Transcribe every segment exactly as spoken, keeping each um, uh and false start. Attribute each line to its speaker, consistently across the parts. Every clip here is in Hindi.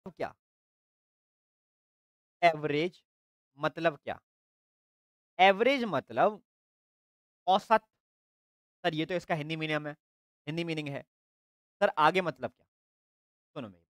Speaker 1: तो क्या? एवरेज मतलब क्या? एवरेज मतलब औसत। सर ये तो इसका हिंदी मीनियम है, हिंदी मीनिंग है। सर आगे मतलब क्या? सुनो मेरी बात।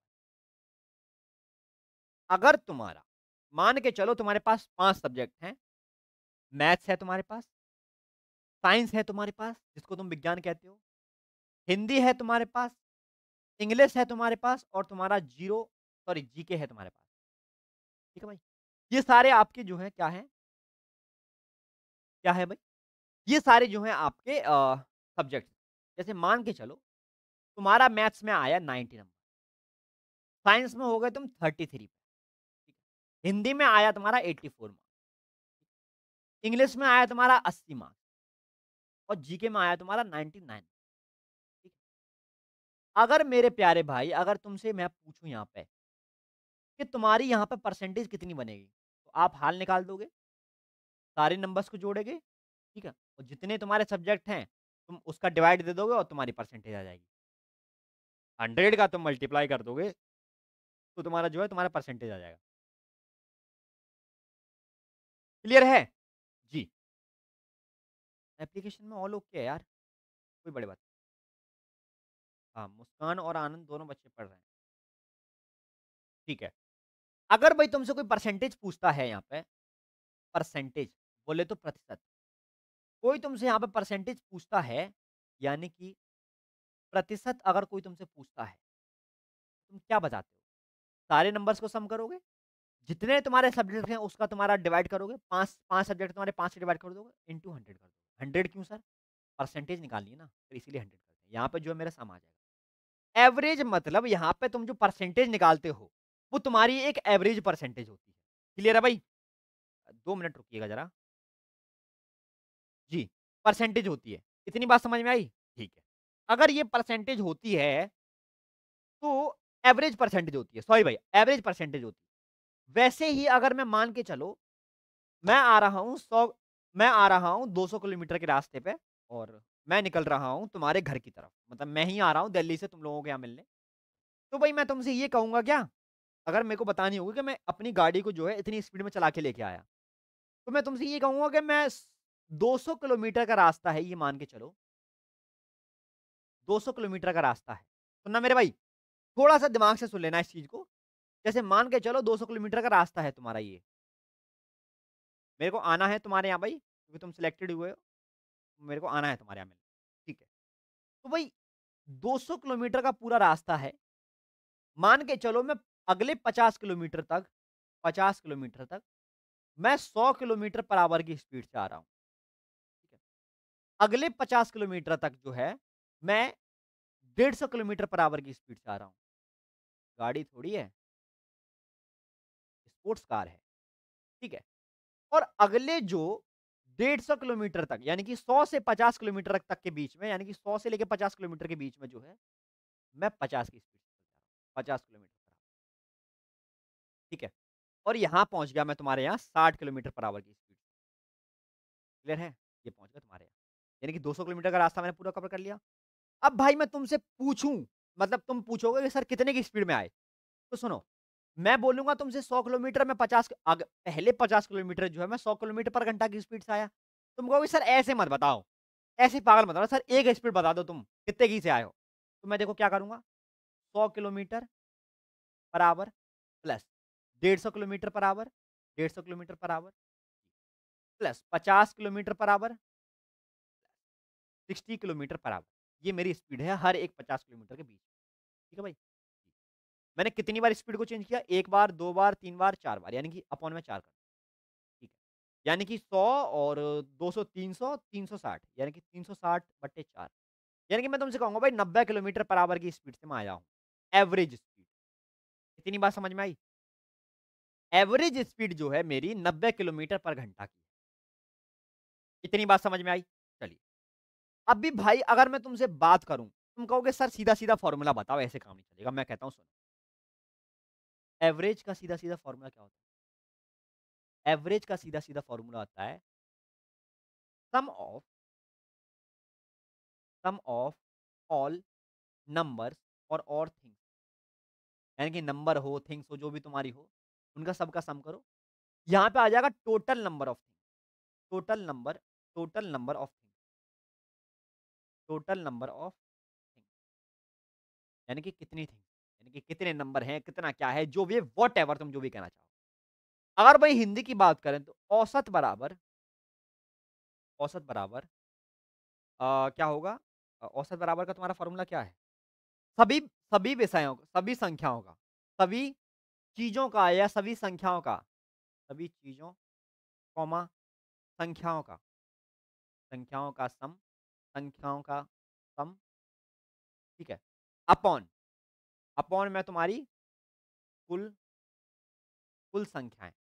Speaker 1: अगर तुम्हारा मान के चलो तुम्हारे पास पाँच सब्जेक्ट हैं, मैथ्स है तुम्हारे पास, साइंस है तुम्हारे पास जिसको तुम विज्ञान कहते हो, हिंदी है तुम्हारे पास, इंग्लिश है तुम्हारे पास और तुम्हारा जीरो सॉरी जीके है तुम्हारे पास। ठीक है भाई? ये सारे आपके जो हैं क्या हैं? क्या है भाई? ये सारे जो हैं आपके अ, सब्जेक्ट। जैसे मान के चलो तुम्हारा मैथ्स में आया नाइंटी नंबर, साइंस में हो गए तुम थर्टी थ्री, ठीक है। हिंदी में आया तुम्हारा एटी फोर मार्क्स, इंग्लिश में आया तुम्हारा अस्सी मार्क्स और जीके में आया तुम्हारा नाइंटी नाइन। ठीक है। अगर मेरे प्यारे भाई अगर तुमसे मैं पूछूं यहाँ पे कि तुम्हारी यहाँ पे परसेंटेज कितनी बनेगी, तो आप हाल निकाल दोगे, सारे नंबर्स को जोड़ोगे, ठीक है, और जितने तुम्हारे सब्जेक्ट हैं तुम उसका डिवाइड दे दोगे और तुम्हारी परसेंटेज आ जाएगी। हंड्रेड का तुम मल्टीप्लाई कर दोगे तो तुम्हारा जो है तुम्हारा परसेंटेज आ जाएगा। क्लियर है? जी। एप्लीकेशन में ऑल ओके है यार, कोई बड़ी बात नहीं। हाँ, मुस्कान और आनंद दोनों बच्चे पढ़ रहे हैं। ठीक है। अगर भाई तुमसे कोई परसेंटेज पूछता है यहाँ पे, परसेंटेज बोले तो प्रतिशत, कोई तुमसे यहाँ पे परसेंटेज पूछता है, यानी कि प्रतिशत अगर कोई तुमसे पूछता है, तुम क्या बताते हो? सारे नंबर्स को सम करोगे, जितने तुम्हारे सब्जेक्ट हैं उसका तुम्हारा डिवाइड करोगे, पाँच पाँच सब्जेक्ट तुम्हारे पाँच से डिवाइड कर दोगे, इंटू हंड्रेड कर दोगे। हंड्रेड क्यों सर? परसेंटेज निकालनी है ना, तो इसीलिए हंड्रेड करते हैं। यहाँ पे जो है मेरा सम आ जाएगा। एवरेज मतलब यहाँ पे तुम जो परसेंटेज निकालते हो, वो तुम्हारी एक एवरेज परसेंटेज होती है। क्लियर है भाई? दो मिनट रुकिएगा जरा। जी, परसेंटेज होती है। इतनी बात समझ में आई? ठीक है। अगर ये परसेंटेज होती है, तो एवरेज परसेंटेज होती है। सॉरी भाई, एवरेज परसेंटेज होती है। वैसे ही अगर मैं मान के चलो, मैं आ रहा हूँ सौ मैं आ रहा हूँ दो सौ किलोमीटर के रास्ते पे और मैं निकल रहा हूँ तुम्हारे घर की तरफ। मतलब मैं ही आ रहा हूँ दिल्ली से तुम लोगों के यहाँ मिलने। तो भाई मैं तुमसे ये कहूँगा क्या, अगर मेरे को बतानी होगी कि मैं अपनी गाड़ी को जो है इतनी स्पीड में चला के लेके आया, तो मैं तुमसे ये कहूँगा कि मैं स दो सौ किलोमीटर का रास्ता है ये मान के चलो, दो सौ किलोमीटर का रास्ता है। सुनना मेरे भाई, थोड़ा-सा दिमाग से सुन लेना इस चीज़ को। जैसे मान के चलो दो सौ किलोमीटर का रास्ता है तुम्हारा ये। मेरे को आना है तुम्हारे यहाँ भाई, क्योंकि तुम सिलेक्टेड हुए हो, मेरे को आना है तुम्हारे यहाँ मिलने। ठीक है। तो भाई दो सौ किलोमीटर का पूरा रास्ता है। मान के चलो मैं अगले पचास किलोमीटर तक पचास किलोमीटर तक मैं सौ किलोमीटर पर आवर की स्पीड से आ रहा हूँ। ठीक है। अगले पचास किलोमीटर तक जो है, मैं डेढ़ सौ किलोमीटर पर आवर की स्पीड से आ रहा हूँ। गाड़ी थोड़ी है, स्पोर्ट्स कार है। ठीक है। और अगले जो डेढ़ सौ किलोमीटर तक यानी कि सौ से पचास किलोमीटर तक के बीच में यानी कि सौ से लेके पचास किलोमीटर के बीच में जो है, मैं पचास की स्पीड से चल रहा हूँ, पचास किलोमीटर पर आवर। ठीक है। और यहाँ पहुँच गया मैं तुम्हारे यहाँ साठ किलोमीटर पर आवर की स्पीड। क्लियर है? ये पहुँच गया तुम्हारे यहाँ। यानी कि दो सौ किलोमीटर का रास्ता मैंने पूरा कवर कर लिया। अब भाई मैं तुमसे पूछूँ, मतलब तुम पूछोगे कि सर कितने की स्पीड में आए? तो सुनो, मैं बोलूँगा तुमसे सौ किलोमीटर में पचास अग पहले पचास किलोमीटर जो है मैं सौ किलोमीटर पर घंटा की स्पीड से आया। तुम कहोगे सर ऐसे मत बताओ, ऐसे पागल मत बनाओ सर एक स्पीड बता दो तुम, कितने की से आए हो? तो मैं देखो क्या करूँगा, सौ किलोमीटर पर आवर प्लस डेढ़ सौ किलोमीटर पर आवर, डेढ़ सौ किलोमीटर पर आवर प्लस पचास किलोमीटर पर आवर, साठ किलोमीटर पर आवर। ये मेरी स्पीड है हर एक पचास किलोमीटर के बीच। ठीक है भाई? मैंने कितनी बार स्पीड को चेंज किया? एक बार, दो बार, तीन बार, चार बार यानी कि अपॉन में चार कर ठीक है। यानी कि सौ और दो सौ, तीन सौ, तीन सौ साठ यानी कि तीन सौ साठ बट्टे चार यानी कि मैं तुमसे कहूँगा भाई नब्बे किलोमीटर पर आवर की स्पीड से मैं आया हूँ। Average speed. इतनी बात समझ में आई? एवरेज स्पीड जो है मेरी नब्बे किलोमीटर पर घंटा की है। इतनी बात समझ में आई? चलिए। अभी भाई अगर मैं तुमसे बात करूँ, तुम कहोगे सर सीधा-सीधा फ़ॉर्मूला बताओ ऐसे काम नहीं चलेगा। मैं कहता हूँ सुनो, एवरेज का सीधा-सीधा फ़ॉर्मूला क्या होता है? एवरेज का सीधा-सीधा फ़ॉर्मूला होता है sum of sum of all numbers और और थिंग्स यानी कि नंबर हो, थिंग्स हो, जो भी तुम्हारी हो, उनका सबका सम करो। यहाँ पे आ जाएगा total number of things, total number total number of things, total number of things, यानी कि कितनी थिंग्स, यानी कि कितने नंबर हैं, कितना क्या है, जो भी है, व्हाटएवर तुम जो भी कहना चाहो। अगर भाई हिंदी की बात करें तो औसत बराबर औसत बराबर अ, क्या होगा? अ, औसत बराबर का तुम्हारा फ़ॉर्मूला क्या है? सभी सभी विषयों का, सभी संख्याओं का, सभी चीज़ों का या सभी संख्याओं का, सभी चीज़ों, कॉमा संख्याओं का, संख्याओं का सम, संख्याओं का सम, ठीक है? अपॉन, अपॉन में तुम्हारी कुल कुल संख्याएँ,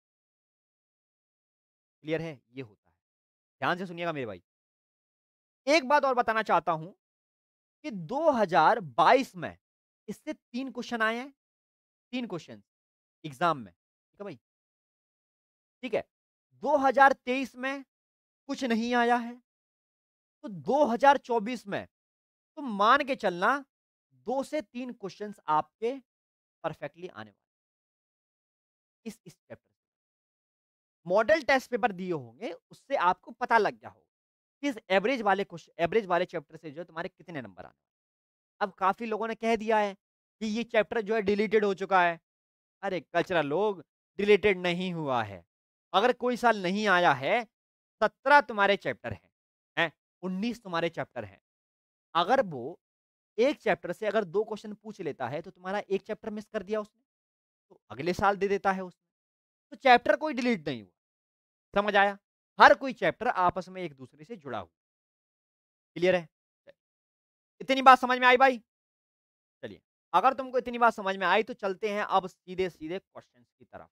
Speaker 1: क्लियर है? ये होता है। ध्यान से सुनिएगा मेरे भाई। एक बात और बताना चाहता हूँ कि दो हज़ार बाईस में इससे तीन क्वेश्चन आए हैं, तीन क्वेश्चन एग्ज़ाम में, ठीक है भाई? ठीक है? दो हज़ार तेईस में कुछ नहीं आया है, तो दो हज़ार चौबीस में तुम मान के चलना दो से तीन क्वेश्चंस आपके परफेक्टली आने वाले इस इस चैप्टर से। मॉडल टेस्ट पेपर दिए होंगे, उससे आपको पता लग गया होगा कि इस एवरेज वाले क्वेश्चन एवरेज वाले चैप्टर से जो है तुम्हारे कितने नंबर आने वाले हैं। अब काफ़ी लोगों ने कह दिया है कि ये चैप्टर जो है डिलीटेड हो चुका है। अरे कचरा लोग, डिलीटेड नहीं हुआ है। अगर कोई साल नहीं आया है, सत्रह तुम्हारे चैप्टर हैं, हैं? उन्नीस तुम्हारे चैप्टर हैं। अगर वो एक चैप्टर से अगर दो क्वेश्चन पूछ लेता है, तो तुम्हारा एक चैप्टर मिस कर दिया उसने, तो अगले साल दे देता है उसमें। तो चैप्टर कोई डिलीट नहीं हुआ, समझ आया? हर कोई चैप्टर आपस में एक-दूसरे से जुड़ा हुआ, क्लियर है? इतनी बात समझ में आई भाई? चलिए, अगर तुमको इतनी बात समझ में आई, तो चलते हैं अब सीधे-सीधे क्वेश्चन्स की तरफ।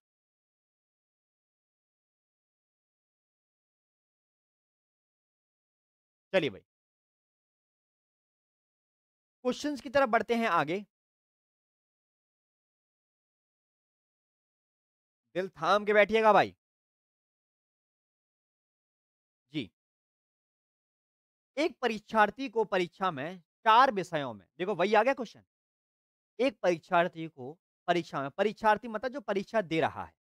Speaker 1: चलिए भाई, क्वेश्चन्स की तरफ बढ़ते हैं आगे। दिल थाम के बैठिएगा भाई। जी, एक परीक्षार्थी को परीक्षा में चार विषयों में देखो वही आ गया क्वेश्चन। एक परीक्षार्थी को परीक्षा में परीक्षार्थी मतलब जो परीक्षा दे रहा है।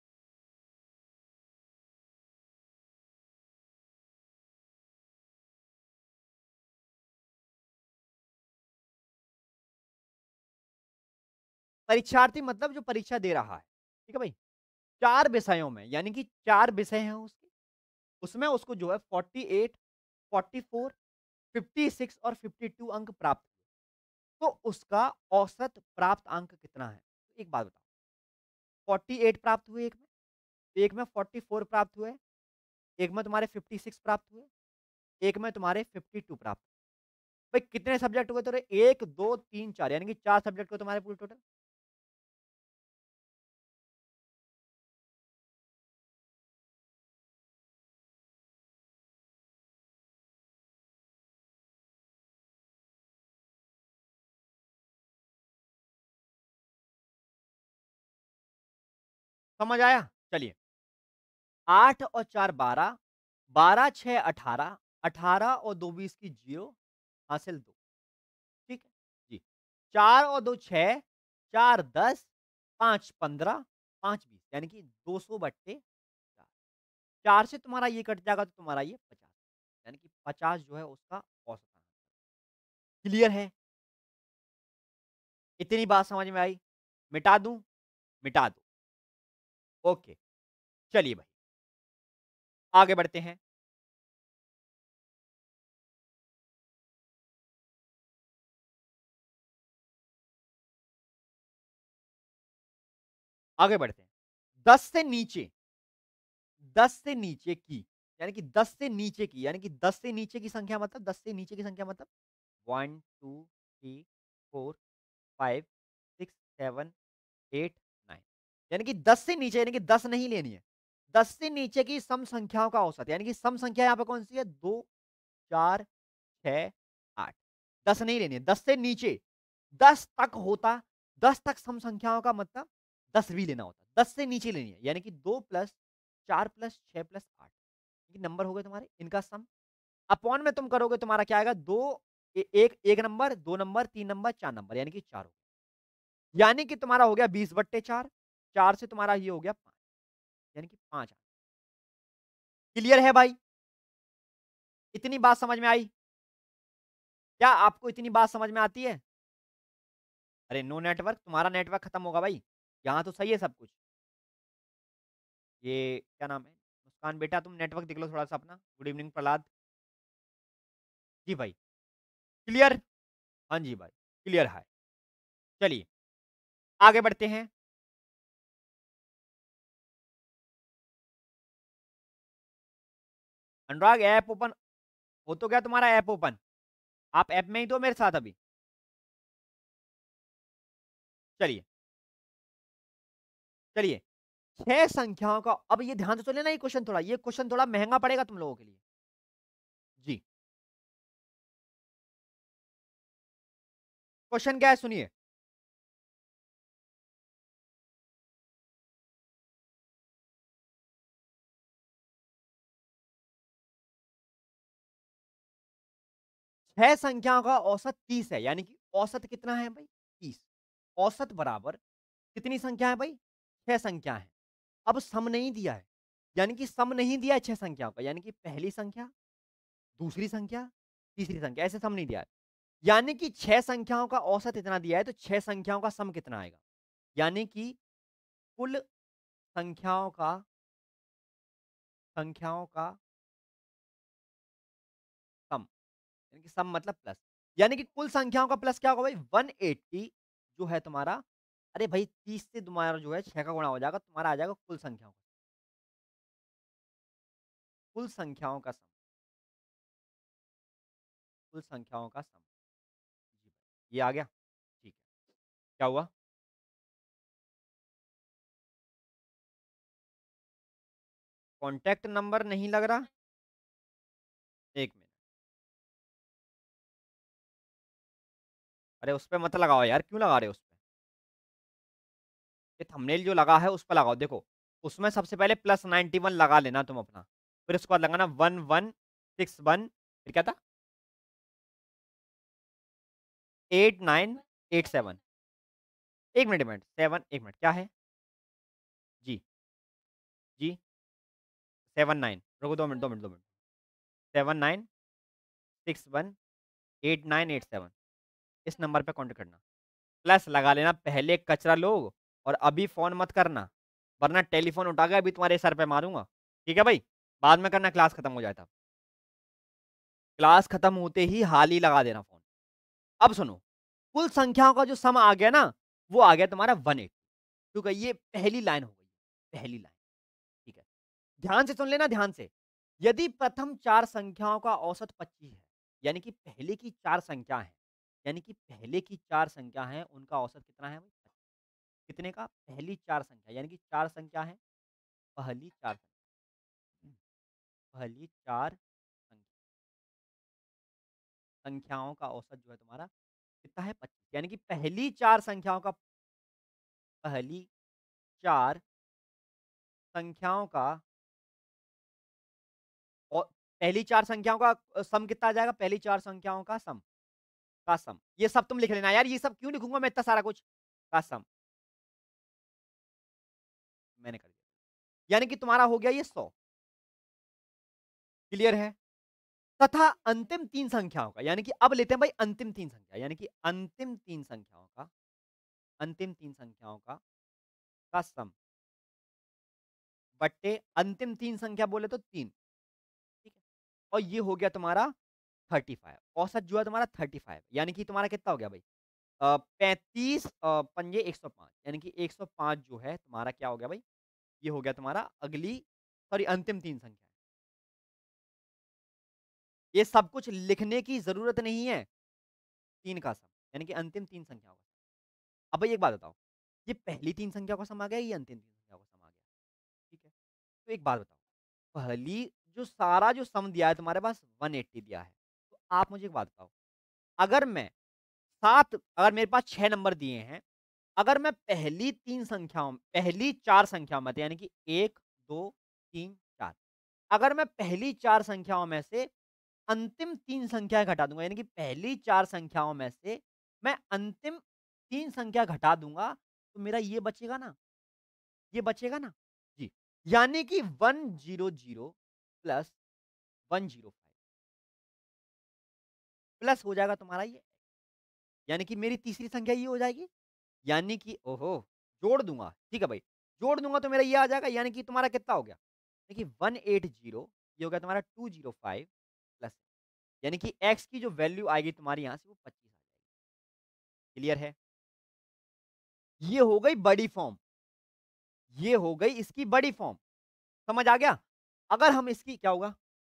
Speaker 1: परीक्षार्थी मतलब जो परीक्षा दे रहा है, ठीक है भाई? चार विषयों में यानी कि चार विषय हैं उसके, उसमें उसको जो है अड़तालीस, चौवालीस, छप्पन और बावन अंक प्राप्त हुए। तो उसका औसत प्राप्त अंक कितना है? एक बात बताओ, अड़तालीस प्राप्त हुए एक में, एक में चौवालीस प्राप्त हुए, एक में तुम्हारे छप्पन प्राप्त हुए, एक में तुम्हारे बावन प्राप्त हुए। भाई कितने सब्जेक्ट हुए तेरे? एक, दो, तीन, चार यानी कि चार सब्जेक्ट हुए तुम्हारे पूरे टोटल। समझ आया? चलिए, आठ और चार बारह, बारह छह अठारह, अठारह और दो बीस की जीरो, हासिल दो, ठीक है? जी। चार और दो छह, चार दस, पाँच पंद्रह, पाँच बीस यानी कि दो सौ बट्टे चार। चार से तुम्हारा ये कट जाएगा तो तुम्हारा ये पचास, यानी कि पचास जो है उसका औसत आंसर। क्लियर है? इतनी बात समझ में आई? मिटा दूँ? मिटा दो। ओके, चलिए भाई, आगे बढ़ते हैं। आगे बढ़ते हैं। दस से नीचे दस से नीचे की, यानी कि दस से नीचे की, यानी कि दस से नीचे की संख्या मतलब दस से नीचे की संख्या मतलब one, two, three, four, five, six, seven, eight, nine यानी कि दस से नीचे यानी कि दस नहीं लेनी है। दस से नीचे की सम संख्याओं का औसत यानी कि सम संख्या यहाँ पे कौन-सी है? दो, चार, छह, आठ दस नहीं लेनी है, दस से नीचे दस तक होता, दस तक सम संख्याओं का मतलब दस भी लेना होता। दस से नीचे लेनी है, यानी कि दो प्लस चार प्लस छह प्लस आठ ये नंबर हो गए तुम्हारे, इनका सम। अपॉन में तुम करोगे तुम्हारा क्या आएगा? दो ए एक 1 नंबर, दो नंबर, तीन नंबर, चार नंबर यानी कि चार हो गए। यानी कि तुम्हारा हो गया बीस बट्टे चार, चार से तुम्हारा ये हो गया पाँच, यानी कि पाँच। क्लियर है भाई? इतनी बात समझ में आई? क्या आपको इतनी बात समझ में आती है? अरे नो नेटवर्क, तुम्हारा नेटवर्क खत्म होगा भाई। यहाँ तो सही है सब कुछ। ये क्या नाम है? मुस्कान बेटा तुम नेटवर्क देख लो थोड़ा-सा अपना। Good evening Prahlad. जी भाई, क्लियर? हाँ जी भाई, क्लियर है। चलिए, आगे बढ़ते हैं। अनुराग ऐप ओपन हो तो गया तुम्हारा ऐप ओपन? आप ऐप में ही तो मेरे साथ अभी। चलिए, चलिए, छह संख्याओं का अब ये ध्यान से सुन लेना ये क्वेश्चन थोड़ा, ये क्वेश्चन थोड़ा महँगा पड़ेगा तुम लोगों के लिए। जी, क्वेश्चन क्या है सुनिए। छह संख्याओं का औसत तीस है, यानी कि औसत कितना है भाई? तीस। औसत बराबर कितनी संख्या है भाई? छह संख्या है। अब सम नहीं दिया है, यानी कि सम नहीं दिया है छह संख्याओं का, यानी कि पहली संख्या, दूसरी संख्या, तीसरी संख्या, ऐसे सम नहीं दिया है। यानी कि छह संख्याओं का औसत इतना दिया है, तो छह संख्याओं का सम कितना आएगा? यानी कि कुल संख्याओं का संख्याओं का सम, यानी कि सम मतलब प्लस, यानी कि कुल संख्याओं का प्लस क्या होगा भाई? एक सौ अस्सी जो है तुम्हारा, अरे भाई तीस से तुम्हारा जो है छह का गुणा हो जाएगा, तुम्हारा आ जाएगा कुल संख्याओं का, कुल संख्याओं का सम, कुल संख्याओं का सम। जी भाई, ये आ गया? ठीक है। क्या हुआ? कॉन्टैक्ट नंबर नहीं लग रहा? एक मिनट। अरे उस पे मत लगाओ यार, क्यों लगा रहे हो उस पे? ये थंबनेल जो लगा है उस पे लगाओ, देखो उसमें सबसे पहले प्लस नाइनटी वन लगा लेना तुम अपना, फिर उसके बाद लगाना वन वन सिक्स वन, फिर क्या था? Eight nine eight seven. एक मिनट, एक मिनट, सेवन, एक मिनट, क्या है? जी, जी, सेवन नाइन, रुको दो मिनट, दो मिनट, दो minute, seven nine six one eight nine eight seven, इस नंबर पे कॉन्टेक्ट करना। प्लस लगा लेना, पहले कचरा लोग और अभी फ़ोन मत करना, वरना टेलीफ़ोन उठा के अभी तुम्हारे सर पे मारूँगा। ठीक है भाई? बाद में करना, क्लास खत्म हो जाए तब। क्लास खत्म होते ही हाल ही लगा देना फ़ोन। अब सुनो, कुल संख्याओं का जो सम आ गया ना, वो आ गया तुम्हारा एक सौ अस्सी, क्योंकि ये पहली लाइन हो गई, पहली लाइन, ठीक है? ध्यान से सुन लेना, ध्यान से। यदि प्रथम चार संख्याओं का औसत पच्चीस है, यानी कि पहले की चार संख्या है, यानी कि पहले की चार संख्या है, उनका औसत कितना है भाई? कितने का? पहली चार संख्या, यानी कि चार संख्या है, पहली चार संख्या, पहली चार संख्या संख्याओं का औसत जो है तुम्हारा कितना है? पच्चीस, यानी कि पहली चार संख्याओं का पहली चार संख्याओं का औ पहली चार संख्याओं का अ, सम कितना आ जाएगा? पहली चार संख्याओं का सम, का सम। ये सब तुम लिख लेना यार, ये सब क्यों लिखूँगा मैं इतना सारा कुछ? का सम, मैंने कर दिया। यानी कि तुम्हारा हो गया ये सौ, क्लियर है? तथा अंतिम तीन संख्याओं का, यानी कि अब लेते हैं भाई अंतिम तीन संख्या, यानी कि अंतिम तीन संख्याओं का, अंतिम तीन संख्याओं का, का सम बट्टे अंतिम तीन संख्या बोले तो तीन, ठीक है? और ये हो गया तुम्हारा पैंतीस, औसत जो है तुम्हारा पैंतीस, यानी कि तुम्हारा कितना हो गया भाई? अ, पैंतीस अ, पंजे एक सौ पाँच, यानी कि एक सौ पाँच जो है तुम्हारा क्या हो गया भाई? ये हो गया तुम्हारा अगली सॉरी अंतिम तीन संख्या। ये सब कुछ लिखने की ज़रूरत नहीं है, तीन का सम, यानी कि अंतिम तीन संख्याओं का। अब भाई एक बात बताओ, ये पहली तीन संख्याओं का सम आ गया, ये अंतिम तीन संख्याओं का सम आ गया, ठीक है? तो एक बात बताओ, पहली जो सारा जो सम दिया है तुम्हारे पास एक सौ अस्सी दिया है, तो आप मुझे एक बात बताओ, अगर मैं सात अगर मेरे पास छह नंबर दिए हैं, अगर मैं पहली तीन संख्याओं पहली चार संख्याओं में यानी कि एक, दो, तीन, चार, अगर मैं पहली चार संख्याओं में से अंतिम तीन संख्याएँ घटा दूँगा, यानी कि पहली चार संख्याओं में से मैं अंतिम तीन संख्या घटा दूँगा, तो मेरा ये बचेगा ना, ये बचेगा ना? जी, यानी कि one zero zero plus one zero five plus हो जाएगा तुम्हारा ये, यानी कि मेरी तीसरी संख्या ये हो जाएगी। यानी कि ओहो! जोड़ दूँगा, ठीक है भाई, जोड़ दूँगा तो मेरा ये आ जाएगा, यानी कि तुम्हारा कितना हो गया? देखिए वन एट ज़ीरो ये हो गया तुम्हारा टू ज़ीरो फ़ाइव प्लस, यानी कि x की जो वैल्यू आएगी तुम्हारी यहाँ से वो पच्चीस आ जाएगी। क्लियर है? ये हो गई बड़ी फॉर्म, ये हो गई इसकी बड़ी फॉर्म, समझ आ गया? अगर हम इसकी क्या होगा?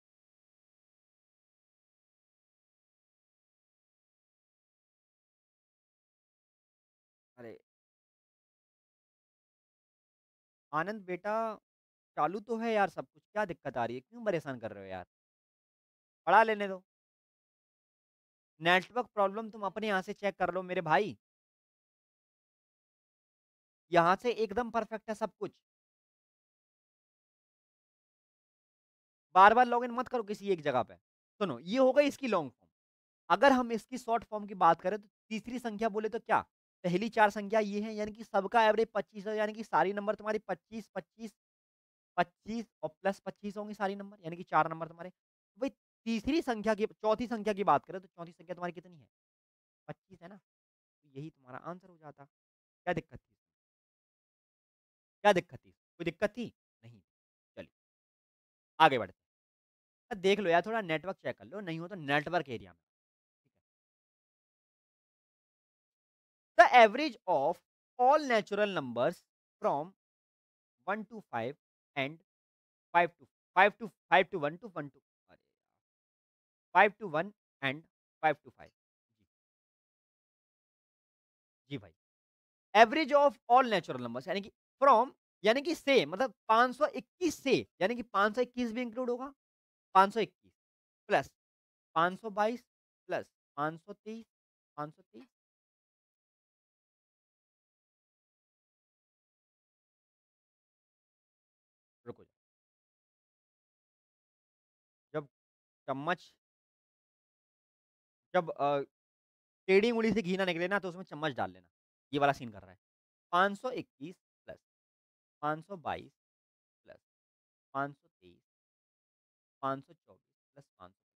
Speaker 1: अरे! आनंद बेटा, चालू तो है यार सब कुछ, क्या दिक्कत आ रही है? क्यों परेशान कर रहे हो यार? पढ़ा लेने दो। नेटवर्क प्रॉब्लम तुम अपने यहाँ से चेक कर लो मेरे भाई। यहाँ से एकदम परफेक्ट है सब कुछ। बार-बार लॉगिन मत करो किसी एक जगह पे। सुनो, ये हो गई इसकी लॉन्ग फॉर्म। अगर हम इसकी शॉर्ट फॉर्म की बात करें तो तीसरी संख्या बोले तो क्या? पहली चार संख्या ये है, यानी कि सबका एवरेज पच्चीस है, यानी कि सारी नंबर तुम्हारी पच्चीस, पच्चीस, पच्चीस और प्लस पच्चीस होंगे सारी नंबर, यानी कि चार नंबर तुम्हारे। भाई तीसरी संख्या की चौथी संख्या की बात करें तो चौथी संख्या तुम्हारी कितनी है? पच्चीस है ना? तो यही तुम्हारा आंसर हो जाता। क्या दिक्कत थी? क्या दिक्कत थी? कोई दिक्कत थी? नहीं। चलिए, आगे बढ़ते हैं। देख लो यार, थोड़ा नेटवर्क चेक कर लो, नहीं हो तो नेटवर्क एरिया में। The average of all natural numbers from one to five and five to five to five to one to one to अरे यार! Five to one and five to five जी, जी भाई। Average of all natural numbers यानी कि फ्रॉम, यानी कि से मतलब पाँच सौ इक्कीस से, यानी कि पाँच सौ इक्कीस भी इंक्लूड होगा, पाँच सौ इक्कीस प्लस पाँच सौ बाईस प्लस पाँच सौ तेईस, पाँच सौ तेईस रुको, जब चम्मच जब अ, टेढ़ी उंगली से घी ना निकले ना तो उसमें चम्मच डाल लेना। ये वाला सीन कर रहा है। पाँच सौ इक्कीस प्लस पाँच सौ बाईस प्लस पाँच सौ तेईस, पाँच सौ चौबीस प्लस पाँच सौ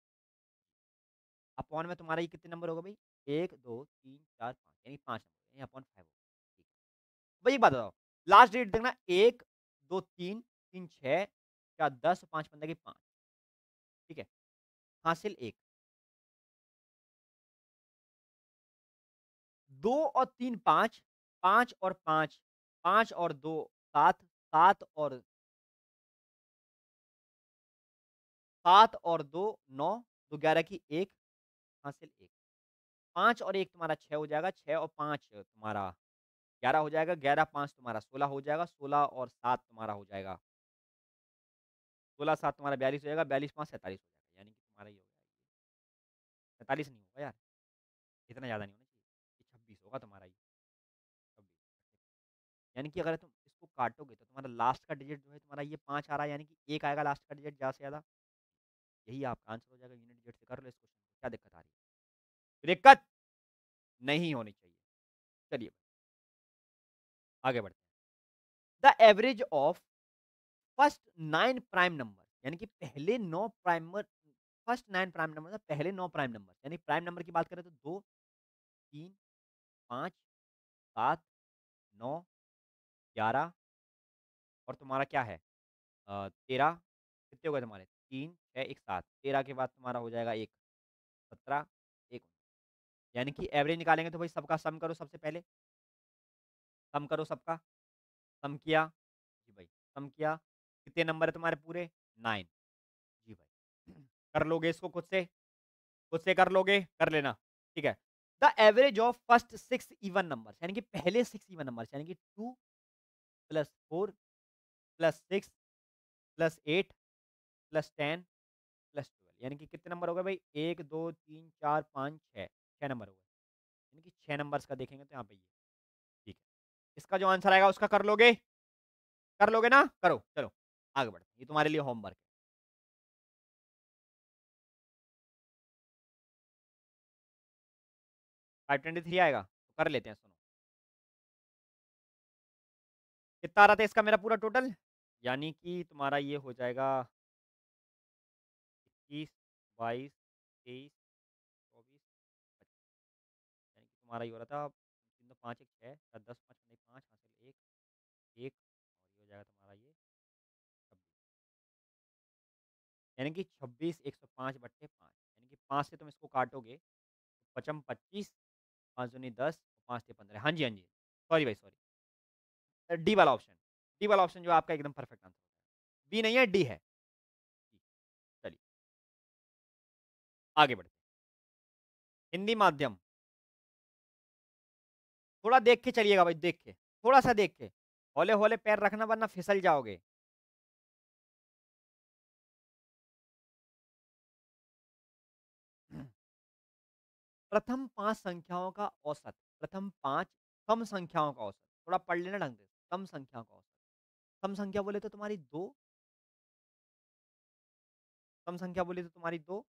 Speaker 1: अपॉन में तुम्हारा ये कितने नंबर होगा भाई? एक, दो, तीन, चार, पाँच यानी पाँच नंबर यानी अपॉन फ़ाइव होगा। ठीक है। भाई एक बात बताओ, लास्ट डेट देखना एक, दो, तीन, तीन, छह, चार, दस, पाँच पंद्रह की पाँच, ठीक है? हासिल एक, दो और तीन पाँच, पाँच और पाँच, पाँच और दो सात, सात और सात और दो नौ, दो ग्यारह की एक, हासिल एक। पाँच और एक तुम्हारा छह हो जाएगा, छह और पाँच तुम्हारा ग्यारह हो जाएगा, ग्यारह पाँच तुम्हारा सोलह हो जाएगा, सोलह और सात तुम्हारा हो जाएगा, सोलह सात तुम्हारा बयालीस हो जाएगा, बयालीस पाँच सैंतालीस हो जाएगा, यानी कि तुम्हारा ये हो जाएगा, सैंतालीस नहीं होगा यार, इतना ज़्यादा नहीं होना चाहिए, ये छब्बीस होगा तुम्हारा ये, छब्बीस यानी कि अगर तुम इसको काटोगे तो तुम्हारा लास्ट का डिजिट जो है तुम्हारा ये पाँच आ रहा है, यानी कि एक आएगा लास्ट का डिजिट ज़्यादा से ज़्यादा, यही आपका आंसर हो जाएगा, यूनिट डिजिट से कर लो इस क्वेश्चन को, क्या दिक्कत आ रही है? दिक्कत नहीं होनी चाहिए। चलिए आगे बढ़ते हैं। The average of first nine prime number, यानी कि पहले नौ primer first nine prime number मतलब पहले नौ प्राइम नंबर, यानी प्राइम नंबर की बात करें तो दो, तीन, पाँच, सात, नौ, ग्यारह और तुम्हारा क्या है अ, तेरह, कितने हो गए तुम्हारे? तीन, छह, एक, सात, तेरह के बाद तुम्हारा हो जाएगा एक, सत्रह, एक, यानी कि एवरेज निकालेंगे तो भाई सबका सम करो सबसे पहले, सम करो सबका, सम किया, जी भाई, सम किया, कितने नंबर है तुम्हारे पूरे? नाइन, जी भाई। कर लोगे इसको खुद से? खुद से कर लोगे? कर लेना, ठीक है। The average of first six even numbers, यानी कि पहले सिक्स इवन नंबर्स, यानी कि two plus four plus six plus eight plus ten plus twelve, यानी कि कितने नंबर हो गए भाई? एक, दो, तीन, चार, पाँच, छह, छह नंबर हो गए, यानी कि छह नंबर्स का देखेंगे तो यहाँ पे ये, ठीक है। इसका जो आंसर आएगा उसका कर लोगे? कर लोगे ना? करो, चलो आगे बढ़ते हैं। ये तुम्हारे लिए होमवर्क है। फ़ाइव ट्वेंटी थ्री आएगा? कर लेते हैं, सुनो। कितना आ रहा था इसका मेरा पूरा टोटल? यानी कि तुम्हारा ये हो जाएगा इक्कीस, बाईस, तेईस, चौबीस, पच्चीस। यानी कि तुम्हारा ये हो रहा था तीन दो पाँच, एक छः, सात दस, पाँच नहीं पाँच, हासिल एक, एक और ये हो जाएगा तुम्हारा ये छब्बीस। यानी कि छब्बीस एक सौ पाँच बट्टे पाँच, यानी कि पाँच से तुम इसको काटोगे तो पचम पच्चीस, पाँच दूनी दस, पाँच ते पंद्रह। हाँ जी, हाँ जी। सॉरी भाई, सॉरी। अ, डी वाला ऑप्शन, डी वाला ऑप्शन जो है आपका एकदम परफेक्ट आंसर है। बी नहीं है, डी है। जी, चलिए आगे बढ़ते हैं। हिंदी माध्यम, थोड़ा देख के चलिएगा भाई, देख के, थोड़ा-सा देख के। हौले-हौले पैर रखना वरना फिसल जाओगे। प्रथम पाँच संख्याओं का औसत, प्रथम पाँच सम संख्याओं का औसत। थोड़ा पढ़ लेना ढंग से, सम संख्याओं का औसत। सम संख्या बोले तो तुम्हारी दो, सम संख्या बोली तो तुम्हारी दो,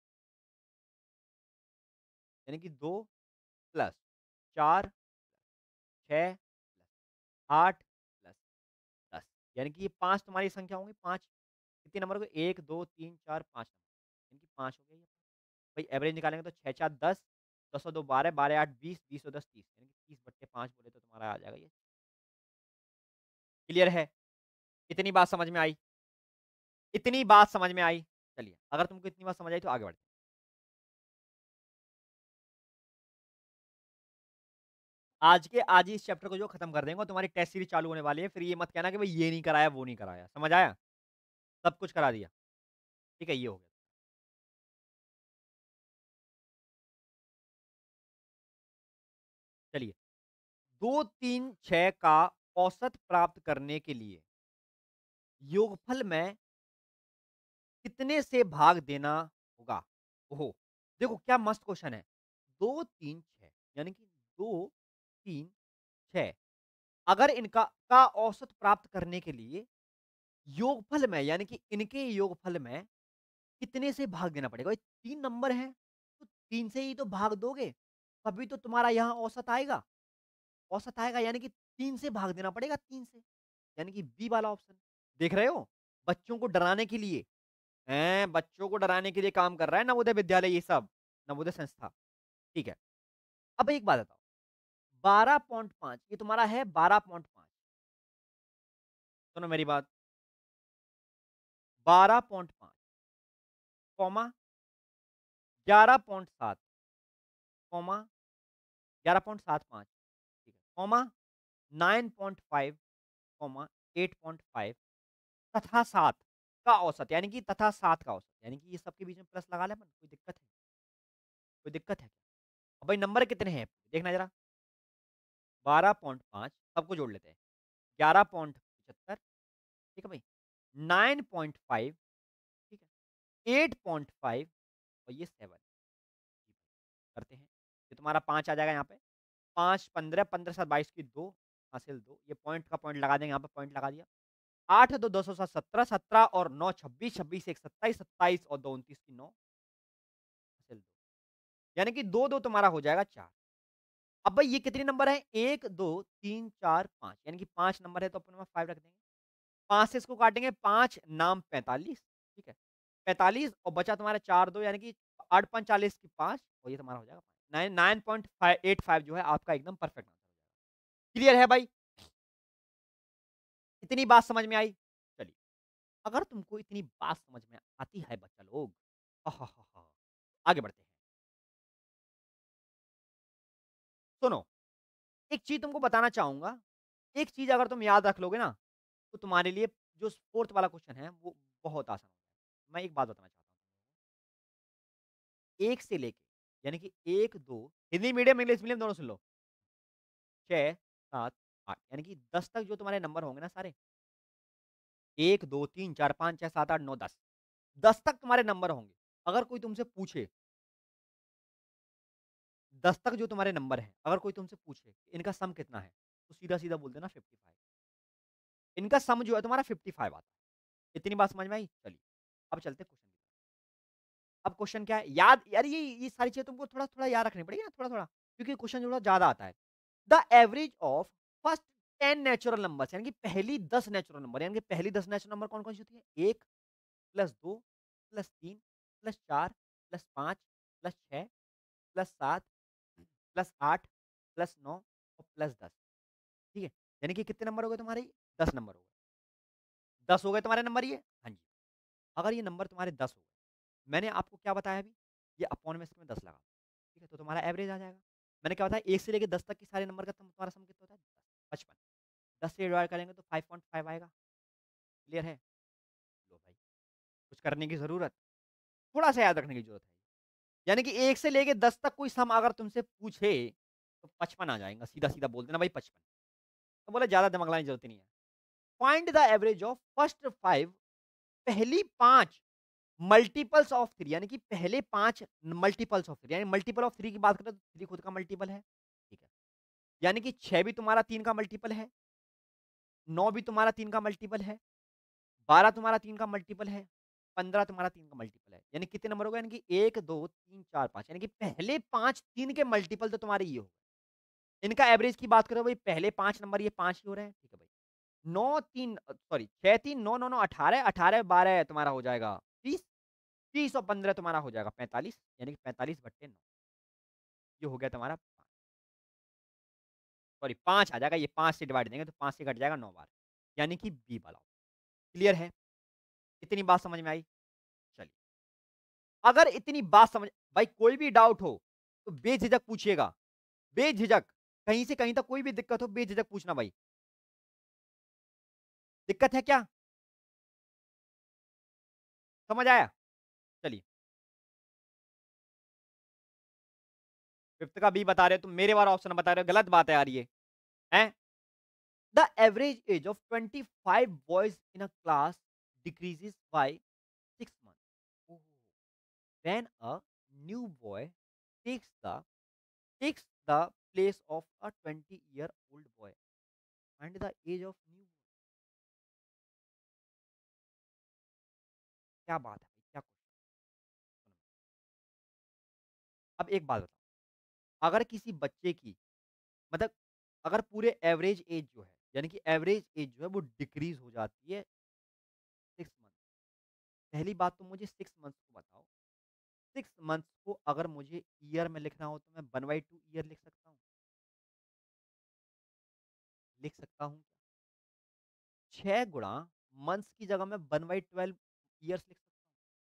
Speaker 1: यानी कि दो प्लस चार, छह, आठ प्लस दस, यानी कि ये पाँच तुम्हारी संख्या होंगी, पाँच कितने नंबर हो गए? एक, दो, तीन, चार, पाँच नंबर, यानी कि पाँच हो गए ये। भाई एवरेज निकालेंगे तो छह चार दस, दस और दो बारह, बारह आठ बीस, बीस और दस तीस, यानी कि तीस बट्टे पाँच बोले तो तुम्हारा आ जाएगा ये। क्लियर है? इतनी बात समझ में आई? इतनी बात समझ में आई? चलिए, अगर तुमको इतनी बात समझ आई तो आगे बढ़ते हैं। आज के आज ही इस चैप्टर को जो खत्म कर देंगे और तुम्हारी टेस्ट सीरीज चालू होने वाली है, फिर ये मत कहना कि भाई ये नहीं कराया, वो नहीं कराया। समझ आया? सब कुछ करा दिया। ठीक है, ये हो गया। चलिए, दो, तीन, छह का औसत प्राप्त करने के लिए योगफल में कितने से भाग देना होगा? ओहो! देखो क्या मस्त क्वेश्चन है। दो, तीन, छह यानी कि दो, तीन, छह अगर इनका का औसत प्राप्त करने के लिए योगफल में यानी कि इनके योगफल में कितने से भाग देना पड़ेगा? भाई तीन नंबर हैं, तो तीन से ही तो भाग दोगे, तभी तो तुम्हारा यहाँ औसत आएगा। औसत आएगा यानी कि तीन से भाग देना पड़ेगा, तीन से, यानी कि बी वाला ऑप्शन। देख रहे हो? बच्चों को डराने के लिए हैं, बच्चों को डराने के लिए काम कर रहा है नवोदय विद्यालय ये सब, नवोदय संस्था। ठीक है। अब एक बात बताओ, बारह पॉइंट पाँच ये तुम्हारा है बारह पॉइंट पाँच, सुनो मेरी बात, बारह पॉइंट पाँच कॉमा ग्यारह पॉइंट सात कॉमा ग्यारह पॉइंट सात पाँच ठीक है, comma nine point five comma eight point five तथा सात का औसत, यानी कि तथा सात का औसत, यानी कि ये सबके बीच में प्लस लगा ले अपन, कोई दिक्कत है? कोई दिक्कत है? अब भाई नंबर कितने हैं? देखना ज़रा, बारह पॉइंट पाँच सबको जोड़ लेते हैं, ग्यारह पॉइंट पचहत्तर ठीक है भाई, नाइन पॉइंट फाइव ठीक है, एट पॉइंट फाइव और ये सेवन करते हैं। ये तुम्हारा पाँच आ जाएगा यहाँ पे, पाँच, पंद्रह, पंद्रह सात बाईस की दो, हासिल दो, ये पॉइंट का पॉइंट लगा देंगे, यहाँ पे पॉइंट लगा दिया। आठ दो दस और सात सत्रह, सत्रह और नौ छब्बीस, छब्बीस एक सत्ताईस, सत्ताईस और दो उनतीस की नौ, हासिल दो, यानी कि दो दो तुम्हारा हो जाएगा चार। अब भाई ये कितने नंबर हैं? एक, दो, तीन, चार, पाँच यानी कि पाँच नंबर है तो अपन में पाँच रख देंगे। पाँच से इसको काटेंगे, पाँच नाम पैंतालीस ठीक है। पैंतालीस और बचा तुम्हारा चार दो यानी कि आठ पाँच चालीस की पाँच और ये तुम्हारा हो जाएगा nine nine point five eight five जो है आपका एकदम परफेक्ट आंसर हो जाएगा। क्लियर है भाई? इतनी बात समझ में आई? चलिए, अगर तुमको इतनी बात समझ में आती है बच्चा लोग, आहाहाहा! आगे बढ़ते हैं। सुनो, एक चीज़ तुमको बताना चाहूँगा, एक चीज़ अगर तुम याद रख लोगे ना, तो तुम्हारे लिए जो फोर्थ वाला क्वेश्चन है, वो बहुत आसान हो जाएगा। मैं एक बात बताना चाहता हूँ, एक से लेके यानी कि एक, दो हिंदी मीडियम, इंग्लिश मीडियम दोनों सुन लो, छह, सात, आठ यानी कि दस तक जो तुम्हारे नंबर होंगे ना सारे, एक, दो, तीन, चार, पाँच, छह, सात, आठ, नौ, दस दस तक तुम्हारे नंबर होंगे। अगर कोई तुमसे पूछे, दस तक जो तुम्हारे नंबर हैं, अगर कोई तुमसे पूछे, इनका सम कितना है? तो सीधा-सीधा बोल देना पचपन। इनका सम जो है तुम्हारा पचपन आता है। इतनी बात समझ में आई? चलिए, अब चलते हैं क्वेश्चन की तरफ। अब क्वेश्चन क्या है? याद यार ये ये सारी चीज़ें तुमको थोड़ा-थोड़ा याद रखनी पड़ेगी ना थोड़ा-थोड़ा, क्योंकि क्वेश्चन थोड़ा ज़्यादा आता है। The average of first ten natural numbers, यानी कि पहली दस नेचुरल नंबर, यानी कि पहली दस नेचुरल नंबर कौन-कौन सी होती है? एक प्लस दो प्लस तीन प्लस चार प्लस पाँच प्लस छह प्लस सात प्लस आठ प्लस नौ और प्लस दस। ठीक है? यानी कि कितने नंबर हो गए तुम्हारे? दस नंबर हो गए। दस हो गए तुम्हारे नंबर ये? हाँ जी। अगर ये नंबर तुम्हारे दस हो गए, मैंने आपको क्या बताया अभी? ये अपॉन में इसमें दस लगा, ठीक है? तो तुम्हारा एवरेज आ जाएगा। मैंने क्या बताया, एक से लेके दस तक के सारे नंबर का तुम तुम्हारा सम कितना होता है? पचपन। दस से डिवाइड करेंगे तो फाइव पॉइंट फाइव आएगा। क्लियर है? लो भाई, कुछ करने की ज़रूरत? थोड़ा-सा याद रखने की ज़रूरत है। यानी कि एक से लेके दस तक कोई सम अगर तुमसे पूछे, तो पचपन आ जाएगा, सीधा-सीधा बोल देना भाई पचपन। तो बोले ज़्यादा दिमाग लगाने की ज़रूरत ही नहीं है। Find the average of first five, पहली पाँच मल्टीपल्स ऑफ थ्री, यानी कि पहले पाँच मल्टीपल्स ऑफ थ्री, यानी मल्टीपल ऑफ थ्री की बात करें तो थ्री खुद का मल्टीपल है, ठीक है। यानी कि छह भी तुम्हारा तीन का मल्टीपल है, नौ भी तुम्हारा तीन का मल्टीपल है, बारह तुम्हारा तीन का मल्टीपल है, पंद्रह तुम्हारा तीन का मल्टीपल है। यानी कितने नंबर हो गए? यानी कि एक, दो, तीन, चार, पाँच, यानी कि पहले पाँच तीन के मल्टीपल तो तुम्हारे ये हो गए। इनका एवरेज की बात करो भाई, पहले पाँच नंबर ये पाँच ही हो रहे हैं, ठीक है भाई। नौ तीन अ, सॉरी छह तीन नौ नौ नौ अठारह, अठारह बारह तुम्हारा हो जाएगा तीस, तीस और पंद्रह तुम्हारा हो जाएगा पैंतालीस, यानी कि पैंतालीस बट्टे नौ, ये हो गया तुम्हारा पाँच, सॉरी पाँच आ जाएगा, ये पाँच से डिवाइड देंगे तो पाँच से कट जाएगा नौ बार, यानी कि बी वाला। क्लियर है? इतनी बात समझ में आई? चलिए, अगर इतनी बात समझ भाई कोई भी डाउट हो, तो बेझिझक पूछिएगा, बेझिझक, कहीं से कहीं तक कोई भी दिक्कत हो बेझिझक पूछना भाई। दिक्कत है क्या? समझ आया? चलिए, फिफ्थ का बी बता रहे हो, तुम मेरे वाला ऑप्शन बता रहे हो, गलत बात है यार ये, हैं? The average age of twenty-five boys in a class decreases by six months. Oh. When a new boy takes the takes the place of a twenty year old boy, and the age of new, क्या बात है भाई, क्या क्वेश्चन? अब एक बात बताओ, अगर किसी बच्चे की मतलब अगर पूरे एवरेज एज जो है, यानी कि एवरेज एज जो है वो डिक्रीज हो जाती है सिक्स मंथ, पहली बात तो मुझे सिक्स मंथ्स को बताओ, सिक्स मंथ्स को अगर मुझे ईयर में लिखना हो तो मैं वन बाई टू ईयर लिख सकता हूँ? लिख सकता हूँ। छह गुणा मंथ्स की जगह मैं वन बाई ट्वेल्व ईयर्स लिख सकता हूँ।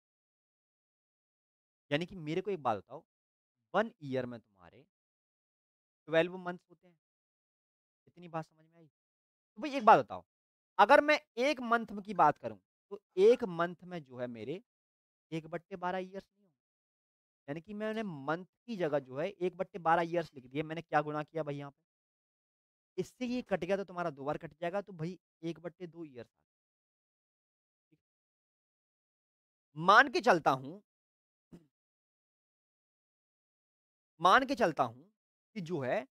Speaker 1: यानी कि मेरे को एक बात बताओ, वन ईयर में तुम्हारे ट्वेल्व मंथ्स होते हैं। इतनी बात समझ में आई? तो भाई एक बात बताओ, अगर मैं एक मंथ की बात करूँ, तो एक मंथ में जो है मेरे एक बट्टे बारह ईयर्स नहीं होंगे। यानी कि मैंने मंथ की जगह जो है एक बट्टे बारह ईयर्स लिख दिए। मैंने क्या गुणा किया भाई यहाँ पे? इससे ये कट गया तो तुम्हारा दो बार कट जाएगा, तो भाई एक बट्टे दो ईयर्स आ गए। मान के चलता हूँ मान के चलता हूँ कि जो है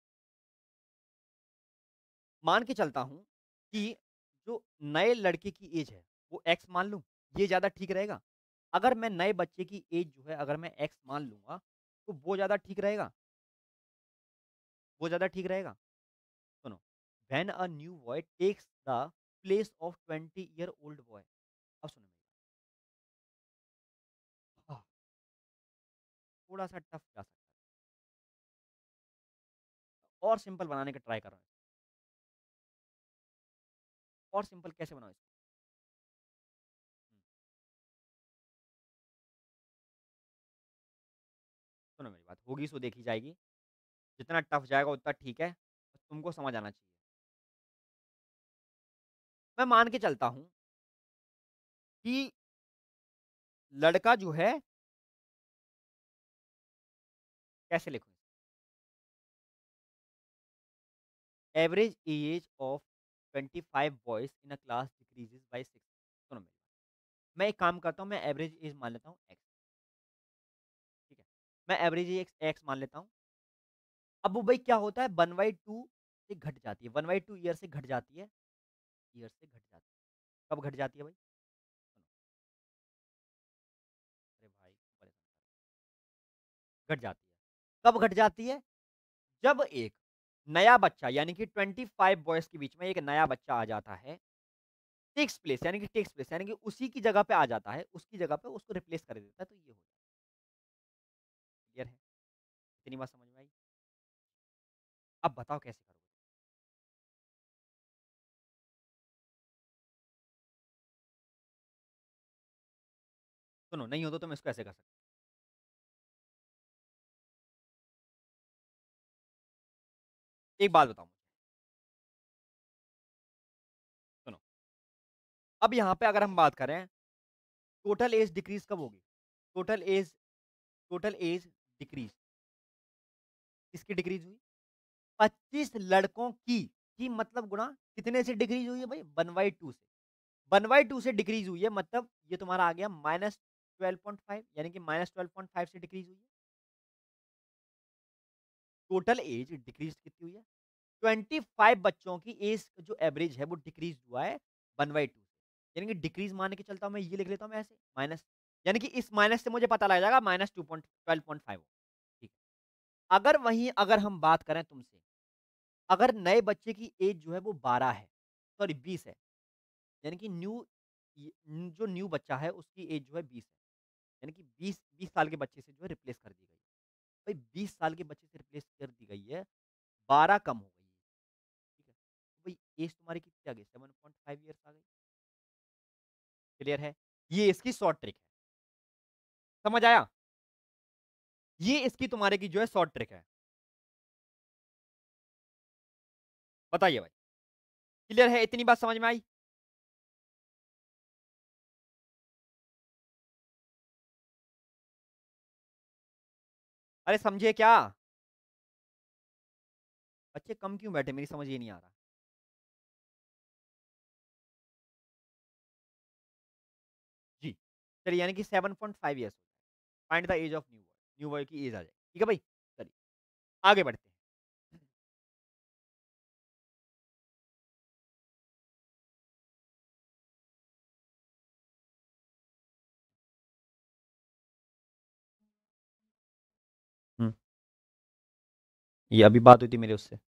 Speaker 1: मान के चलता हूँ कि जो नए लड़के की एज है, वो एक्स मान लूँ, ये ज़्यादा ठीक रहेगा? अगर मैं नए बच्चे की एज जो है अगर मैं एक्स मान लूँगा, तो वो ज़्यादा ठीक रहेगा? वो ज़्यादा ठीक रहेगा? सुनो, when a new boy takes the place of twenty year old boy. अब सुनो मेरी बात, हाँ, थोड़ा-सा टफ जा सकता है और सिंपल बनाने का ट्राई कर रहा हूँ। और सिंपल कैसे बनाऊँ इसको? हुँ, सुनो मेरी बात, होगी सो देखी जाएगी। जितना टफ जाएगा उतना ठीक है, बस तुमको समझ आना चाहिए। मैं मान के चलता हूँ कि लड़का जो है कैसे लिखूँ? Average age of twenty five boys in a class decreases by six. सुनो मेरी बात, मैं एक काम करता हूँ, मैं एवरेज एज मान लेता हूँ एक्स, ठीक है? मैं एवरेज एज एक्स मान लेता हूँ। अब वो भाई क्या होता है वन बाई टू से घट जाती है, वन बाई टू ईयर से घट जाती है, ईयर से घट जाती है। कब घट जाती है भाई? सुनो, अरे भाई परेशान कर रहे हो। घट जाती है। कब घट जाती है? जब एक नया बच्चा यानी कि पच्चीस बॉयज़ के बीच में एक नया बच्चा आ जाता है, टेक्स प्लेस यानी कि टेक्स प्लेस यानी कि उसी की जगह पे आ जाता है, उसकी जगह पे उसको रिप्लेस कर देता है, तो ये हो क्लियर है? इतनी बात समझ में आई? अब बताओ कैसे करोगे? सुनो, नहीं हो तो तुम इसको ऐसे कर सकते हो। एक बात बताओ मुझे, सुनो, अब यहाँ पे अगर हम बात करें, टोटल एज डिक्रीज़ कब होगी? Total age total age decrease किसकी डिक्रीज़ हुई? पच्चीस लड़कों की, की मतलब गुणा कितने से डिक्रीज़ हुई है भाई? वन बाई टू से। वन बाई टू से डिक्रीज़ हुई है मतलब ये तुम्हारा आ गया माइनस ट्वेल्व पॉइंट फाइव यानी कि माइनस ट्वेल्व पॉइंट फाइव से डिक्रीज़ हुई है। टोटल एज डिक्रीज़ कितनी हुई है? पच्चीस बच्चों की एज जो एवरेज है वो डिक्रीज़ हुआ है वन बाई टू से। यानी कि डिक्रीज़ मान के चलता हूँ मैं ये लिख लेता हूँ मैं ऐसे माइनस यानी कि इस माइनस से मुझे पता लग जाएगा minus two point twelve point five ठीक है। अगर वहीं अगर हम बात करें तुमसे, अगर नए बच्चे की एज जो है वो बारह है, सॉरी बीस है, यानी कि न्यू य जो न्यू बच्चा है उसकी एज जो है बीस है। यानी कि बीस बीस साल के बच्चे से जो है रिप्लेस कर दी गई है। भाई बीस साल के बच्चे से रिप्लेस कर दी गई है, बारह कम हो गई है, ठीक है? तो भाई एज तुम्हारी कितनी आ गई? सेवन पॉइंट फाइव इयर्स आ गई। क्लियर है? ये इसकी शॉर्ट ट्रिक है। समझ आया? ये इसकी तुम्हारे की जो है शॉर्ट ट्रिक है। बताइए भाई, क्लियर है? इतनी बात समझ में आई? अरे समझे क्या? बच्चे कम क्यों बैठे? मेरी समझ ये नहीं आ रहा। जी, चलिए यानी कि सेवन पॉइंट फाइव इयर्स हो जाए। Find the age of new boy, new boy की एज आ जाएगी। ठीक है भाई? चलिए, आगे बढ़ते हैं। हुँ, ये अभी बात हुई थी मेरे उससे।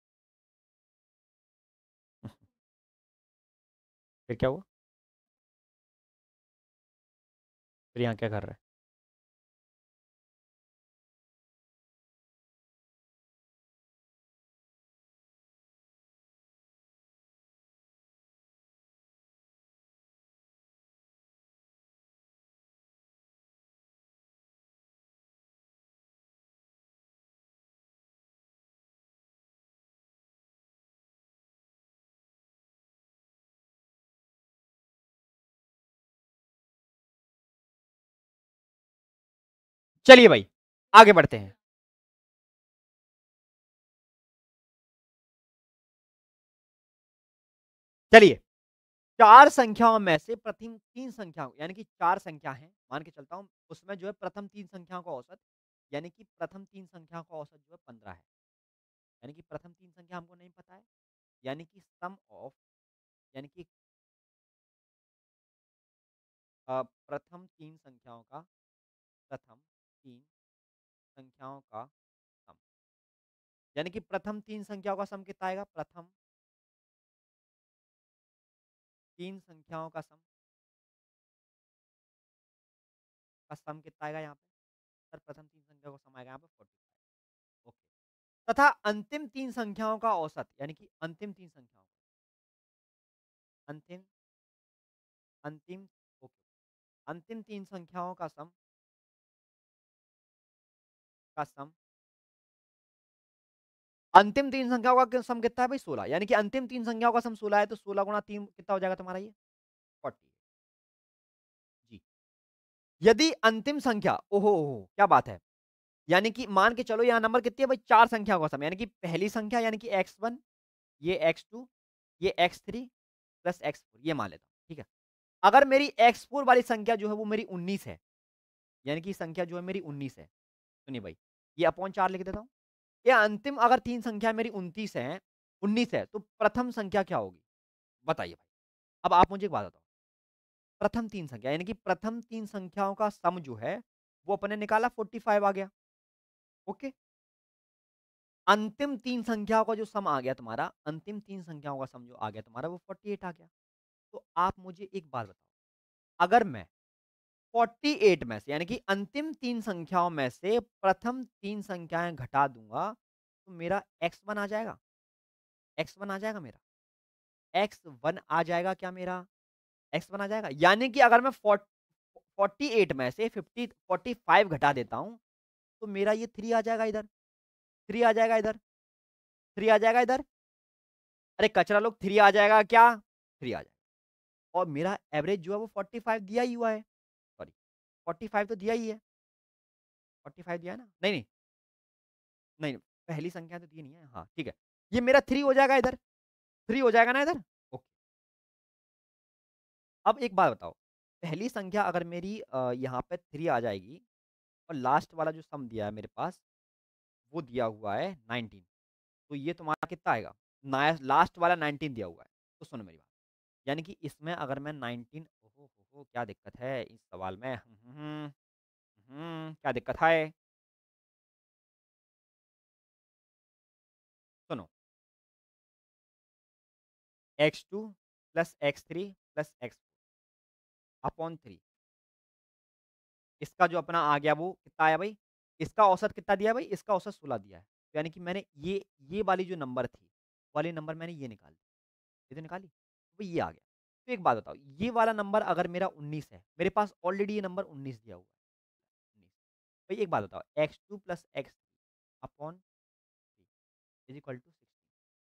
Speaker 1: फिर क्या हुआ? फिर यहाँ क्या कर रहा है? चलिए भाई, आगे बढ़ते हैं। चलिए, चार संख्याओं में से प्रथम तीन संख्याओं यानी कि चार संख्या हैं, मान के चलता हूँ, उसमें जो है प्रथम तीन संख्याओं का औसत यानी कि प्रथम तीन संख्याओं का औसत जो है पंद्रह है। यानी कि प्रथम तीन संख्या हमको नहीं पता है, यानी कि सम ऑफ यानी कि अ, प्रथम तीन संख्याओं का प्रथम तीन संख्याओं का सम यानी कि प्रथम तीन संख्याओं का सम कितना आएगा? प्रथम तीन संख्याओं का सम का सम कितना आएगा यहाँ पे? सर प्रथम तीन संख्याओं का सम आएगा यहाँ पे फोर्टी फाइव। ओके। तथा अंतिम तीन संख्याओं का औसत यानी कि अंतिम तीन संख्याओं अंतिम अंतिम ओके अंतिम तीन संख्याओं का सम का सम अंतिम तीन संख्याओं का सम कितना है भाई? सोलह। यानी कि अंतिम तीन संख्याओं का सम सोलह है तो सोलह गुणा तीन कितना हो जाएगा तुम्हारा ये? फोर्टी। जी। यदि अंतिम संख्या ओहो हो क्या बात है! यानी कि मान के चलो यहाँ नंबर कितनी है भाई? चार संख्याओं का सम यानी कि पहली संख्या यानी कि एक्स वन ये एक्स टू ये x three plus x four ये मान लेता हूँ, ठीक है? अगर मेरी एक्स फोर वाली संख्या जो है वो मेरी उन्नीस है, यानी कि संख्या जो है मेरी उन्नीस है। सुनिए भाई, ये अपॉन चार लिख देता हूँ। ये अंतिम अगर तीन संख्या मेरी उनतीस है उन्नीस है, तो प्रथम संख्या क्या होगी? बताइए भाई। अब आप मुझे एक बात बताओ, प्रथम तीन संख्या यानी कि प्रथम तीन संख्याओं का सम जो है, वो अपने निकाला फोर्टी फाइव आ गया। ओके? अंतिम तीन संख्याओं का जो सम आ गया तुम्हारा, अंतिम तीन संख्याओं का सम जो आ गया तुम्हारा वो अड़तालीस आ गया। तो आप मुझे एक बात बताओ, अगर मैं अड़तालीस में से यानी कि अंतिम तीन संख्याओं में से प्रथम तीन संख्याएँ घटा दूँगा, तो मेरा एक्स वन आ जाएगा? एक्स वन आ जाएगा मेरा? एक्स वन आ जाएगा क्या मेरा? एक्स वन आ जाएगा? यानी कि अगर मैं फ़ोर्ट अड़तालीस में से फ़िफ़्टी फ़ोर्टी फ़ाइव घटा देता हूँ, तो मेरा ये थ्री आ जाएगा इधर, थ्री आ जाएगा इधर, थ्री आ जाएगा इधर। अरे कचरा लोग थ्री आ जाएगा क्या? थ्री आ जाएगा और मेरा एवरेज जो है वो फ़ोर्टी फ़ाइव दिया ही हुआ है। सॉरी फ़ोर्टी फ़ाइव तो दिया ही है। फ़ोर्टी फ़ाइव दिया है ना? नहीं, नहीं, नहीं, पहली संख्या तो दी नहीं है। हाँ, ठीक है। ये मेरा थ्री हो जाएगा इधर, थ्री हो जाएगा ना इधर? ओके। अब एक बात बताओ, पहली संख्या अगर मेरी अ, यहाँ पे थ्री आ जाएगी और लास्ट वाला जो सम दिया है मेरे पास, वो दिया हुआ है नाइनटीन, तो ये तुम्हारा कितना आएगा? नाय लास्ट वाला नाइनटीन दिया हुआ है। तो सुनो मेरी बात, यानी कि इसमें अगर मैं नाइनटीन ओहो हो, हो! क्या दिक्कत है इस सवाल में? हुँ, हुँ, हुँ, हुँ, क्या दिक्कत है? सुनो, x two plus x three plus x upon three इसका जो अपना आ गया वो कितना आया भाई? इसका औसत कितना दिया है भाई? इसका औसत सोलह दिया है। यानी कि मैंने ये ये वाली जो नंबर थी, वाली नंबर मैंने ये निकाल दी। ये तो निकाली, तो ये आ गया। तो एक बात बताओ, ये वाला नंबर अगर मेरा उन्नीस है, मेरे पास ऑलरेडी ये नंबर उन्नीस दिया हुआ है। उन्नीस भाई एक बात बताओ, x two plus x upon three is equal to sixteen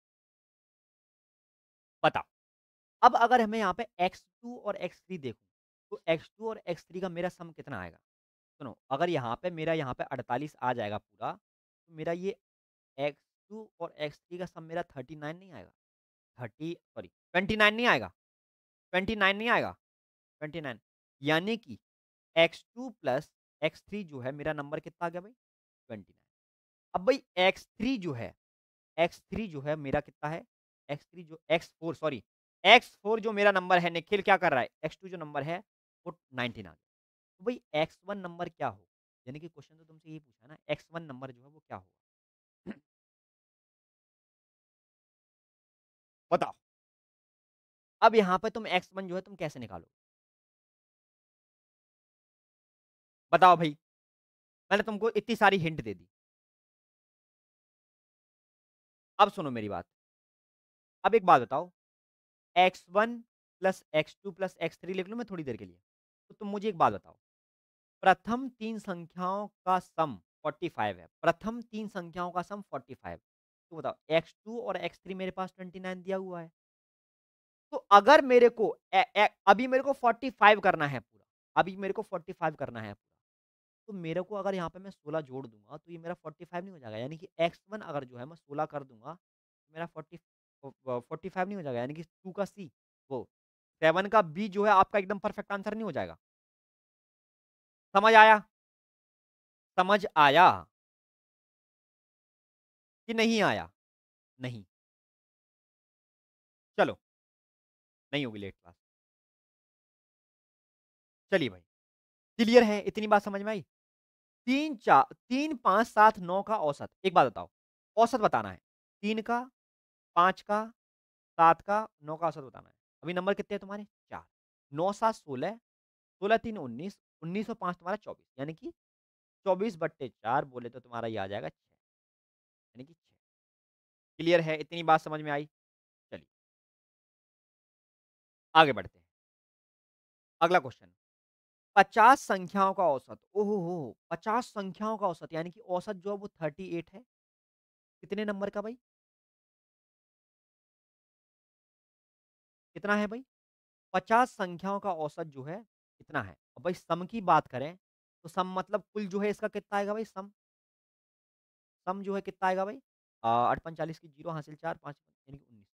Speaker 1: बताओ। अब अगर मैं यहाँ पे एक्स टू और एक्स थ्री देखूँ, तो एक्स टू और एक्स थ्री का मेरा सम कितना आएगा? सुनो, अगर यहाँ पे मेरा यहाँ पे अड़तालीस आ जाएगा पूरा, तो मेरा ये एक्स टू और एक्स थ्री का सम मेरा थर्टी नाइन नहीं आएगा? थर्टी सॉरी ट्वेंटी नाइन नहीं आएगा? ट्वेंटी नाइन नहीं आएगा? ट्वेंटी नाइन यानी कि x two plus x three जो है मेरा नंबर कितना आ गया भाई? ट्वेंटी नाइन अब भाई एक्स थ्री जो है एक्स थ्री जो है मेरा कितना है? एक्स थ्री जो x four sorry x four जो मेरा नंबर है निखिल क्या कर रहा है? एक्स टू जो नंबर है वो नाइनटीन आ गया। तो भाई एक्स वन नंबर क्या होगा? यानी कि क्वेश्चन तो तुमसे यही पूछा है ना एक्स वन नंबर जो है वो क्या होगा? बताओ। अब यहाँ पे तुम एक्स वन जो है तुम कैसे निकालोगे? बताओ भई। मैंने तुमको इतनी सारी हिंट दे दी। अब सुनो मेरी बात। अब एक बात बताओ, x one plus x two plus x three लिख लूँ मैं थोड़ी देर के लिए? तो तुम मुझे एक बात बताओ, प्रथम तीन संख्याओं का सम फ़ोर्टी फ़ाइव है। प्रथम तीन संख्याओं का सम फ़ोर्टी फ़ाइव तो बताओ एक्स टू और एक्स थ्री मेरे पास ट्वेंटी नाइन दिया हुआ है। तो अगर मेरे को ए, ए, अभी मेरे को फ़ोर्टी फ़ाइव करना है पूरा, अभी मेरे को फ़ोर्टी फ़ाइव करना है पूरा, तो मेरे को अगर यहाँ पे मैं सोलह जोड़ दूँगा तो ये मेरा फ़ोर्टी फ़ाइव नहीं हो जाएगा? यानी कि एक्स वन अगर जो है मैं सोलह कर दूँगा, तो मेरा फ़ोर्टी फ फ फ़ोर्टी फ़ाइव नहीं हो जाएगा? यानी कि टू का सी वो सेवन का बी जो है आपका एकदम परफेक्ट आंसर नहीं हो जाएगा? समझ आया? समझ आया कि नहीं आया? नहीं। चलो, नहीं होगी लेट क्लास। चलिए भाई, क्लियर है? इतनी बात समझ में आई? तीन चा तीन, पाँच, सात, नौ का औसत। एक बात बताओ, औसत बताना है। तीन का, पाँच का, सात का, नौ का औसत बताना है। अभी नंबर कितने हैं तुम्हारे? चार। नौ, सात, सोलह, सोलह, तीन, उन्नीस, उन्नीस और पाँच तुम्हारा चौबीस यानी कि चौबीस बट्टे चार बोले तो तुम्हारा ये आ जाएगा छह यानी कि छह। क्लियर है? इतनी बात समझ में आई? चलिए, आगे बढ़ते हैं। अगला क्वेश्चन, पचास संख्याओं का औसत। ओहो हो! पचास संख्याओं का औसत यानी कि औसत जो है वो अड़तीस है। कितने नंबर का भाई? कितना है भाई? पचास संख्याओं का औसत जो है कितना है? और भाई सम की बात करें, तो सम मतलब कुल जो है इसका कितना आएगा भाई सम? सम जो है कितना आएगा भाई? अ, आठ पंच चालीस की जीरो हासिल चार, पाँच यानी कि उन्नीस।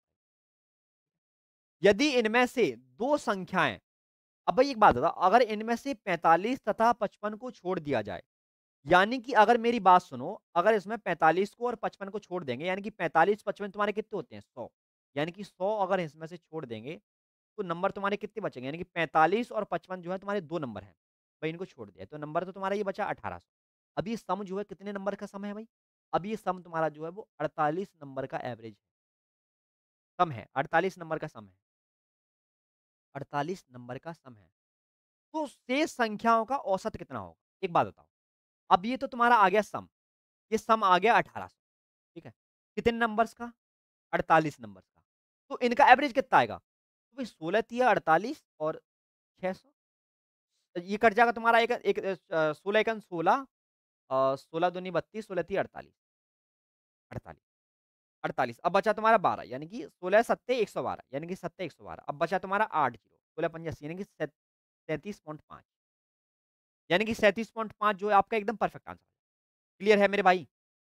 Speaker 1: यदि इनमें से दो संख्याएँ अब भाई एक बात बताओ, अगर इनमें से पैंतालीस तथा पचपन को छोड़ दिया जाए, यानी कि अगर मेरी बात सुनो, अगर इसमें पैंतालीस को और पचपन को छोड़ देंगे, यानी कि पैंतालीस, पचपन तुम्हारे कितने होते हैं? सौ यानी कि सौ अगर इसमें से छोड़ देंगे, तो नंबर तुम्हारे कितने बचेंगे? यानी कि पैंतालीस और पचपन जो है तुम्हारे दो नंबर हैं। भाई इनको छोड़ दिया, तो नंबर तो तुम्हारा ये बचा अठारह सौ। अब ये सम जो है कितने नंबर का सम है भाई? अब ये सम तुम्हारा जो है वो अड़तालीस नंबर का एवरेज है, सम है, अड़तालीस नंबर का सम है, अड़तालीस नंबर का सम है। तो शेष संख्याओं का औसत कितना होगा? एक बात बताओ, अब ये तो तुम्हारा आ गया सम, ये सम आ गया अठारह सौ, ठीक है? कितने नंबर्स का? अड़तालीस नंबर्स का। तो इनका एवरेज कितना आएगा? तो भाई सोलह तिया अड़तालीस और छह सौ, ये कट जाएगा तुम्हारा एक एक अ, सोलह एकम सोलह, अ, सोलह दूनी बत्तीस, सोलह तिया अड़तालीस, अड़तालीस, अड़तालीस, अब बचा तुम्हारा बारह, यानी कि सोलह सत्ते एक सौ बारह, यानी कि सत्ते एक सौ बारह, अब बचा तुम्हारा आठ जीरो, सोलह पंजे अस्सी, यानी कि सैंतीस पॉइंट पाँच, यानी कि सैंतीस पॉइंट पाँच जो है आपका एकदम परफेक्ट आंसर है। क्लियर है मेरे भाई?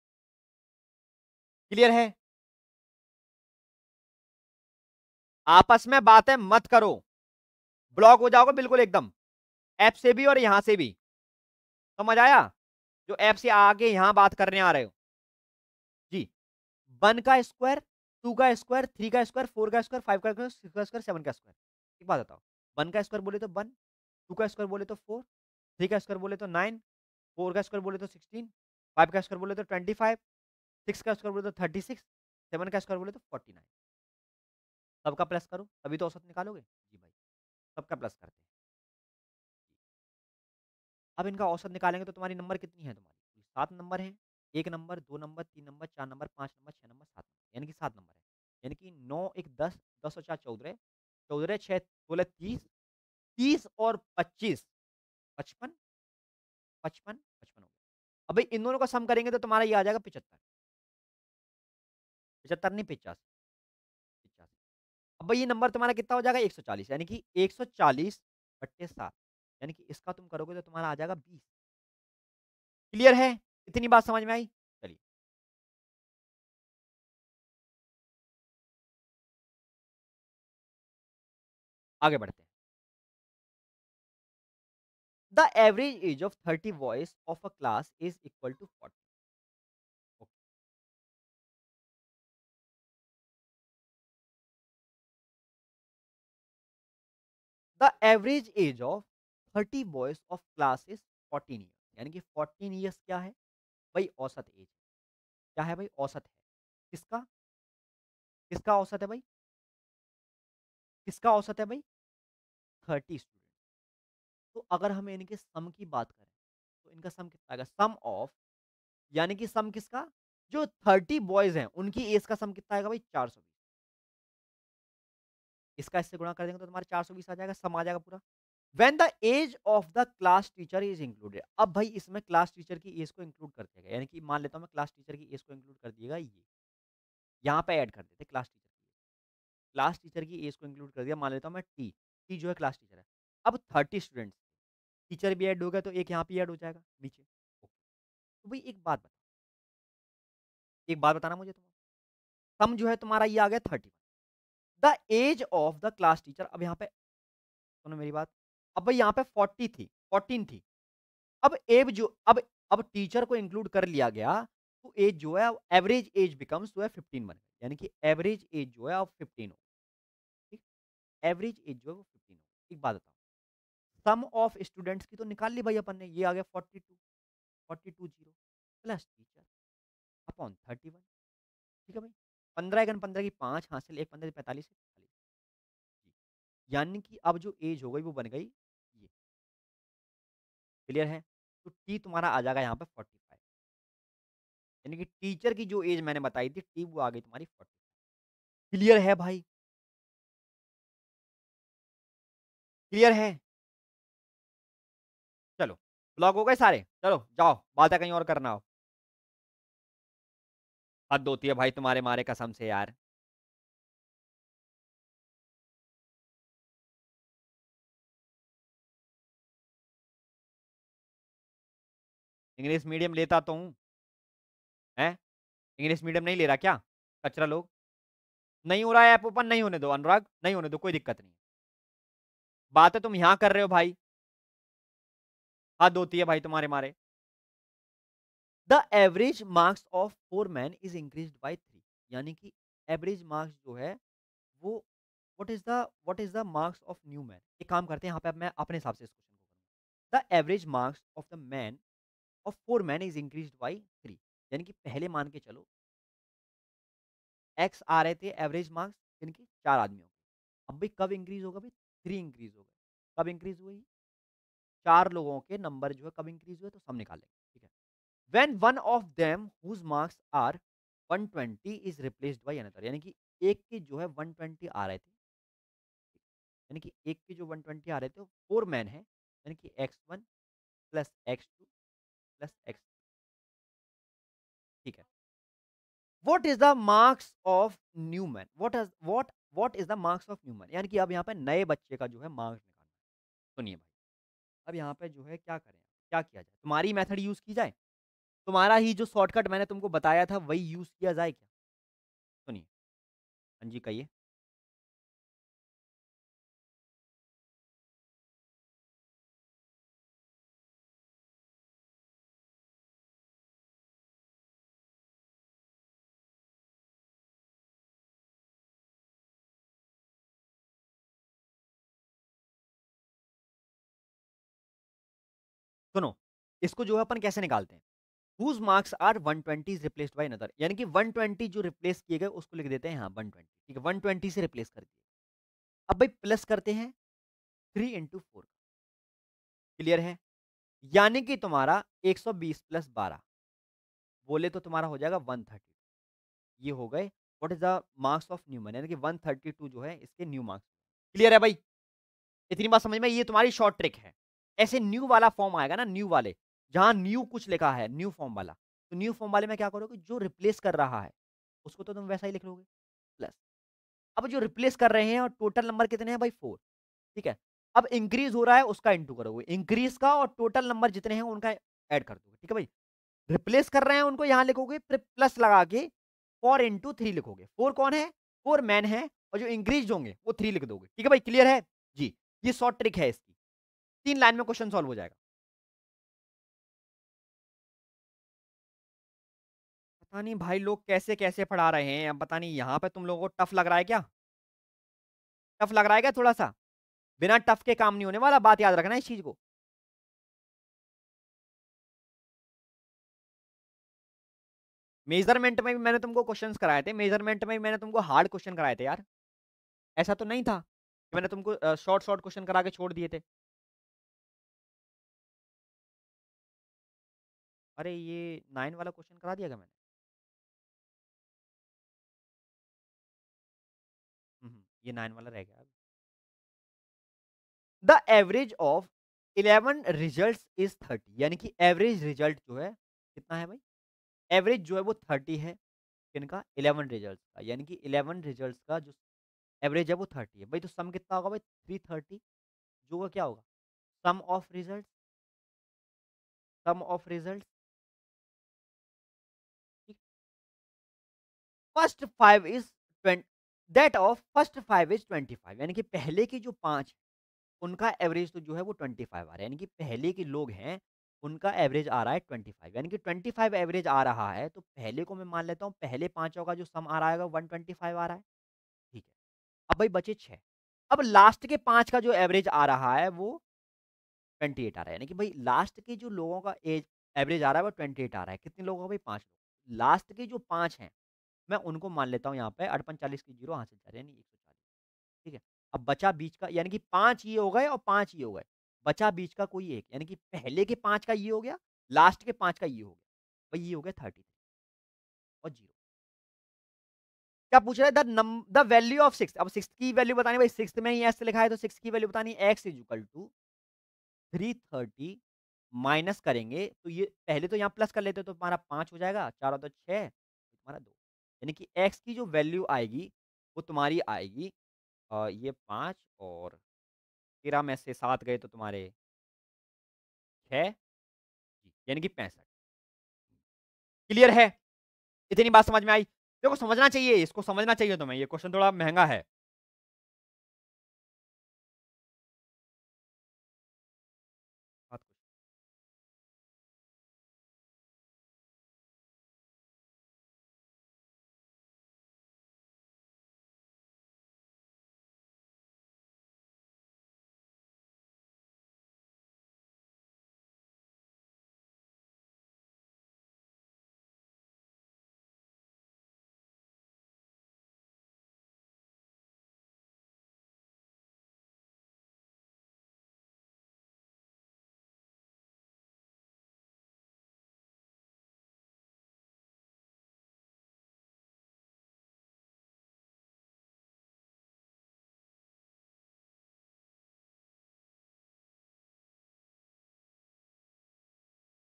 Speaker 1: क्लियर है? आपस में बातें मत करो, ब्लॉक हो जाओगे बिल्कुल एकदम, ऐप से भी और यहां से भी। समझ आया? जो ऐप से आगे यहां बात करने आ रहे हो जी। वन का स्क्वायर, टू का स्क्वायर, थ्री का स्क्वायर, फोर का स्क्वायर, फाइव का स्क्वायर, सिक्स का स्क्वायर, सेवन का स्क्वायर। एक बात बताओ, वन का स्क्वायर बोले तो वन, टू का स्क्वायर बोले तो फोर, थ्री का स्क्वायर बोले तो नाइन, फोर का स्क्वायर बोले तो सिक्सटीन, फाइव का स्क्वायर बोले तो ट्वेंटी फाइव, सिक्स का स्क्वायर बोले तो थर्टी सिक्स, सेवन का स्क्वायर बोले तो फोर्टी नाइन। सबका प्लस करो तभी तो औसत निकालोगे जी भाई, सबका प्लस करते हैं। अब इनका औसत निकालेंगे तो तुम्हारी नंबर कितनी है? तुम्हारी सात नंबर है, एक नंबर, दो नंबर, तीन नंबर, चार नंबर, पाँच नंबर, छह नंबर, सात नंबर, यानी कि सात नंबर है। यानी कि नौ एक दस, दस और चार चौदह, चौदह छह सोलह तीस, तीस और पच्चीस पचपन, पचपन, पचपन हो गया। अब भाई इन दोनों का सम करेंगे तो तुम्हारा ये आ जाएगा पचहत्तर, पचहत्तर नहीं पिचासी, पिचासी। अब भाई ये नंबर तुम्हारा कितना हो जाएगा? एक सौ चालीस, यानी कि एक सौ चालीस बट्टे सात, यानी कि इसका तुम करोगे तो तुम्हारा आ जाएगा बीस। क्लियर है? इतनी बात समझ में आई? चलिए आगे बढ़ते हैं। The average age of thirty boys of a class is equal to forty. The average age of thirty boys of class is fourteen year, यानी कि फोर्टीन ईयर्स क्या है भाई? औसत एज क्या है भाई? औसत है। किसका? किसका औसत है भाई? किसका औसत है भाई? Thirty student. तो अगर हम इनके सम की बात करें तो इनका सम कितना आएगा? सम ऑफ, यानी कि सम किसका? जो थर्टी बॉयज हैं उनकी एज का सम कितना आएगा भाई? चार सौ बीस। इसका इससे गुणा कर देंगे तो तुम्हारे चार सौ बीस आ जाएगा, सम आ जाएगा पूरा। When the age of the class teacher is included, अब भाई इसमें क्लास टीचर की एज को इंक्लूड कर दिया गया, यानी कि मान लेता हूं मैं क्लास टीचर की एज को इंक्लूड कर दिएगा, ये यहाँ पे ऐड कर देते क्लास टीचर की क्लास टीचर की एज को इंक्लूड कर दिया, मान लेता हूँ मैं टी, टी जो है क्लास टीचर है। अब थर्टी स्टूडेंट्स, टीचर भी ऐड हो गया तो एक यहाँ पे ऐड हो जाएगा नीचे। तो भाई एक बात बता, एक बात बताना मुझे, तुम सम जो है तुम्हारा ये आ गया thirty, the age of the class teacher, अब यहाँ पे सुनो मेरी बात, अब भाई यहाँ पे फोर्टी थी, फोर्टीन थी, अब एज जो अब अब टीचर को इंक्लूड कर लिया गया, तो एज जो है एवरेज एज बिकम्स जो है फिफ्टीन बन गया, यानी कि एवरेज एज जो है अब फिफ्टीन हो, ठीक, एवरेज एज जो है वो फिफ्टीन हो। एक बात बताओ, सम ऑफ स्टूडेंट्स की तो निकाल ली भाई अपन ने, ये आ गया forty two, forty two zero plus teacher upon thirty one, ठीक है भाई, पंद्रह गन पंद्रह की पाँच हासिल, एक पंद्रह पैंतालीस, यानी कि अब जो एज हो गई वो बन गई ये। क्लियर है? तो टी तुम्हारा आ जाएगा यहाँ पे फोर्टी फाइव, यानी कि टीचर की जो एज मैंने बताई थी टी वो आ गई तुम्हारी फोर्टी। क्लियर है भाई? क्लियर है? चलो ब्लॉक हो गए सारे, चलो जाओ बातें कहीं और करना हो। हद होती है भाई तुम्हारे मारे कसम से यार। इंग्लिश मीडियम लेता तो हूँ, है? इंग्लिश मीडियम नहीं ले रहा क्या कचरा लोग? नहीं हो रहा है ऐप ओपन, नहीं होने दो अनुराग, नहीं होने दो, कोई दिक्कत नहीं। बातें तुम यहाँ कर रहे हो भाई, हद होती है भाई तुम्हारे मारे। The average marks of four man is increase by three, यानी कि एवरेज मार्क्स जो है वो, what is the what is the marks of new man. एक काम करते हैं यहाँ पे, अब मैं अपने हिसाब से इस क्वेश्चन को करूंगा। The average marks of the man of four man is increase by three, यानी कि पहले मान के चलो एक्स आ रहे थे एवरेज मार्क्स इनके चार आदमियों के। अब भाई कब इंक्रीज़ होगा भाई? थ्री इंक्रीज़ हो गए। कब इंक्रीज़ हुए ये? चार लोगों के नंबर जो है कब इंक्रीज़ हुए तो सब निकाल लेंगे, ठीक है। When one of them whose marks are one twenty is replaced by another यानी कि एक के जो है वन ट्वेंटी आ रहे थे, यानी कि एक के जो वन ट्वेंटी आ रहे थे वो फोर मैन है, यानी कि x one plus x two plus x ठीक है। What is the marks of new man? What is what what is the marks of new man? यानी कि अब यहाँ पे नए बच्चे का जो है मार्क्स निकालना है। सुनिए भाई, अब यहाँ पे जो है क्या करें? क्या किया जाए? तुम्हारी मेथड यूज़ की जाए? तुम्हारा ही जो शॉर्टकट मैंने तुमको बताया था वही यूज़ किया जाए क्या? सुनिए, हाँ जी कहिए। सुनो, इसको जो है अपन कैसे निकालते हैं? Whose marks are one twenty is replaced by another यानी कि वन ट्वेंटी जो रिप्लेस किए गए उसको लिख देते हैं यहाँ वन ट्वेंटी ठीक है, वन ट्वेंटी से रिप्लेस कर दिए। अब भाई प्लस करते हैं थ्री इंटू फोर क्लियर है? यानी कि तुम्हारा एक सौ बीस प्लस बारह बोले तो तुम्हारा हो जाएगा वन थर्टी ये हो गए what is the marks of new man यानी कि वन थर्टी टू जो है इसके न्यू मार्क्स। क्लियर है भाई? इतनी बात समझ में आई? ये तुम्हारी शॉर्ट ट्रिक है। ऐसे न्यू वाला फॉर्म आएगा ना न्यू वाले, जहाँ न्यू कुछ लिखा है न्यू फॉर्म वाला, तो न्यू फॉर्म वाले में क्या करोगे जो रिप्लेस कर रहा है, उसको तो तुम वैसा ही लिख लोगे प्लस। अब जो रिप्लेस कर रहे हैं और टोटल नंबर कितने हैं भाई फोर ठीक है। अब इंक्रीज हो रहा है उसका इंटू करोगे, इंक्रीज का और टोटल नंबर जितने हैं उनका ऐड कर दोगे ठीक है भाई। रिप्लेस कर रहे हैं उनको यहाँ लिखोगे फिर प्लस लगा के फोर इंटू थ्री लिखोगे। फोर कौन है? फोर मैन है और जो इंक्रीज होंगे वो थ्री लिख दोगे ठीक है भाई। क्लियर है जी? ये शॉर्ट ट्रिक है इसकी। तीन लाइन में क्वेश्चन सॉल्व हो जाएगा। पता नहीं भाई लोग कैसे कैसे पढ़ा रहे हैं, अब पता नहीं यहाँ पे तुम लोगों को टफ लग रहा है क्या? टफ लग रहा है क्या थोड़ा सा? बिना टफ के काम नहीं होने वाला, बात याद रखना इस चीज को। मेजरमेंट में भी मैंने तुमको क्वेश्चंस कराए थे, मेजरमेंट में भी मैंने तुमको हार्ड क्वेश्चन कराए थे यार। ऐसा तो नहीं था कि मैंने तुमको शॉर्ट शॉर्ट क्वेश्चन करा के छोड़ दिए थे। अरे ये नाइन वाला क्वेश्चन करा दिया क्या मैंने? हम्म, ये नाइन वाला रह गया। The average of eleven result is thirty यानी कि एवरेज रिजल्ट जो है कितना है भाई? एवरेज जो है वो थर्टी है किनका? इलेवन रिजल्ट का, यानी कि इलेवन रिजल्ट का जो एवरेज है वो थर्टी है भाई। तो सम कितना होगा भाई? थ्री थर्टी जो होगा क्या होगा? Sum of result, sum of result first five is twenty that of first five is twenty five यानी कि पहले की जो पांच उनका एवरेज तो जो है वो ट्वेंटी फाइव आ रहा है, यानी कि पहले के लोग हैं उनका एवरेज आ रहा है ट्वेंटी फाइव यानी कि ट्वेंटी फाइव एवरेज आ रहा है तो पहले को मैं मान लेता हूँ पहले पांचों का जो सम आ रहा है वन ट्वेंटी फाइव आ रहा है ठीक है। अब भाई बचे छह। अब लास्ट के पांच का जो एवरेज आ रहा है वो ट्वेंटी एट आ रहा है, यानी कि भाई लास्ट के जो लोगों का एज एवरेज आ रहा है वो ट्वेंटी एट आ रहा है। कितने लोगों का भाई? पांच लोग। लास्ट के जो पांच हैं मैं उनको मान लेता हूँ यहाँ पे अड़पन चालीस की जीरो हासिल कर यानी एक सौ चालीस ठीक है। अब बचा बीच का यानी कि पाँच ये हो गए और पाँच ये हो गए। बचा बीच का कोई एक यानी कि पहले के पाँच का ये हो गया, लास्ट के पाँच का ये हो गया। भाई ये हो गया थर्टी और जीरो। क्या पूछ रहा है? The num the value of six अब सिक्स की वैल्यू बतानी भाई सिक्स में ही ऐसे लिखा है तो सिक्स की वैल्यू बतानी x is equal to three thirty minus करेंगे तो ये पहले तो यहाँ प्लस कर लेते तो तुम्हारा पाँच हो जाएगा, चार और दो छह तुम्हारा दो यानी कि एक्स की जो वैल्यू आएगी वो तुम्हारी आएगी अ, ये पाँच और तेरह में से सात गए तो तुम्हारे छह यानी कि पैंसठ। क्लियर है? इतनी बात समझ में आई? देखो समझना चाहिए, इसको समझना चाहिए तुम्हें, ये क्वेश्चन थोड़ा महँगा है। बात कुछ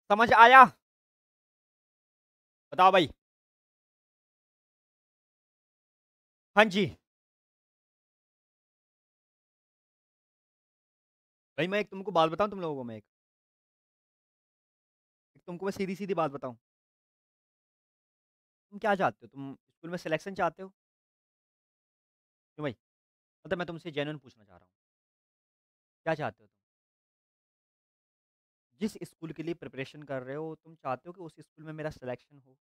Speaker 1: समझ आया? बताओ भाई। हाँ जी। भाई मैं एक तुमको बात बताऊँ तुम लोगों को मैं एक? एक तुमको मैं सीधी-सीधी बात बताऊँ? तुम क्या चाहते हो? तुम स्कूल में सिलेक्शन चाहते हो? क्यों भाई? मतलब मैं तुमसे जेन्युइन पूछना चाह रहा हूँ। क्या चाहते हो तुम? जिस स्कूल के लिए प्रिपरेशन कर रहे हो, तुम चाहते हो कि उस स्कूल में मेरा सिलेक्शन हो?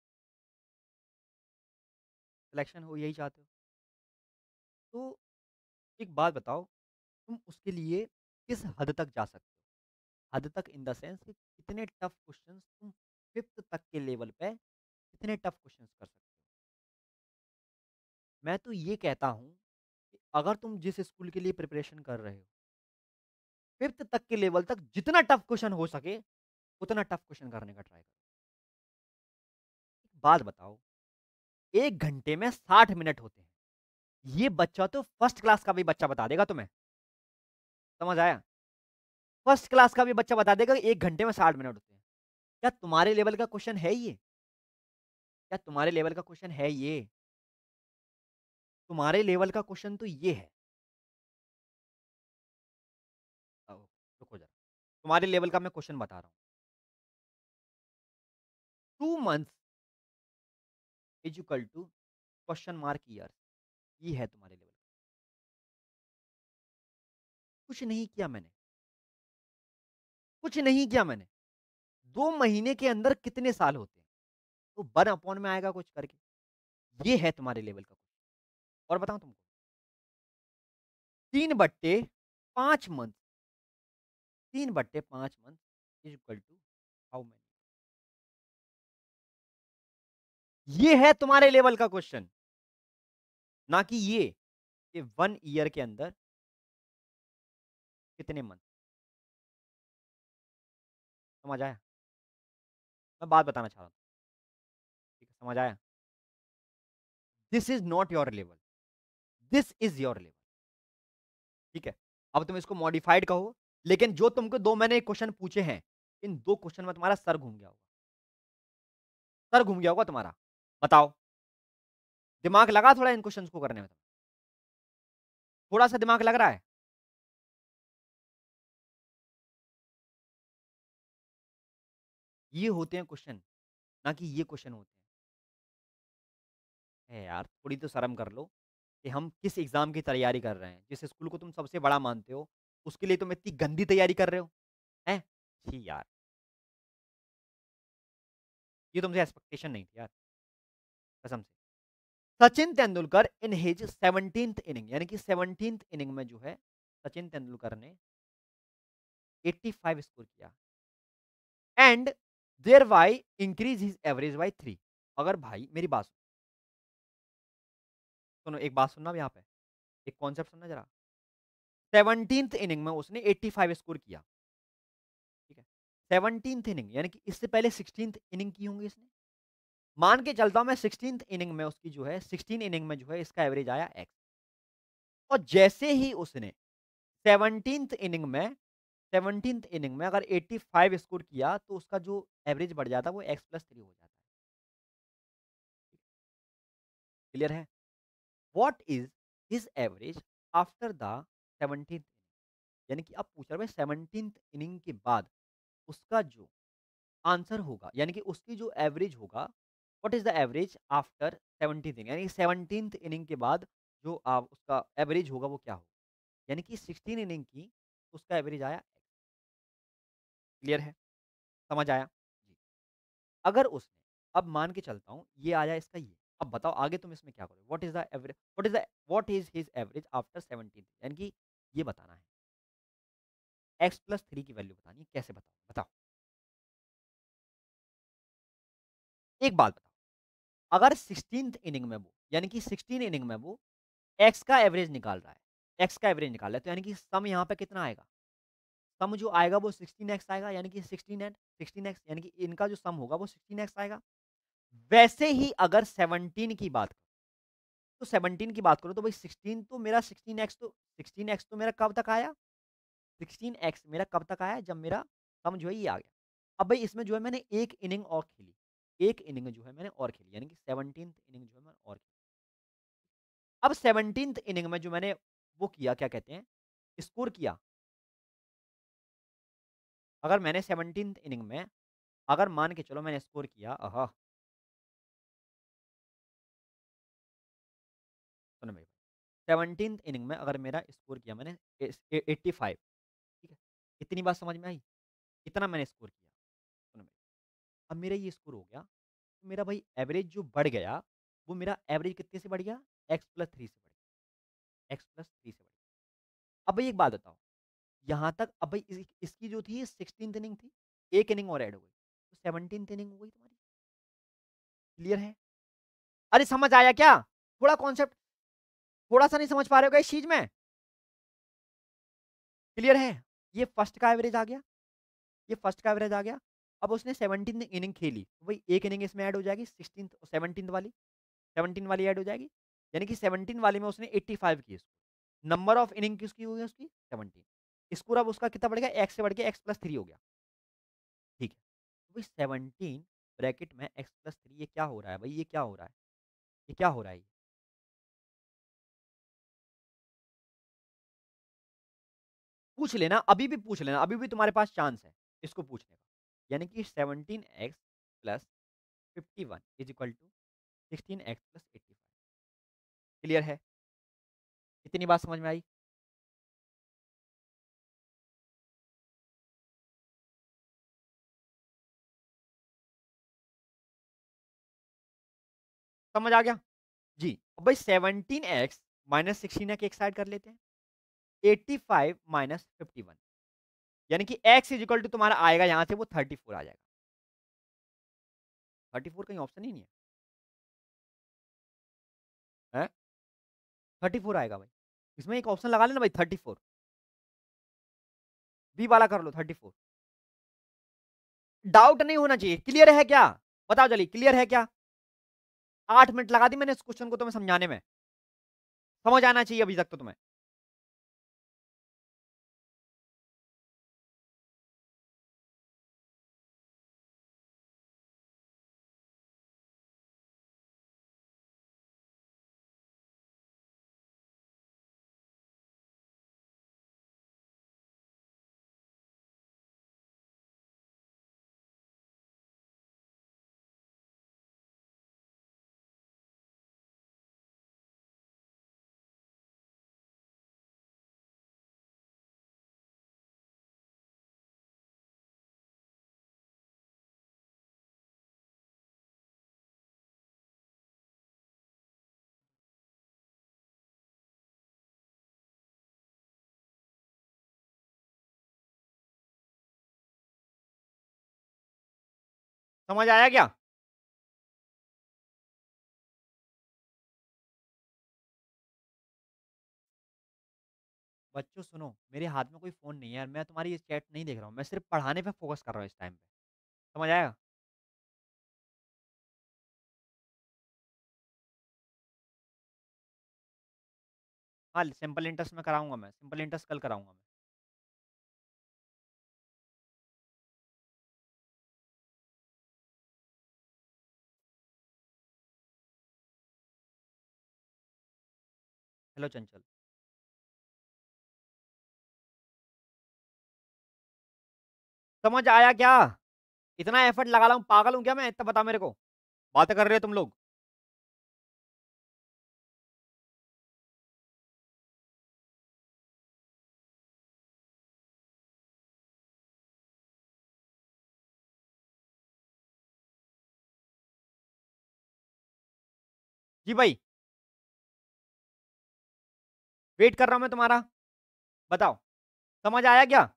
Speaker 1: सिलेक्शन हो यही चाहते हो? तो एक बात बताओ, तुम उसके लिए किस हद तक जा सकते हो? हद तक इन द सेंस कि कितने टफ क्वेश्चंस तुम फिफ्थ तक के लेवल पे कितने टफ क्वेश्चंस कर सकते हो? मैं तो ये कहता हूँ कि अगर तुम जिस स्कूल के लिए प्रिपरेशन कर रहे हो, फिफ्थ तक के लेवल तक जितना टफ क्वेश्चन हो सके, उतना टफ क्वेश्चन करने का ट्राई करो। एक बात बताओ, एक घंटे में साठ मिनट होते हैं। ये बच्चा तो फर्स्ट क्लास का भी बच्चा बता देगा तुम्हें। समझ आया? फर्स्ट क्लास का भी बच्चा बता देगा कि एक घंटे में साठ मिनट होते हैं। क्या तुम्हारे लेवल का क्वेश्चन है ये? क्या तुम्हारे लेवल का क्वेश्चन है ये? तुम्हारे लेवल का क्वेश्चन तो ये है। अ, रुको ज़रा, तुम्हारे लेवल का मैं क्वेश्चन बता रहा हूँ। Two months is equal to question mark years. ये है तुम्हारे लेवल का। कुछ नहीं किया मैंने, कुछ नहीं किया मैंने। दो महीने के अंदर कितने साल होते हैं? तो वन अपॉन में आएगा कुछ करके। ये है तुम्हारे लेवल का क्वेश्चन। और बताऊँ तुमको? तीन बट्टे पाँच मंथ, तीन बट्टे पाँच month is equal to how many? ये है तुम्हारे लेवल का क्वेश्चन। ना कि ये कि वन ईयर के अंदर कितने मंथ। समझ आया? मैं बात बताना चाह रहा हूँ। ठीक है, समझ आया? This is not your level, this is your level. ठीक है? अब तुम इसको मॉडिफाइड कहो, लेकिन जो तुमको दो मैंने क्वेश्चन पूछे हैं, इन दो क्वेश्चन में तुम्हारा सर घूम गया होगा। सर घूम गया होगा तुम्हारा। बताओ, दिमाग लगा थोड़ा इन क्वेश्चंस को करने में? थोड़ा-सा दिमाग लग रहा है? ये होते हैं क्वेश्चन, ना कि ये क्वेश्चन होते हैं। है यार, थोड़ी तो शर्म कर लो कि हम किस एग्ज़ाम की तैयारी कर रहे हैं। जिस स्कूल को तुम सबसे बड़ा मानते हो, उसके लिए तुम इतनी गंदी तैयारी कर रहे हो। हैं? छी यार, ये तुमसे एक्सपेक्टेशन नहीं थी यार, कसम से। Sachin Tendulkar in his seventeenth inning यानी कि सेवनटीन्थ इनिंग में जो है, सचिन तेंदुलकर ने पचासी स्कोर किया and thereby increase his average by three. अगर भाई मेरी बात सुनो, सुनो एक बात सुनना अब यहाँ पे, एक कॉन्सेप्ट सुनना जरा। सेवनटीन्थ इनिंग में उसने पचासी स्कोर किया, ठीक है? सेवनटीन्थ इनिंग यानी कि इससे पहले सिक्सटीन्थ इनिंग की होंगी इसने। मान के चलता हूँ मैं सिक्सटीन्थ इनिंग में उसकी जो है सिक्सटीन इनिंग में जो है इसका एवरेज आया एक्स। और जैसे ही उसने सेवनटीन्थ इनिंग में सेवनटीन्थ इनिंग में अगर पचासी स्कोर किया तो उसका जो एवरेज बढ़ जाता है वो एक्स प्लस थ्री हो जाता है। क्लियर है? What is his average after the seventeenth inning? यानी कि अब पूछ रहा है सेवनटीन्थ इनिंग के बाद उसका जो आंसर होगा यानी कि उसकी जो एवरेज होगा, what is the average after seventeenth inning, यानी सेवनटीन्थ इनिंग के बाद जो आ, उसका एवरेज होगा वो क्या होगा? यानी कि सिक्सटीन इनिंग की उसका एवरेज आया। क्लियर है? समझ आया? जी। अगर उसने अब मान के चलता हूँ ये आया इसका ये। अब बताओ आगे तुम इसमें क्या करोगे? What is the average what is the what is his average after seventeen यानी कि ये बताना है। एक्स प्लस थ्री की वैल्यू बतानी है, कैसे बताओ? बताओ। एक बात बताओ, अगर सिक्सटीन्थ इनिंग में वो यानी कि सिक्सटीन इनिंग में वो एक्स का एवरेज निकाल रहा है, एक्स का एवरेज निकाल रहा है तो यानी कि सम यहाँ पे कितना आएगा? सम जो आएगा वो सिक्सटीन एक्स आएगा यानी कि सिक्सटीन एंड सिक्सटीन एक्स यानी कि इनका जो सम होगा वो सिक्सटीन एक्स आएगा। वैसे ही अगर सेवनटीन की बात तो सेवनटीन की बात करो तो भाई सिक्सटीन तो मेरा सिक्सटीन एक्स तो सिक्सटीन एक्स तो मेरा कब तक आया? सिक्सटीन एक्स मेरा कब तक आया? जब मेरा सम जो है ये आ गया। अब भाई इसमें जो है मैंने एक इनिंग और खेली, एक इनिंग जो है मैंने और खेली, यानी कि सेवनटीन्थ इनिंग जो है मैंने और खेली। अब सेवनटीन्थ इनिंग में जो मैंने वो किया, क्या कहते हैं, स्कोर किया। अगर मैंने सेवनटीन्थ इनिंग में अगर मान के चलो मैंने स्कोर किया, आहा! सुनो मेरी बात, सेवनटीन्थ इनिंग में अगर मेरा स्कोर किया मैंने एस ए एटी फाइव, ठीक है? इतनी बात समझ में आई? इतना मैंने स्कोर किया। सुनो मेरी, अब मेरा ये स्कोर हो गया, तो मेरा भाई एवरेज जो बढ़ गया, वो मेरा एवरेज कितने से बढ़ गया? एक्स प्लस थ्री से बढ़ गया, एक्स प्लस थ्री से बढ़ गया। अब भाई एक बात बताओ, यहाँ तक अब भाई इस इसकी जो थी सिक्सटीन्थ इनिंग थी, एक इनिंग और ऐड हो गई, तो सेवनटीन्थ इनिंग हो गई तुम्हारी। क्लियर है? अरे समझ आया क्या? थोड़ा कॉन्सेप्ट थोड़ा-सा नहीं समझ पा रहे हो क्या इस चीज़ में? क्लियर है? ये फर्स्ट का एवरेज आ गया, ये फर्स्ट का एवरेज आ गया। अब उसने सेवनटीन्थ इनिंग खेली, तो भाई एक इनिंग इसमें ऐड हो जाएगी सिक्सटीन्थ सेवनटीन्थ वाली, सेवनटीन वाली ऐड हो जाएगी। यानी कि सेवनटीन वाले में उसने एटी फाइव की स्कोर। नंबर ऑफ इनिंग किसकी हुई है उसकी? सेवनटीन। स्कोर अब उसका कितना बढ़ गया? एक्स से बढ़ के एक्स प्लस थ्री हो गया। ठीक है। तो भाई सेवनटीन ब्रैकेट में एक्स प्लस थ्री, ये क्या हो रहा है भाई? ये क्या हो रहा है? ये क्या हो रहा है ये? पूछ लेना, अभी भी पूछ लेना, अभी भी तुम्हारे पास चांस है इसको पूछने का। यानी कि seventeen x plus fifty one is equal to sixteen x plus eighty five. Clear है? इतनी बात समझ में आई? समझ आ गया? जी। अब भाई seventeen x minus sixteen x एक साइड कर लेते हैं। Eighty five minus fifty one, यानी कि x इज इक्वल टू तुम्हारा आएगा यहाँ से वो थर्टी फोर आ जाएगा। थर्टी फोर कहीं ऑप्शन ही नहीं है, है? थर्टी फोर आएगा भाई। इसमें एक ऑप्शन लगा लेना भाई, थर्टी फोर। बी वाला कर लो थर्टी फोर। डाउट नहीं होना चाहिए। क्लियर है क्या? बताओ जल्दी, क्लियर है क्या? आठ मिनट लगा दी मैंने इस क्वेश्चन को तुम्हें समझाने में। समझ आना चाहिए अभी तक तो तुम्हें। समझ आया क्या? बच्चों सुनो, मेरे हाथ में कोई फोन नहीं है यार, मैं तुम्हारी ये चैट नहीं देख रहा हूँ, मैं सिर्फ पढ़ाने पे फोकस कर रहा हूँ इस टाइम पे। समझ आएगा? हाँ, सिंपल इंटरेस्ट में कराऊंगा, मैं सिंपल इंटरेस्ट कल कराऊंगा मैं। हेलो चंचल, समझ आया क्या? इतना एफर्ट लगा रहा हूँ, पागल हूँ क्या मैं? इतना बता मेरे को, बातें कर रहे हो तुम लोग। जी भाई, वेट कर रहा हूँ मैं तुम्हारा, बताओ। समझ आया क्या?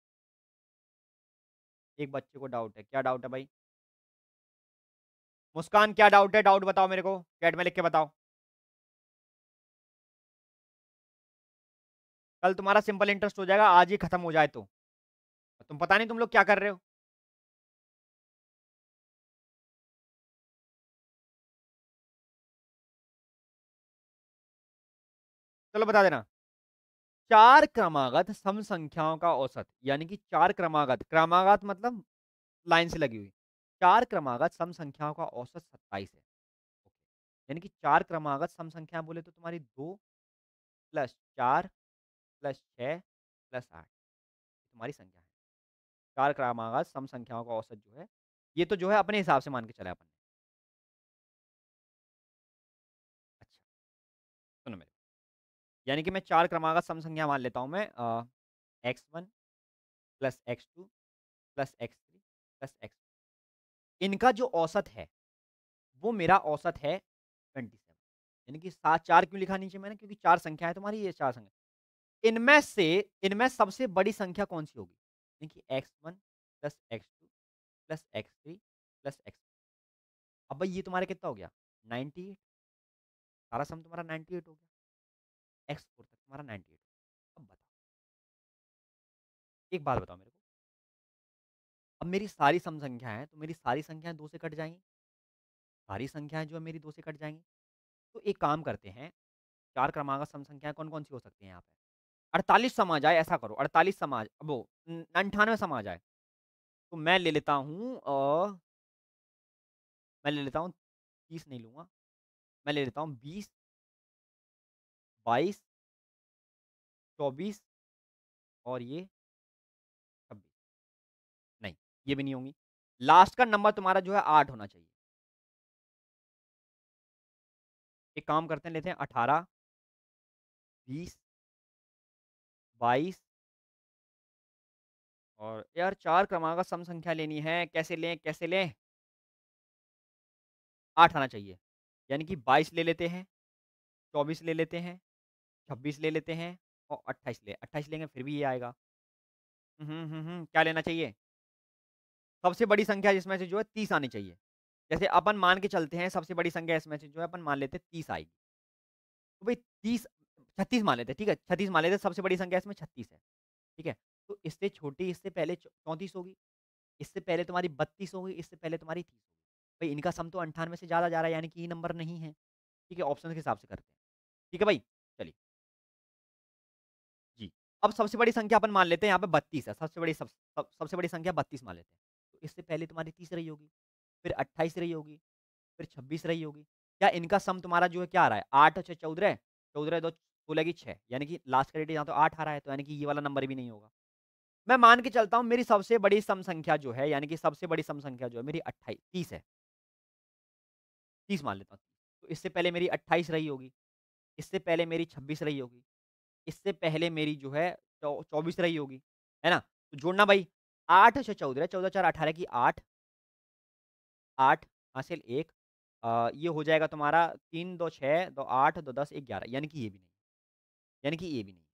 Speaker 1: एक बच्चे को डाउट है, क्या डाउट है भाई? मुस्कान, क्या डाउट है? डाउट बताओ मेरे को, चैट में लिख के बताओ। कल तुम्हारा सिंपल इंटरेस्ट हो जाएगा, आज ही खत्म हो जाए तो। तुम पता नहीं तुम लोग क्या कर रहे हो। चलो बता देना। चार क्रमागत सम संख्याओं का औसत, यानी कि चार क्रमागत, क्रमागत मतलब लाइन से लगी हुई। चार क्रमागत सम संख्याओं का औसत सत्ताईस है। यानी कि चार क्रमागत सम संख्या बोले तो तुम्हारी दो प्लस चार प्लस छह प्लस आठ तुम्हारी संख्या है। चार क्रमागत सम संख्याओं का औसत जो है, ये तो जो है अपने हिसाब से मान के चले अपन ने। अच्छा, सुनो मेरे यानी कि मैं चार क्रमागत सम संख्या मान लेता हूँ मैं अ, x one plus x two plus x three plus x इनका जो औसत है, वो मेरा औसत है सत्ताईस यानी कि सात चार क्यों लिखा नीचे मैंने? क्योंकि चार संख्या है तुम्हारी, ये चार संख्या इनमें से इनमें सबसे बड़ी संख्या कौन-सी होगी? देखिए x one plus x two plus x three plus x अब भाई ये तुम्हारा कितना हो गया? अट्ठानवे सारा सम तुम्हारा अट्ठानवे हो गया। एक्स फोर तक तुम्हारा अट्ठानवे अब बताओ, एक बात बताओ मेरे को, अब मेरी सारी सम संख्या है, तो मेरी सारी संख्याएँ दो से कट जाएँगी? सारी संख्याएँ जो है मेरी दो से कट जाएँगी। तो एक काम करते हैं, चार क्रमागत सम संख्याएँ कौन-कौन सी हो सकती हैं यहाँ पे? अड़तालीस सम आ जाए ऐसा करो, अड़तालीस सम आ वो उम, अट्ठानवे सम आ जाए। तो मैं ले लेता हूँ अ, मैं ले लेता हूँ तीस नहीं लूँगा, मैं ले लेता हूँ बीस, बाईस, चौबीस और ये छब्बीस नहीं, ये भी नहीं होंगी। लास्ट का नंबर तुम्हारा जो है आठ होना चाहिए। एक काम करते हैं, लेते हैं अठारह, बीस, बाईस और यार चार क्रमागत सम संख्या लेनी है, कैसे लें, कैसे लें? आठ आना चाहिए। यानी कि बाईस ले लेते हैं, चौबीस ले लेते हैं, छब्बीस ले लेते हैं और अट्ठाईस ले अट्ठाईस लेंगे फिर भी ये आएगा। हुँ, हुँ, हुँ, हुँ, क्या लेना चाहिए? सबसे बड़ी संख्या जिसमें से जो है तीस आनी चाहिए। जैसे अपन मान के चलते हैं सबसे बड़ी संख्या इसमें से जो है अपन मान लेते हैं तीस आएगी। तो भई तीस छत्तीस मान लेते हैं, ठीक है? छत्तीस मान लेते हैं सबसे बड़ी संख्या इसमें छत्तीस है, ठीक है? तो इससे छोटी इससे पहले चौ चौंतीस होगी, इससे पहले तुम्हारी बत्तीस होगी, इससे पहले तुम्हारी तीस होगी। भई इनका सम तो अट्ठानवे से ज़्यादा जा रहा है यानी कि ये नंबर नहीं है, ठीक है? ऑप्शन के हिसाब से करते हैं। ठीक है भाई? चलिए, जी। अब सबसे बड़ी संख्या अपन मान लेते हैं यहाँ पे बत्तीस है, सबसे बड़ी सब सब सबसे बड़ी संख्या बत्तीस मान लेते हैं। तो इससे पहले तुम्हारी तीस रही होगी, फिर अट्ठाईस रही होगी, फिर छब्बीस रही होगी। क्या इनका सम तुम्हारा जो है क्या आ रहा है? आठ और छह चौदह, चौदह दो सोलह की छह यानी कि लास्ट का रेट यहाँ तो आठ आ रहा है, तो यानी कि ये वाला नंबर भी नहीं होगा। मैं मान के चलता हूँ मेरी सबसे बड़ी सम संख्या जो है, यानी कि सबसे बड़ी सम संख्या जो है मेरी अट्ठाईस तीस है, तीस मान लेता हूँ। तो इससे पहले मेरी अट्ठाईस रही होगी, इससे पहले मेरी छब्बीस रही होगी, इससे पहले मेरी जो है चौ चौबीस रही होगी, है ना? तो जोड़ना भाई आठ छह चौदह, चौदह चार अठारह की आठ, आठ हासिल एक अ, ये हो जाएगा तुम्हारा तीन दो छह, दो आठ, दो दस, एक ग्यारह यानी कि ये भी नहीं, यानी कि ये भी नहीं,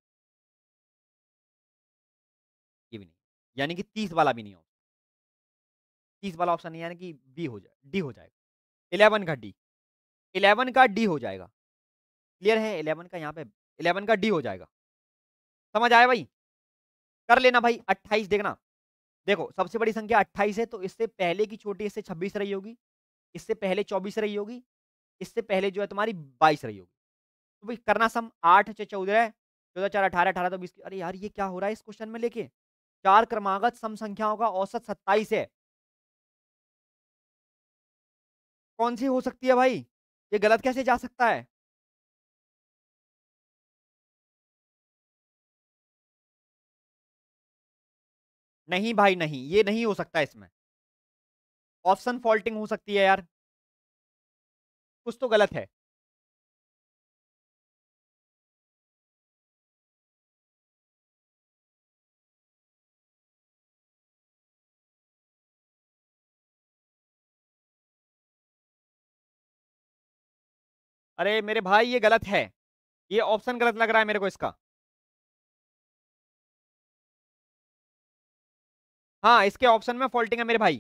Speaker 1: ये भी नहीं, यानी कि तीस वाला भी नहीं हो तीस वाला ऑप्शन नहीं है, यानी कि बी हो जाए डी हो जाएगा। इलेवन का डी, इलेवन का डी हो जाएगा। क्लियर है? इलेवन का यहाँ पे इलेवन का डी हो जाएगा। समझ आया भाई? कर लेना भाई अट्ठाईस देखना। देखो सबसे बड़ी संख्या अट्ठाईस है तो इससे पहले की छोटी इससे छब्बीस रही होगी, इससे पहले चौबीस रही होगी, इससे पहले जो है तुम्हारी बाईस रही होगी। तो भाई करना सम आठ छह चौदह, चौदह चार अठारह, अठारह दो बीस अरे यार ये क्या हो रहा है इस क्वेश्चन में लेके? चार क्रमागत सम संख्याओं का औसत सत्ताईस है। कौन-सी हो सकती है भाई? ये गलत कैसे जा सकता है? नहीं भाई नहीं, ये नहीं हो सकता इसमें। ऑप्शन फॉल्टिंग हो सकती है यार, कुछ तो गलत है। अरे मेरे भाई ये गलत है। ये ऑप्शन गलत लग रहा है मेरे को इसका। हाँ, इसके ऑप्शन में फॉल्टिंग है मेरे भाई।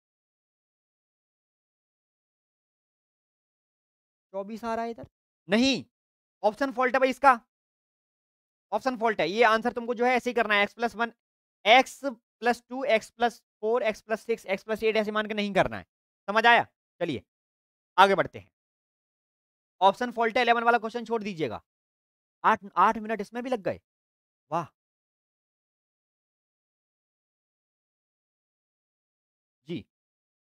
Speaker 1: चौबीस आ रहा है इधर। नहीं, ऑप्शन फॉल्ट है भाई इसका। ऑप्शन फॉल्ट है। ये आंसर तुमको जो है ऐसे ही करना है x plus one, x plus two, x plus four, x plus six, x plus eight ऐसे मान के नहीं करना है। समझ आया? चलिए, आगे बढ़ते हैं। ऑप्शन फॉल्ट है, इलेवन वाला क्वेश्चन छोड़ दीजिएगा। आठ आठ मिनट इसमें भी लग गए। वाह!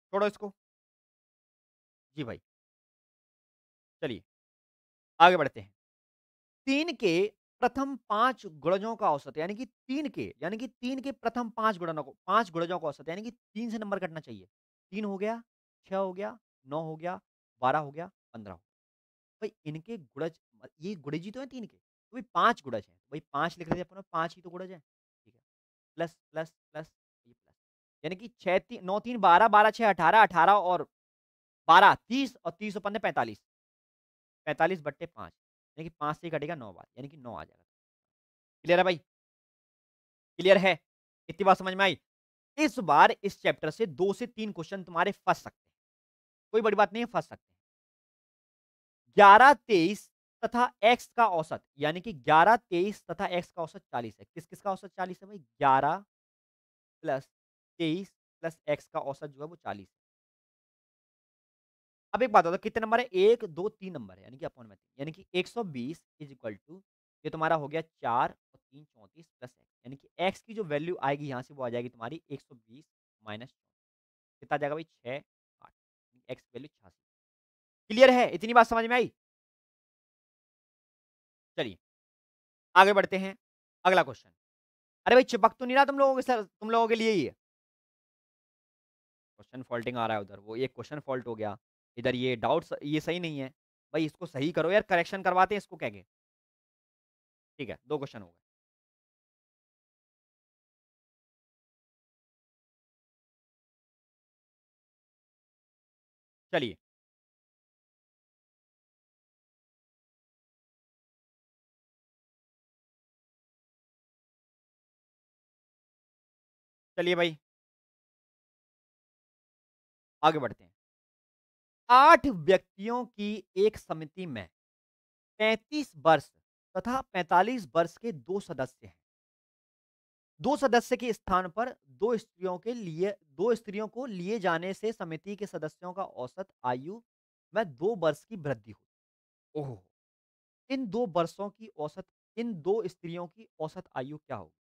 Speaker 1: छोड़ो इसको। जी भाई। चलिए, आगे बढ़ते हैं। तीन के प्रथम पाँच गुणजों का औसत यानी कि तीन के यानी कि तीन के प्रथम पाँच गुणनों को पाँच गुणजों का औसत यानी कि तीन से नंबर कटना चाहिए। तीन हो गया, छह हो गया, नौ हो गया, बारह हो गया, पंद्रह हो गया। भाई इनके गुणज अ, ये गुणज ही तो हैं तीन के। तो भाई पाँच गुणज हैं। भाई पाँच लिख लेते अपन पाँच ही तो गुणज हैं। ठीक है। प्लस, प्लस, प्लस, ये प्लस। यानी कि छह ती नौ तीन बारह, बारह छह अठारह, अठारह और बारह तीस और तीस और पंद्रह पैंतालीस। पैंतालीस बट्टे पाँच यानी कि पाँच से ही कटेगा नौ बार यानी कि नौ आ जाएगा। क्लियर है भाई? क्लियर है? इतनी बात समझ में आई? इस बार इस चैप्टर से दो से तीन क्वेश्चन तुम्हारे फँस सकते हैं। कोई बड़ी बात नहीं है, फँस सकते हैं। ग्यारह, तेईस तथा x का औसत यानी कि ग्यारह, तेईस तथा x का औसत चालीस है। किस-किस का औसत चालीस है भाई? ग्यारह प्लस तेईस प्लस x का औसत जो है वो चालीस है। अब एक बात बताओ कितने नंबर है? एक, दो, तीन नंबर है यानी कि अपॉन में तीन यानी कि एक सौ बीस इज़ इक्वल टू ये तुम्हारा हो गया चार और तीन चौंतीस प्लस x यानी कि x की जो वैल्यू आएगी यहाँ से वो आ जाएगी तुम्हारी एक सौ बीस माइनस कितना आ जाएगा भाई छह, आठ x की वैल्यू छियासी। क्लियर है? इतनी बात समझ में आई? चलिए, आगे बढ़ते हैं। अगला क्वेश्चन। अरे भाई चिपक तो नहीं रहा तुम लोगों के सर तुम लोगों के लिए ही है। क्वेश्चन फॉल्टिंग आ रहा है उधर, वो एक क्वेश्चन फॉल्ट हो गया। इधर ये डाउट्स ये सही नहीं है। भाई इसको सही करो यार, करेक्शन करवाते हैं इसको कह के। ठीक है, दो क्वेश्चन हो गए। चलिए, चलिए भाई, आगे बढ़ते हैं। आठ व्यक्तियों की एक समिति में पैंतीस वर्ष तथा पैंतालीस वर्ष के दो सदस्य हैं। दो सदस्य के स्थान पर दो स्त्रियों के लिए दो स्त्रियों को लिए जाने से समिति के सदस्यों का औसत आयु में दो वर्ष की वृद्धि हुई। ओहो! इन दो वर्षों की औसत इन दो स्त्रियों की औसत आयु क्या होगी?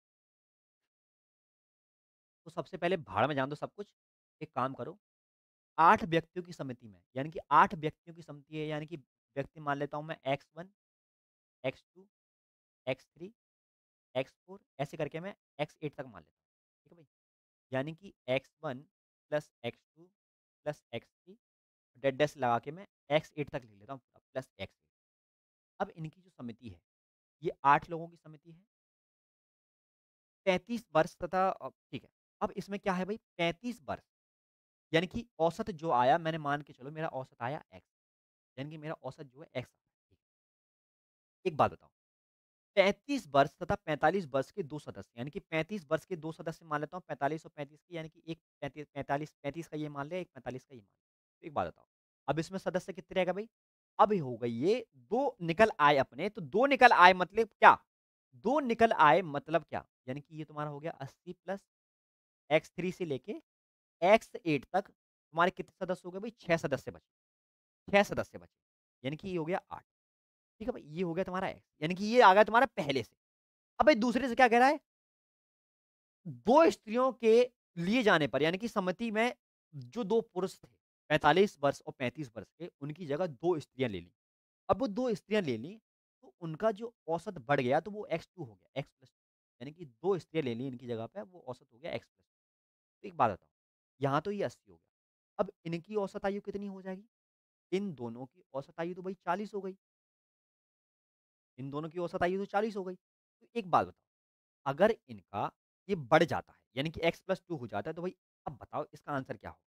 Speaker 1: तो सबसे पहले भाड़ में जान दो सब कुछ। एक काम करो, आठ व्यक्तियों की समिति में, यानी कि आठ व्यक्तियों की समिति है, यानी कि व्यक्ति मान लेता हूँ मैं x one, x two, x three, x four ऐसे करके मैं एक्स एट तक मान लेता हूँ। ठीक है भाई? यानी कि x one plus x two plus x three dead dash लगा के मैं एक्स एट तक लिख लेता हूँ पूरा प्लस एक्स एट। अब इनकी जो समिति है, ये आठ लोगों की समिति है। पैंतीस वर्ष तथा अ, ठीक है। अब इसमें क्या है भाई पैंतीस वर्ष यानी कि औसत जो आया मैंने मान के चलो मेरा औसत आया एक्स यानी कि मेरा औसत जो है एक्स आया। ठीक है। एक बात बताओ पैंतीस वर्ष तथा पैंतालीस वर्ष के दो सदस्य यानी कि पैंतीस वर्ष के दो सदस्य मान लेता हूँ पैंतालीस और पैंतीस की यानी कि एक पैंतीस पैंतालीस पैंतीस का ये मान लिया एक पैंतालीस का ये मान लिया। तो एक बात बताओ अब इसमें सदस्य कितने रहेगा भाई अब हो गई ये दो निकल आए अपने तो दो निकल आए मतलब क्या दो निकल आए मतलब क्या यानी कि ये तुम्हारा हो गया अस्सी प्लस एक्स थ्री से लेके एक्स एट तक तुम्हारे कितने सदस्य हो गए भाई छह सदस्य बचे छह सदस्य बचे यानी कि ये हो गया आठ। ठीक है भाई ये हो गया तुम्हारा एक्स यानी कि ये आ गया तुम्हारा पहले से। अब भाई दूसरे से क्या कह रहा है दो स्त्रियों के लिए जाने पर यानी कि समिति में जो दो पुरुष थे पैंतालीस वर्ष और पैंतीस वर्ष के उनकी जगह दो स्त्रियां ले ली। अब वो दो स्त्रियां ले ली तो उनका जो औसत बढ़ गया तो वो एक्स टू हो गया एक्स प्लस यानी कि दो स्त्रियां ले ली इनकी जगह पे वो औसत हो गया एक्स प्लस। तो एक बात बताओ यहाँ तो ये अस्सी हो गया अब इनकी औसत आयु कितनी हो जाएगी इन दोनों की औसत आयु तो भाई चालीस हो गई। इन दोनों की औसत आयु तो चालीस हो गई। तो एक बात बताओ अगर इनका ये बढ़ जाता है यानी कि x प्लस टू हो जाता है तो भाई अब बताओ इसका आंसर क्या होगा?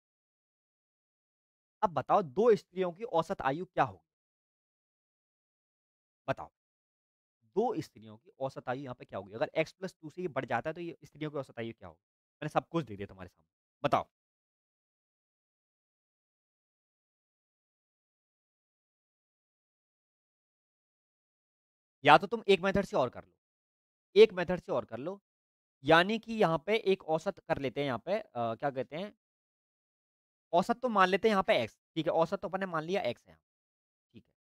Speaker 1: अब बताओ दो स्त्रियों की औसत आयु क्या होगी? बताओ। दो स्त्रियों की औसत आयु यहाँ पे क्या होगी? अगर x प्लस टू से ये बढ़ जाता है तो ये स्त्रियों की औसत आयु क्या होगी? मैंने सब कुछ दे दिया तुम्हारे सामने। बताओ। या तो तुम एक मेथड से और कर लो। एक मेथड से और कर लो। यानी कि यहाँ पे एक औसत कर लेते हैं यहाँ पे अ, क्या कहते हैं? औसत तो मान लेते हैं यहाँ पे x ठीक है औसत तो अपन ने मान लिया x है यहाँ ठीक है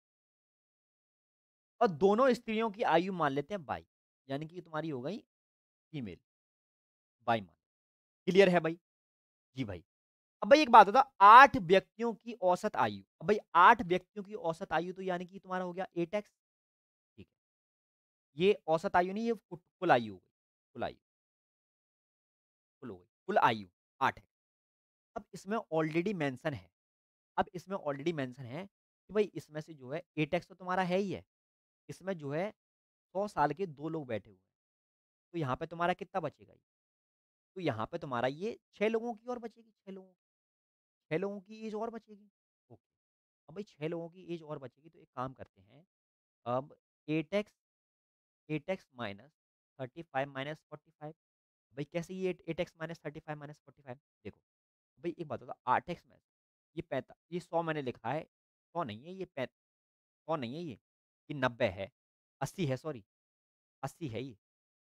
Speaker 1: और दोनों स्त्रियों की आयु मान लेते हैं बाई यानी कि तुम्हारी हो गई फीमेल बाई मान क्लियर है भाई जी भाई अब भाई एक बात बता, आठ व्यक्तियों की औसत आयु, अब भाई आठ व्यक्तियों की औसत आयु तो यानी कि तुम्हारा हो गया एट एक्स, ठीक है। ये औसत आयु नहीं, ये कु कुल आयु हो गई, कुल आयु, कुल हो गई, कुल आयु आठ है। अब इसमें ऑलरेडी मेंशन है, अब इसमें ऑलरेडी मेंशन है कि भाई इसमें से जो है एट एक्स तो तुम्हारा है ही है, इसमें जो है सौ साल के दो लोग बैठे हुए हैं, तो यहाँ पे तुम्हारा कितना बचेगा ये? तो यहाँ पे तुम्हारा ये छह लोगों की और बचेगी, छह लोगों की, छह लोगों की एज और बचेगी। ओके, अब भाई छह लोगों की एज और बचेगी तो एक काम करते हैं, अब eight x eight x minus thirty five minus forty five, भाई कैसे ये eight x minus thirty five minus forty five, देखो भाई एक बात बता, आठ एक्स में से ये पैंता ये सौ मैंने लिखा है, सौ नहीं है ये पै सौ नहीं है ये, ये नब्बे है, अस्सी है सॉरी, अस्सी है ये,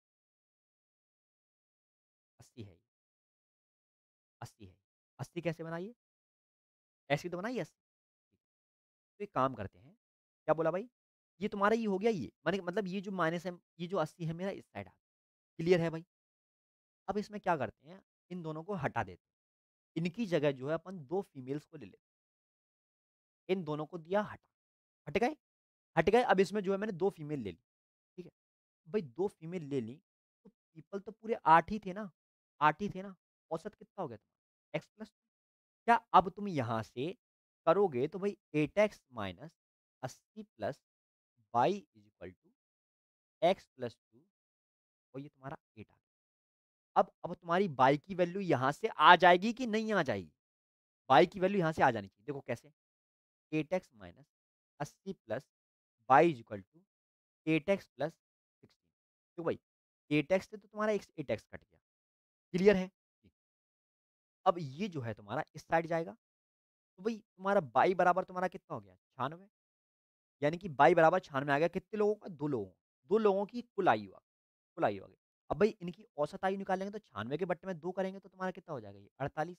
Speaker 1: अस्सी है ये, अस्सी है, अस्सी कैसे बनाइए? ऐसे ही तो बनाइए अस्सी। तो एक काम करते हैं, क्या बोला भाई? ये तुम्हारा ये हो गया ये, माने मतलब ये जो माइनस है, ये जो अस्सी है मेरा इस साइड आ गया। क्लियर है भाई? अब इसमें क्या करते हैं, इन दोनों को हटा देते हैं। इनकी जगह जो है अपन दो फीमेल्स को ले लेते हैं। इन दोनों को दिया हटा, हट गए? हट गए, अब इसमें जो है मैंने दो फीमेल ले ली, ठीक है? भाई दो फीमेल ले ली, तो पीपल तो पूरे आठ ही थे ना, आठ ही थे ना, औसत कितना हो गया तुम्हारा? एक्स प्लस क्या अब तुम यहाँ से करोगे तो भाई एट एक्स माइनस अस्सी plus y is equal to x plus two, और ये तुम्हारा एट आ गया। अब अब तुम्हारी बाई की वैल्यू यहाँ से आ जाएगी कि नहीं आ जाएगी? बाई की वैल्यू यहाँ से आ जानी चाहिए। देखो कैसे, एट एक्स माइनस अस्सी plus y is equal to eight x plus sixteen. तो भाई एट एक्स से तो तुम्हारा एट एक्स कट गया। क्लियर है? ठीक। अब ये जो है तुम्हारा इस साइड जाएगा, तो भाई तुम्हारा बाई बराबर तुम्हारा कितना हो गया? छियानवे, यानी कि बाई बराबर छियानवे आ गया, कितने लोगों का? दो लोगों का। दो लोगों की कुल आयु आ कुल आयु आ गई। अब भाई इनकी औसत आयु निकालेंगे तो छियानवे के बट्टे में दो करेंगे तो तुम्हारा कितना हो जाएगा ये? अड़तालीस।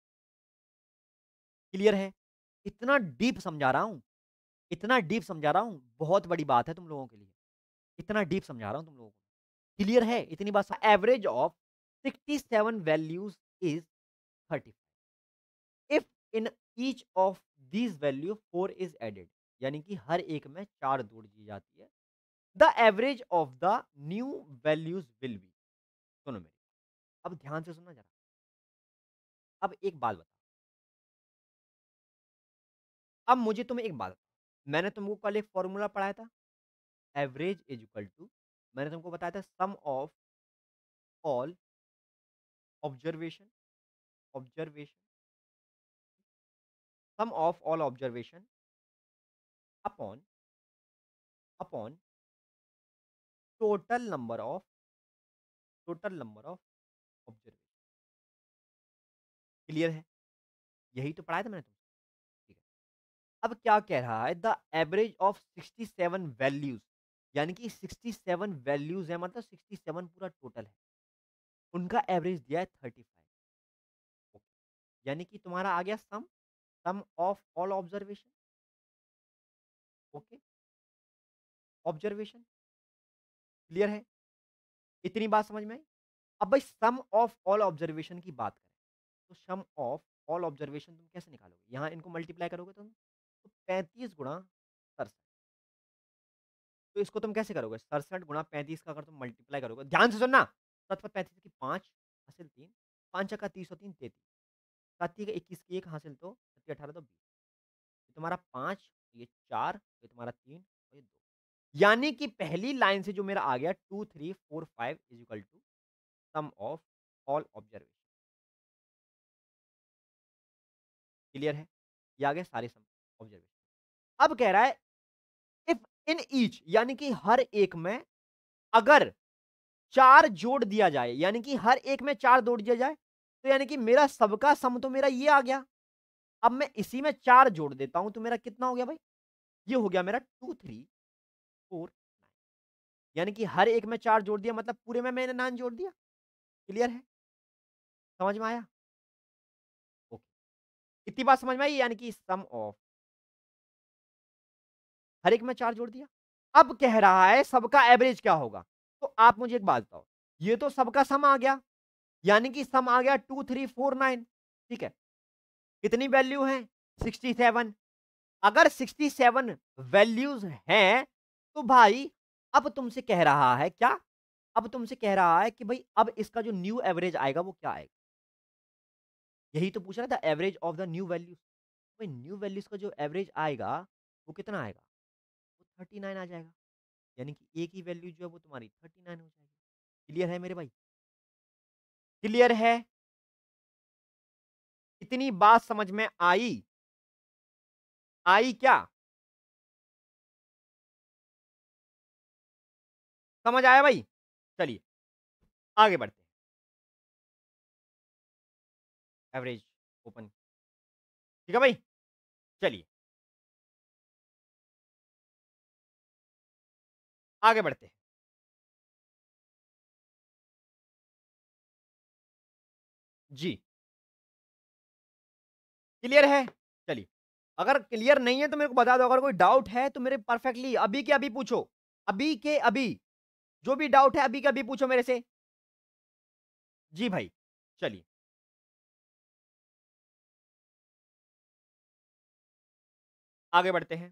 Speaker 1: क्लियर है? इतना डीप समझा रहा हूँ, इतना डीप समझा रहा हूँ, बहुत बड़ी बात है तुम लोगों के लिए। इतना डीप समझा रहा हूँ तुम लोगों को। क्लियर है? इतनी बात, average of sixty seven values is thirty five if in each of these value four is added, यानी कि हर एक में चार जोड़ दी जाती है। The average of the new values will be, सुनो मेरी, अब ध्यान से सुनना जरा। अब एक बात बता, अब मुझे तुम्हें एक बात बता, मैंने तुमको कल एक फॉर्मूला पढ़ाया था, एवरेज इज इक्वल टू, मैंने तुमको बताया था sum of all observation, observation, sum of all observation upon upon total number of total number of observation. Clear है? यही तो पढ़ाया था मैंने तुमको। ठीक है, अब क्या कह रहा है, the average of sixty seven values, यानी कि सिक्सटी सेवन वैल्यूज है, मतलब सिक्सटी सेवन पूरा टोटल है, उनका एवरेज दिया है थर्टी फाइव। यानी कि तुम्हारा आ गया sum, sum of all observation, okay, observation. Clear है? इतनी बात समझ में आई? अब भाई सम ऑफ ऑल ऑब्जर्वेशन की बात करें, तो सम ऑफ ऑल ऑब्जर्वेशन तुम कैसे निकालोगे? यहाँ इनको मल्टीप्लाई करोगे तुम, तो पैंतीस गुणा सड़सठ, तो इसको तुम कैसे करोगे? सड़सठ गुणा पैंतीस का अगर तुम मल्टीप्लाई करोगे, ध्यान से सुनना, सत पैंतीस की पाँच हासिल तीन, पाँच का तीस और तीन तैतीस, सात का इक्कीस की एक हासिल तो सत्ती अठारह तो बीस, ये तुम्हारा पाँच, ये चार, ये तुम्हारा तीन और ये दो, यानी कि पहली लाइन से जो मेरा आ गया two three four five is equal to sum of all observation. Clear है? ये आ गए सारे सम ऑब्जर्वेशन। अब कह रहा है इफ इन ईच, यानी कि हर एक में अगर चार जोड़ दिया जाए, यानी कि हर एक में चार जोड़ दिया जाए, तो यानी कि मेरा सबका सम तो मेरा ये आ गया। अब मैं इसी में चार जोड़ देता हूं तो मेरा कितना हो गया भाई? ये हो गया मेरा टू थ्री फोर नाइन, यानी कि हर एक में चार जोड़ दिया, मतलब पूरे में मैंने नाइन जोड़ दिया। क्लियर है? समझ में आया? ओके, इतनी बात समझ में आई, यानी कि सम ऑफ हर एक में चार जोड़ दिया। अब कह रहा है सबका एवरेज क्या होगा? तो आप मुझे एक बात बताओ, ये तो सबका सम आ गया, यानी कि सम आ गया टू थ्री फोर नाइन, ठीक है। कितनी वैल्यू है? Sixty seven. अगर सिक्सटी सेवन वैल्यूज हैं तो भाई अब तुमसे कह रहा है क्या? अब तुमसे कह रहा है कि भाई अब इसका जो न्यू एवरेज आएगा वो क्या आएगा? यही तो पूछ रहा था, average of the new values. भाई न्यू वैल्यूज का जो एवरेज आएगा वो कितना आएगा? वो थर्टी नाइन आ जाएगा। यानी कि ए की वैल्यू जो है वो तुम्हारी थर्टी नाइन हो जाएगी। क्लियर है मेरे भाई? क्लियर है? इतनी बात समझ में आई? आई क्या? समझ आया भाई? चलिए आगे बढ़ते हैं। Average open. ठीक है भाई, चलिए आगे बढ़ते हैं। जी, क्लियर है? चलिए, अगर क्लियर नहीं है तो मेरे को बता दो, अगर कोई डाउट है तो मेरे परफेक्टली अभी के अभी पूछो। अभी के अभी, जो भी डाउट है अभी के अभी पूछो मेरे से। जी भाई, चलिए आगे बढ़ते हैं।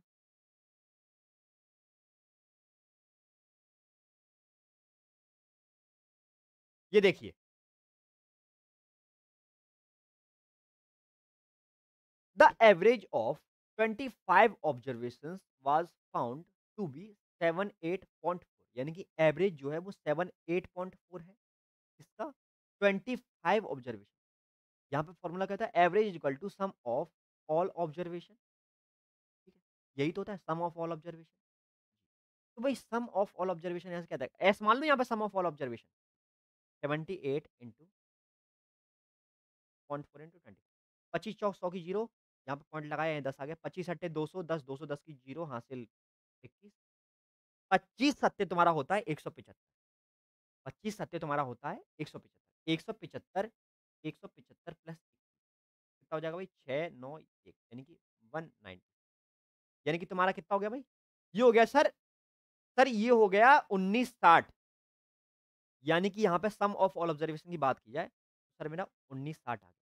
Speaker 1: ये देखिए, the average of twenty five observations was found to be seven eight point four, यानी कि एवरेज जो है वो सेवन एट पॉइंट फोर है। इसका ट्वेंटी फाइव ऑब्जर्वेशन, यहाँ पे फॉर्मूला कहता है average is equal to sum of all observation. ठीक है, यही तो होता है सम ऑफ ऑल ऑब्जर्वेशन। तो भाई सम ऑफ ऑल ऑब्जर्वेशन यहाँ से क्या था, एस मान लो यहाँ पे sum of all observation seventy eight into point four into twenty, पच्चीस चौक सौ की जीरो, यहाँ पे पॉइंट लगाया, दस आ गया, पच्चीस अट्ठे दो सौ दस, दो सौ दस की जीरो हासिल इक्कीस, पच्चीस सत्ते तुम्हारा होता है एक सौ पिछहत्तर। पच्चीस सत्ते तुम्हारा होता है एक सौ पिछहत्तर, एक सौ पिछहत्तर, एक सौ पिछहत्तर प्लस कितना हो जाएगा भाई, छः नौ एक, यानी कि वन नाइनटी, यानी कि तुम्हारा कितना हो गया भाई? ये हो गया सर, सर ये हो गया उन्नीस साठ। यानी कि यहाँ पे सम ऑफ ऑल ऑब्जर्वेशन की बात की जाए तो सर मेरा उन्नीस साठ आ गया।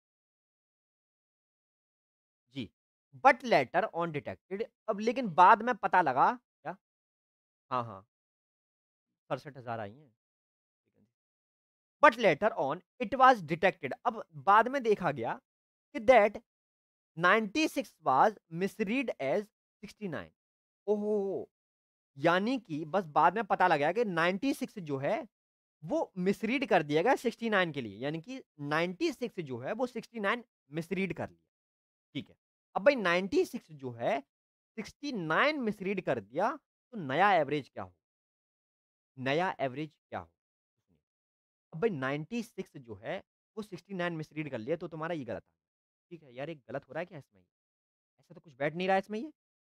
Speaker 1: जी, बट लेटर ऑन डिटेक्टेड, अब लेकिन बाद में पता लगा क्या? हाँ, हाँ, सड़सठ हज़ार आई हैं। But later on it was detected, अब बाद में देखा गया कि that ninety six was misread as sixty nine. ओहो! यानी कि बस बाद में पता लगा कि नाइंटी सिक्स जो है वो मिसरीड कर दिया गया सिक्सटी नाइन के लिए, यानी कि नाइंटी सिक्स जो है वो सिक्सटी नाइन मिसरीड कर लिया। ठीक है। अब भाई नाइंटी सिक्स जो है सिक्सटी नाइन मिसरीड कर दिया, तो नया एवरेज क्या हो? नया एवरेज क्या हो? अब भाई नाइंटी सिक्स जो है वो सिक्सटी नाइन मिसरीड कर लिया, तो तुम्हारा ये गलत आ गया। ठीक है यार, ये गलत हो रहा है क्या इसमें? ये ऐसा तो कुछ बैठ नहीं रहा है इसमें ये।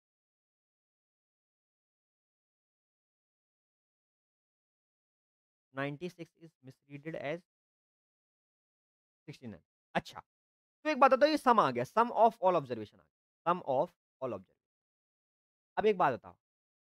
Speaker 1: Ninety six is misreaded as sixty nine. अच्छा, तो एक बात बताओ, ये सम आ गया, सम ऑफ ऑल ऑब्जर्वेशन आ गया, सम ऑफ ऑल ऑब्जर्वेशन। अब एक बात बताओ,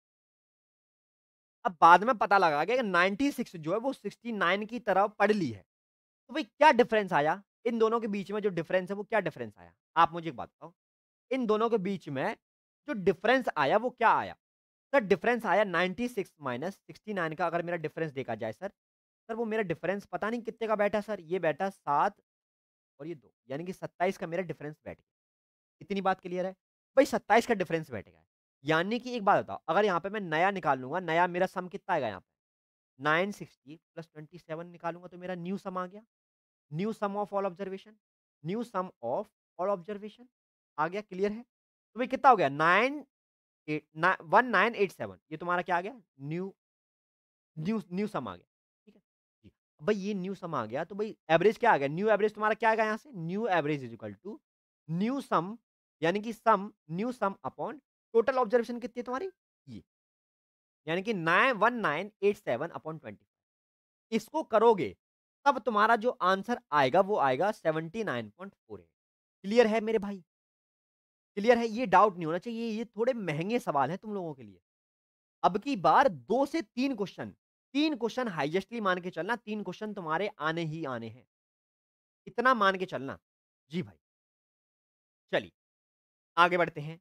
Speaker 1: अब बाद में पता लगा कि नाइंटी सिक्स जो है वो सिक्सटी नाइन की तरफ पढ़ ली है। तो भाई क्या डिफरेंस आया? इन दोनों के बीच में जो डिफरेंस है वो क्या डिफरेंस आया? आप मुझे एक बात बताओ, इन दोनों के बीच में जो डिफरेंस आया वो क्या आया? सर डिफरेंस आया ninety six minus sixty nine का, अगर मेरा डिफरेंस देखा जाए सर, सर वो मेरा डिफरेंस पता नहीं कितने का बैठा सर, ये बैठा सात और ये दो, यानी कि सत्ताईस का मेरा डिफरेंस बैठ गया। इतनी बात क्लियर है? भाई सत्ताईस का डिफरेंस बैठ गया है। यानी कि एक बात बताओ, अगर यहाँ पे मैं नया निकाल लूँगा, नया मेरा सम कितना आएगा यहाँ पे? Nine sixty plus twenty seven निकालूँगा तो मेरा न्यू सम आ गया। New sum of all observation, new sum of all observation आ गया, क्लियर है? तो भाई कितना हो गया? नाइन एट ना वन नाइन एट सेवन, ये तुम्हारा क्या आ गया? न्यू न्यू न्यू सम आ गया। ठीक है? जी। अब भाई ये न्यू सम आ गया तो भाई एवरेज क्या आ गया? न्यू एवरेज तुम्हारा क्या आएगा यहाँ से? New average is equal to new sum, यानी कि sum new sum upon total observation कितनी है तुम्हारी? ये, यानी कि nine one nine eight seven upon twenty. इसको करोगे तब तुम्हारा जो आंसर आएगा वो आएगा seventy nine point four eight. Clear है मेरे भाई? क्लियर है? ये डाउट नहीं होना चाहिए, ये थोड़े महँगे सवाल हैं तुम लोगों के लिए। अब की बार दो से तीन क्वेश्चन, तीन क्वेश्चन हाईएस्टली मान के चलना, तीन क्वेश्चन तुम्हारे आने ही आने हैं। इतना मान के चलना। जी भाई। चलिए आगे बढ़ते हैं।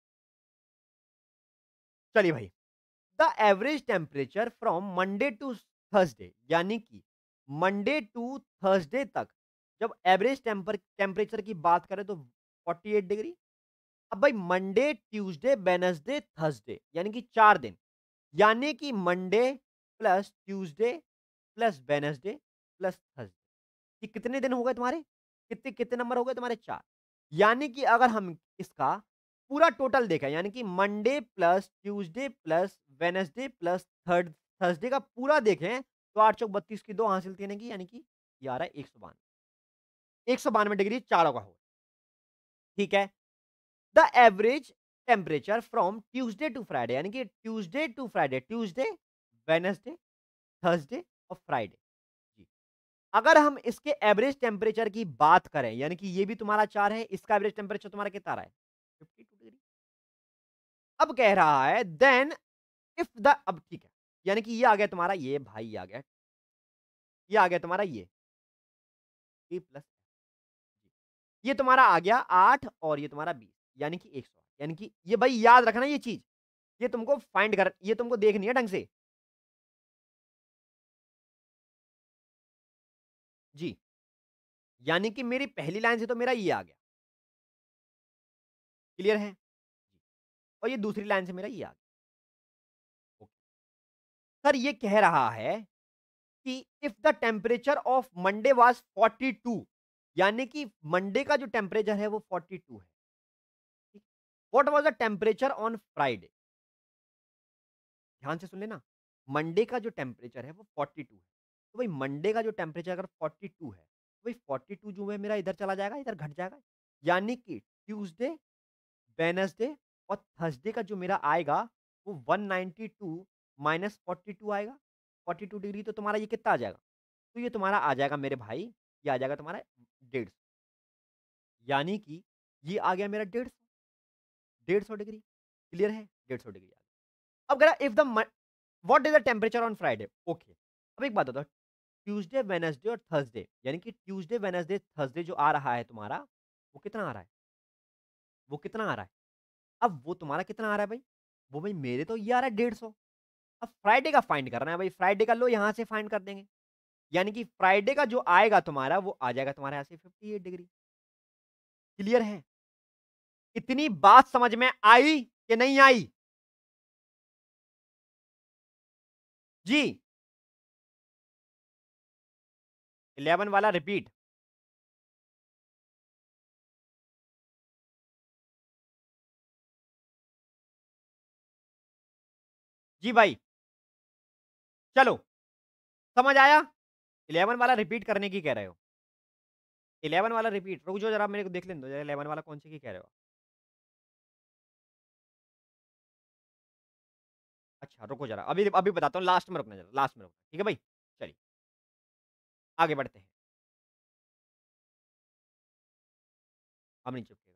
Speaker 1: चलिए भाई, the average temperature from Monday to Thursday, यानी कि मंडे टू थर्सडे तक जब एवरेज टेम्पर टेम्परेचर की बात करें तो अड़तालीस डिग्री। अब भाई मंडे, ट्यूसडे, वेडनेसडे, थर्सडे यानी कि चार दिन, यानी कि Monday plus Tuesday plus Wednesday plus Thursday, ये कितने दिन हो गए तुम्हारे? कितने कितने नंबर हो गए तुम्हारे? चार। यानी कि अगर हम इसका पूरा टोटल देखें, यानी कि Monday plus Tuesday plus Wednesday plus third Thursday का पूरा देखें तो आठ चौक बत्तीस की दो हासिल तीन की, यानी कि ये आ रहा है एक सौ बानवे। एक सौ बानवे डिग्री चारों का हो। ठीक है। The average temperature from Tuesday to Friday, यानी कि Tuesday to Friday, Tuesday, Wednesday, Thursday और फ्राइडे। जी। अगर हम इसके एवरेज टेम्परेचर की बात करें, यानी कि ये भी तुम्हारा चार है, इसका एवरेज टेम्परेचर तुम्हारा कितना आ रहा है? बावन डिग्री। अब कह रहा है देन इफ द, अब ठीक है, यानी कि ये आ गया तुम्हारा, ये भाई आ गया, ये आ गया तुम्हारा, ये ए प्लस, ये तुम्हारा आ गया आठ और ये तुम्हारा बीस, यानी कि एक सौ आठ, यानी कि ये भाई याद रखना ये चीज, ये तुमको फाइंड कर, ये तुमको देखनी है ढंग से। जी। यानी कि मेरी पहली लाइन से तो मेरा ये आ गया, क्लियर है? जी। और ये दूसरी लाइन से मेरा ये आ गया। ओके। सर ये कह रहा है कि if the temperature of Monday was बयालीस, यानी कि मंडे का जो टेम्परेचर है वो बयालीस है। ठीक। What was the temperature on Friday? ध्यान से सुन लेना, मंडे का जो टेम्परेचर है वो बयालीस है। तो भाई मंडे का जो टेम्परेचर अगर बयालीस है, तो भाई बयालीस जो है मेरा इधर चला जाएगा, इधर घट जाएगा, यानी कि ट्यूसडे, वेडनेसडे और थर्सडे का जो मेरा आएगा वो एक सौ बानवे माइनस बयालीस आएगा। बयालीस डिग्री तो तुम्हारा ये कितना आ जाएगा? तो ये तुम्हारा आ जाएगा मेरे भाई, ये आ जाएगा तुम्हारा डेढ़ सौ, यानी कि ये आ गया मेरा डेढ़ सौ, डेढ़ सौ डिग्री। क्लियर है? डेढ़ सौ डिग्री आ गया। अब कह रहा if the what is the temperature on Friday? Okay. अब एक बात बताओ, ट्यूसडे, वेडनेसडे और थर्सडे, यानी कि ट्यूसडे, वेडनेसडे, थर्सडे जो आ रहा है तुम्हारा, वो कितना आ रहा है? वो कितना आ रहा है? अब वो तुम्हारा कितना आ रहा है भाई? वो भाई मेरे तो ये आ रहा है डेढ़ सौ। अब फ्राइडे का फाइंड करना है भाई, फ्राइडे का लो यहां से फाइंड कर देंगे, यानी कि फ्राइडे का जो आएगा तुम्हारा वो आ जाएगा तुम्हारे यहां से अट्ठावन डिग्री। क्लियर है? इतनी बात समझ में आई कि नहीं आई? जी। ग्यारह वाला रिपीट। जी भाई। चलो, समझ आया? ग्यारह वाला रिपीट करने की कह रहे हो? ग्यारह वाला रिपीट, रुक जाओ जरा, मेरे को देख लेने दो, ग्यारह वाला कौन सी की कह रहे हो? अच्छा रुको जरा, अभी अभी बताता हूँ, लास्ट में रुकना जरा, लास्ट में रुकना, ठीक है भाई? चलिए आगे बढ़ते हैं। अब नहीं चुकेगा।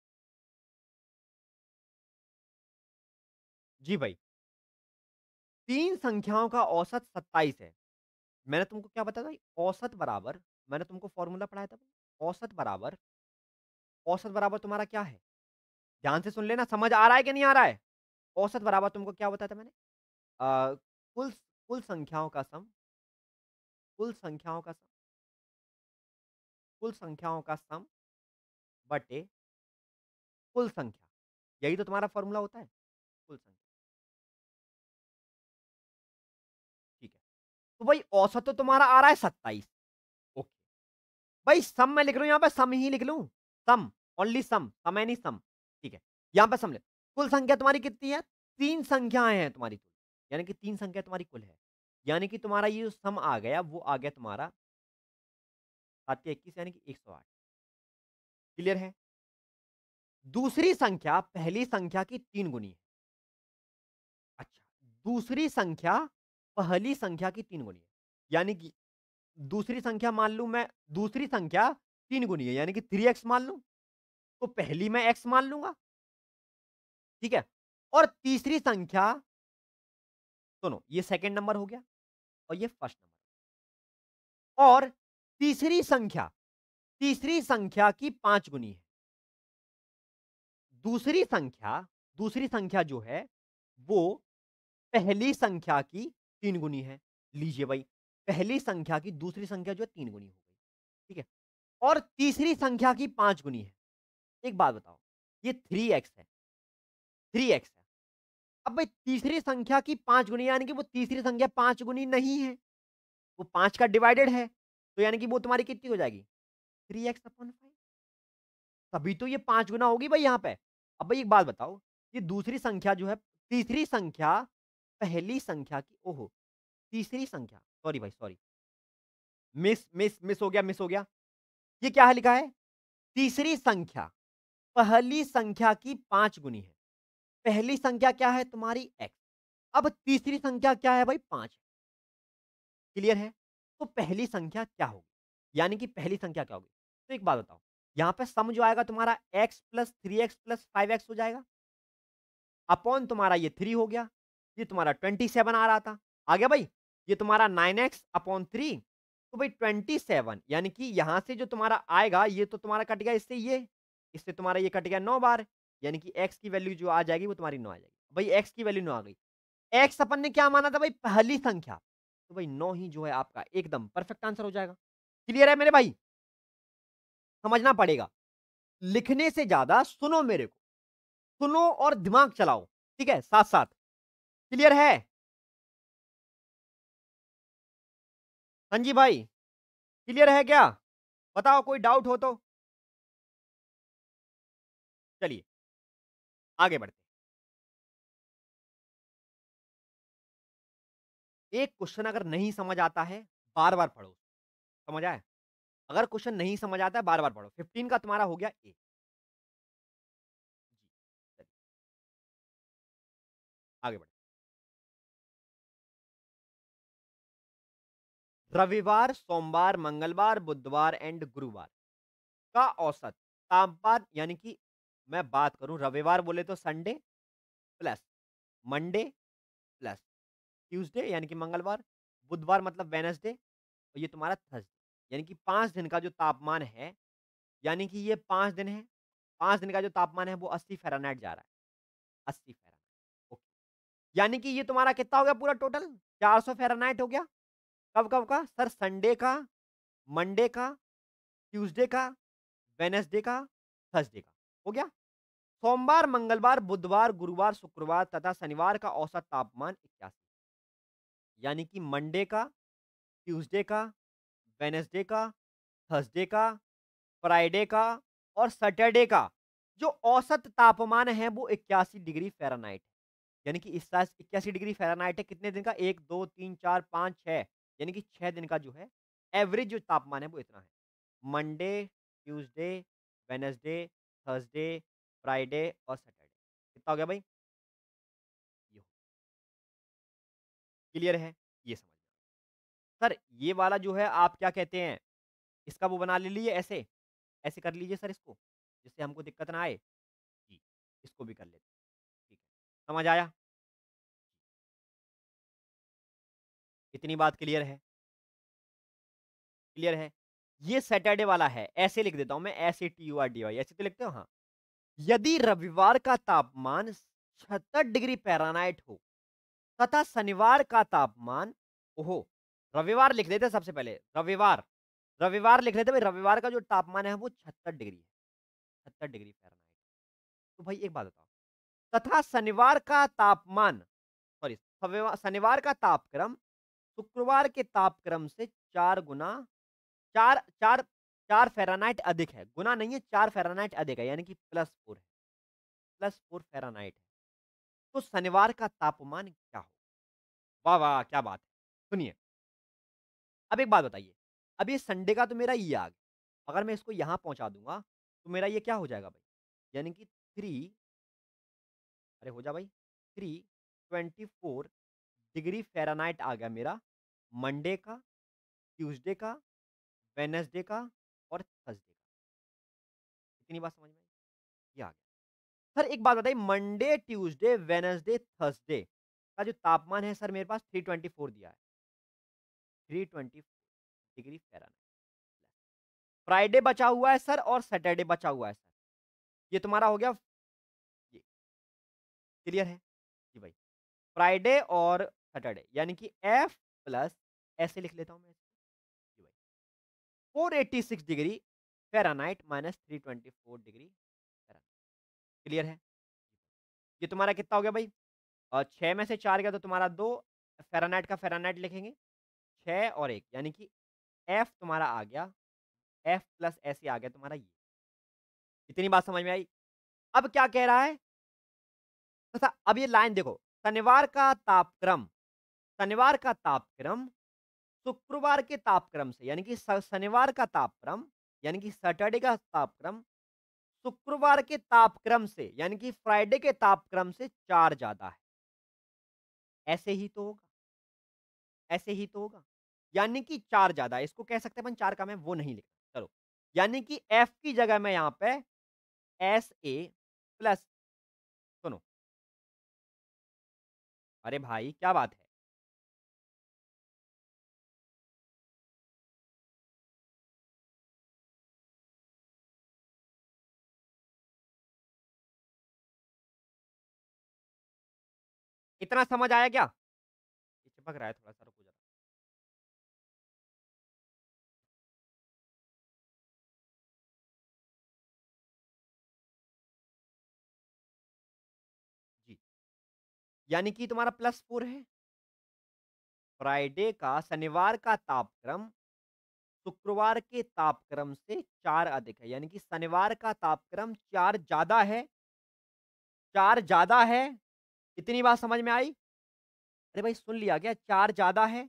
Speaker 1: जी भाई, तीन संख्याओं का औसत सत्ताईस है। मैंने तुमको क्या बताया था? औसत बराबर, मैंने तुमको फॉर्मूला पढ़ाया था, औसत बराबर, औसत बराबर तुम्हारा क्या है? ध्यान से सुन लेना, समझ आ रहा है कि नहीं आ रहा है? औसत बराबर तुमको क्या बताया था मैंने? अ, कुल कुल संख्याओं का सम, कुल संख्याओं का सम, कुल संख्याओं का सम बटे कुल संख्या, यही तो तुम्हारा फॉर्मूला होता है, कुल संख्या। ठीक है। तो भाई औसत तो तुम्हारा आ रहा है सत्ताईस। ओके। भाई सम मैं लिख रहा हूं, यहां पे सम ही लिख लूं, सम, ओनली सम, सम है नहीं सम। ठीक है। यहां पे सम ले, कुल संख्या तुम्हारी कितनी है? तीन संख्याएं हैं तुम्हारी कुल, यानी कि तीन संख्या तुम्हारी कुल है, यानी कि तुम्हारा ये जो सम आ गया वो आ गया तुम्हारा सात या इक्कीस, यानी कि एक सौ आठ। क्लियर है? दूसरी संख्या पहली संख्या की तीन गुनी है। अच्छा, दूसरी संख्या पहली संख्या की तीन गुनी है, यानी कि दूसरी संख्या मान लूं मैं, दूसरी संख्या तीन गुनी है, यानी कि थ्री एक्स मान लूं, तो पहली मैं एक्स मान लूंगा। ठीक है। और तीसरी संख्या, सुनो, ये सेकंड नंबर हो गया और ये फर्स्ट नंबर, और तीसरी संख्या, तीसरी संख्या की पांच गुनी है, दूसरी संख्या दूसरी संख्या जो है वो पहली संख्या की तीन गुनी है। लीजिए भाई, पहली संख्या की दूसरी संख्या जो है तीन गुनी हो गई, ठीक है? और तीसरी संख्या की पाँच गुनी है। एक बात बताओ, ये थ्री एक्स है, थ्री एक्स है। अब भाई तीसरी संख्या की पाँच गुनी यानी कि वो तीसरी संख्या पाँच गुनी नहीं है, वो पाँच का डिवाइडेड है, तो यानी कि वो तुम्हारी कितनी हो जाएगी? Three x upon five. तभी तो ये पाँच गुना होगी भाई यहाँ पे। अब भाई एक बात बताओ, ये दूसरी संख्या जो है तीसरी संख्या पहली संख्या की ओहो! तीसरी संख्या सॉरी भाई सॉरी। मिस मिस मिस हो गया मिस हो गया। ये क्या है लिखा है? तीसरी संख्या पहली संख्या की पाँच गुनी है। पहली संख्या क्या है तुम्हारी एक्स। अब तीसरी संख्या क्या है भाई पाँच। क्लियर है? तो पहली संख्या क्या होगी? यानी कि पहली संख्या क्या होगी? तो एक बात बताओ, यहाँ पे सम जो आएगा तुम्हारा x plus three x plus five x हो जाएगा। अपॉन तुम्हारा ये थ्री हो गया, ये तुम्हारा ट्वेंटी सेवन आ रहा था, आ गया भाई? ये तुम्हारा नाइन एक्स अपॉन थ्री, तो भाई ट्वेंटी सेवन यानी कि यहाँ से जो तुम्हारा आएगा ये तो तुम्हारा कट गया इससे ये, इससे तुम्हारा ये कट गया नौ बार, यानी कि x की वैल्यू जो आ जाएगी वो तुम्हारी नौ आ जाएगी। भाई x की वैल्यू नौ आ गई। x अपन ने क्या माना था भाई पहली संख्या, तो भाई नौ ही जो है आपका एकदम परफेक्ट आंसर हो जाएगा। क्लियर है मेरे भाई? समझना पड़ेगा। लिखने से ज्यादा सुनो मेरे को, सुनो और दिमाग चलाओ, ठीक है? साथ-साथ। क्लियर है? हाँ जी भाई, क्लियर है क्या? बताओ कोई डाउट हो तो? चलिए, आगे बढ़ते हैं। एक क्वेश्चन अगर नहीं समझ आता है, बार-बार पढ़ो। समझ आया? अगर क्वेश्चन नहीं समझ आता है, बार-बार पढ़ो। फिफ्टीन का तुम्हारा हो गया ए। जी, चलिए आगे बढ़ते हैं। रविवार, सोमवार, मंगलवार, बुधवार एंड गुरुवार का औसत तापमान यानी कि मैं बात करूं रविवार बोले तो Sunday plus Monday plus Tuesday यानी कि मंगलवार, बुधवार मतलब वेडनेसडे और ये तुम्हारा थर्सडे यानी कि पाँच दिन का जो तापमान है, यानी कि ये पाँच दिन है, पाँच दिन का जो तापमान है वो अस्सी फ़ारेनहाइट जा रहा है, अस्सी फ़ारेनहाइट ओके। यानी कि ये तुम्हारा कितना हो गया पूरा टोटल चार सौ फ़ारेनहाइट हो गया। कब-कब का? सर संडे का, मंडे का, ट्यूसडे का, वेडनेसडे का, थर्सडे का, हो गया? सोमवार, मंगलवार, बुधवार, गुरुवार, शुक्रवार तथा शनिवार का औसत तापमान इक्यासी यानी कि मंडे का, ट्यूसडे का, वेडनेसडे का, थर्सडे का, फ्राइडे का और सैटरडे का जो औसत तापमान है वो इक्यासी डिग्री फ़ारेनहाइट है। यानी कि इस साल इक्यासी डिग्री फ़ारेनहाइट है कितने दिन का? एक, दो, तीन, चार, पाँच, छह यानी कि छह दिन का जो है एवरेज जो तापमान है वो इतना है। Monday, Tuesday, Wednesday, Thursday, Friday और सैटरडे। कितना हो गया भाई? ये हो क्लियर है? ये समझ में सर ये वाला जो है आप क्या कहते हैं, इसका वो बना ले लीजिए ऐसे, ऐसे कर लीजिए सर इसको, जिससे हमको दिक्कत ना आए। जी, इसको भी कर लेते हैं, ठीक है। समझ आया? इतनी बात क्लियर है? क्लियर है? ये सैटरडे वाला है, ऐसे लिख देता हूँ मैं S A T U R D Y ऐसे तो लिखते हो? हाँ। यदि रविवार का तापमान छिहत्तर डिग्री फ़ारेनहाइट हो तथा शनिवार का तापमान ओहो! रविवार लिख देते हैं सबसे पहले, रविवार, रविवार लिख लेते हैं भाई रविवार का जो तापमान है वो छिहत्तर डिग्री है, छिहत्तर डिग्री फ़ारेनहाइट। तो भाई एक बात बताओ तथा शनिवार का तापमान सॉरी शविवा शनिवार का तापक्रम शुक्रवार के तापक्रम से चार गुना चार चार चार फ़ारेनहाइट अधिक है, गुना नहीं है चार फ़ारेनहाइट अधिक है यानी कि प्लस चार है, प्लस चार फ़ारेनहाइट है। तो शनिवार का तापमान क्या होगा? वाह, वाह! क्या बात है। सुनिए, अब एक बात बताइए, अब ये संडे का तो मेरा ये आ गया, अगर मैं इसको यहाँ पहुँचा दूँगा, तो मेरा ये क्या हो जाएगा भाई? यानी कि थ्री अरे हो जा भाई, three twenty four degree Fahrenheit आ गया मेरा मंडे का, ट्यूसडे का, वेडनेसडे का और थर्सडे का। इतनी बात समझ में आई? ये आ गया। सर एक बात बताइए मंडे, ट्यूसडे, वेडनेसडे, थर्सडे का जो तापमान है सर मेरे पास थ्री ट्वेंटी फ़ोर दिया है, three twenty four degree Fahrenheit. Friday बचा हुआ है सर और सैटरडे बचा हुआ है सर। ये तुम्हारा हो गया क्लियर है? जी भाई। फ्राइडे और सैटरडे यानी कि एफ प्लस ऐसे लिख लेता हूँ मैं इसको। जी भाई। Four eighty six degree Fahrenheit minus three twenty four degree Fahrenheit. Clear है? ये तुम्हारा कितना हो गया भाई? अ, छह में से चार गया तो तुम्हारा दो फ़ारेनहाइट का फ़ारेनहाइट लिखेंगे, छह और एक यानी कि एफ तुम्हारा आ गया, एफ प्लस ऐसे आ गया तुम्हारा ये। इतनी बात समझ में आई? अब क्या कह रहा है? तथा अब ये लाइन देखो, शनिवार का तापक्रम शनिवार का तापक्रम शुक्रवार के तापक्रम से यानी कि श शनिवार का तापक्रम यानी कि सैटरडे का तापक्रम शुक्रवार के तापक्रम से यानी कि फ्राइडे के तापक्रम से चार ज़्यादा है। ऐसे ही तो होगा, ऐसे ही तो होगा। यानी कि चार ज़्यादा है, इसको कह सकते हैं अपन चार कम है, वो नहीं लिखना। चलो, यानी कि एफ की जगह मैं यहाँ पे एसए प्लस सुनो, अरे भाई क्या बात है? इतना समझ आया क्या? ये चिपक रहा है थोड़ा-सा, रुको ज़रा। जी, यानी कि तुम्हारा प्लस फ़ोर है। फ्राइडे का शनिवार का तापक्रम शुक्रवार के तापक्रम से चार अधिक है, यानी कि शनिवार का तापक्रम चार ज़्यादा है, चार ज़्यादा है। इतनी बात समझ में आई? अरे भाई सुन लिया क्या? चार ज़्यादा है,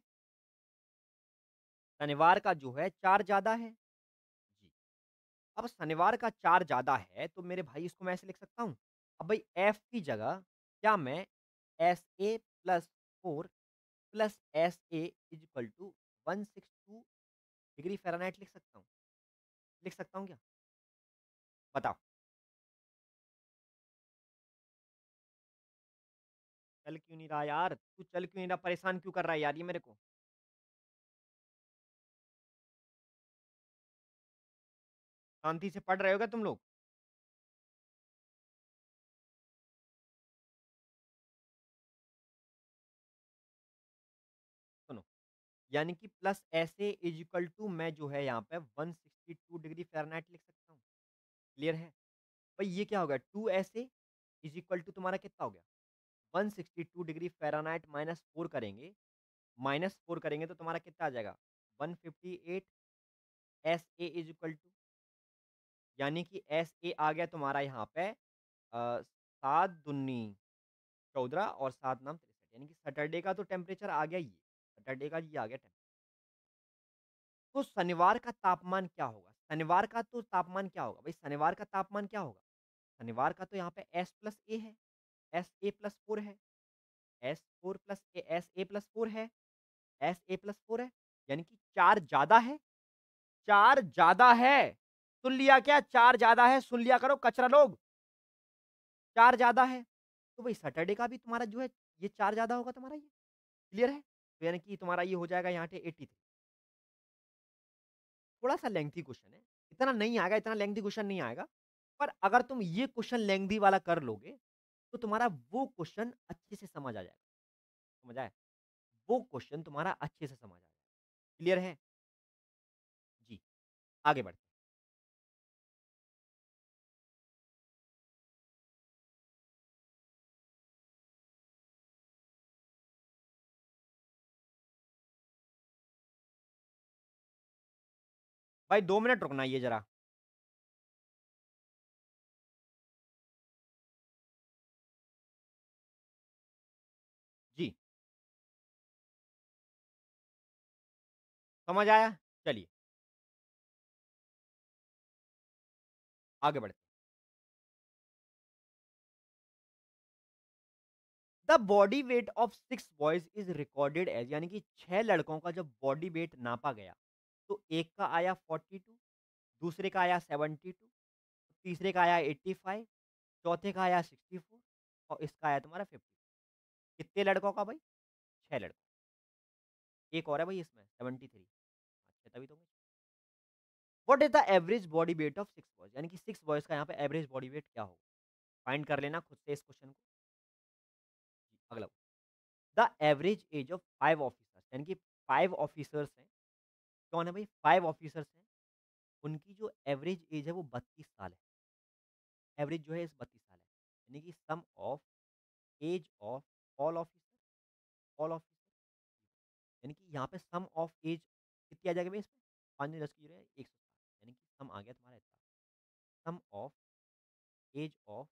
Speaker 1: शनिवार का जो है चार ज़्यादा है। जी, अब शनिवार का चार ज़्यादा है, तो मेरे भाई इसको मैं ऐसे लिख सकता हूँ। अब भाई एफ की जगह क्या मैं S A plus four plus S A is equal to one six two degree Fahrenheit लिख सकता हूँ? लिख सकता हूँ क्या? बताओ। चल क्यों नहीं रहा यार? तू चल क्यों नहीं रहा? परेशान क्यों कर रहा है यार ये मेरे को? शांति से पढ़ रहे हो क्या तुम लोग? सुनो, यानी कि प्लस ऐसे इज़ इक्वल टू मैं जो है यहाँ पे one sixty two degree Fahrenheit लिख सकता हूँ। क्लियर है? भाई ये क्या हो गया? टू ऐसे इज़ इक्वल टू तुम्हारा कितना हो गया? One sixty two degree Fahrenheit minus four करेंगे, माइनस फ़ोर करेंगे तो तुम्हारा कितना आ जाएगा? One fifty eight S A is equal to यानी कि एसए आ गया तुम्हारा यहाँ पे अ, सात दूनी चौदह और सात नाम तिरसठ यानी कि सैटरडे का तो टेम्परेचर आ गया ये, सैटरडे का ये आ गया टेम्परेचर। तो शनिवार का तापमान क्या होगा? शनिवार का तो तापमान क्या होगा? भाई शनिवार का तापमान क्या होगा? शनिवार का तो यहाँ पे एस प्लस ए है, एस ए प्लस फ़ोर है, S four plus A S A plus four है, एस ए प्लस फ़ोर है, यानी कि चार ज़्यादा है, चार ज़्यादा है। सुन लिया क्या? चार ज़्यादा है, सुन लिया करो कचरा लोग, चार ज़्यादा है। तो भाई सैटरडे का भी तुम्हारा जो है ये चार ज़्यादा होगा तुम्हारा ये, क्लियर है? तो यानी कि तुम्हारा ये हो जाएगा यहाँ पे एटी थ्री। थोड़ा-सा लेंथी क्वेश्चन है, इतना नहीं आएगा, इतना लेंथी क्वेश्चन नहीं आएगा। पर अगर तुम ये क्वेश्चन लेंथी वाला कर लोगे, तो तुम्हारा वो क्वेश्चन अच्छे से समझ आ जाएगा। समझ आया? वो क्वेश्चन तुम्हारा अच्छे से समझ आ जाएगा। क्लियर है? जी, आगे बढ़ते हैं। भाई दो मिनट रुकना ये ज़रा। जी, समझ आया? चलिए, आगे बढ़ते हैं। The body weight of six boys is recorded as यानी कि छह लड़कों का जब बॉडी वेट नापा गया, तो एक का आया फ़ोर्टी टू, दूसरे का आया सेवेंटी टू, तीसरे का आया एटी फ़ाइव, चौथे का आया सिक्सटी फ़ोर और इसका आया तुम्हारा फ़िफ़्टी। कितने लड़कों का भाई? छह लड़कों। एक और है भाई इसमें सेवेंटी थ्री। अच्छा तभी तो what is the average body weight of six boys यानी कि सिक्स बॉयज़ का यहाँ पे एवरेज बॉडी वेट क्या होगा? फाइंड कर लेना खुद से इस क्वेश्चन को। अगला the average age of five officers यानी कि फाइव ऑफिसर्स हैं। कौन है भाई? फाइव ऑफिसर्स हैं। उनकी जो एवरेज एज है वो बत्तीस साल है। एवरेज जो है इस बत्तीस साल है। यानी कि sum of age of all officer all officer यानी कि यहाँ पे सम ऑफ एज कितनी आ जाएगी भाई इसमें? पाँच में दस की जगह एक सौ साठ यानी कि सम आ गया तुम्हारा इतना। Sum of age of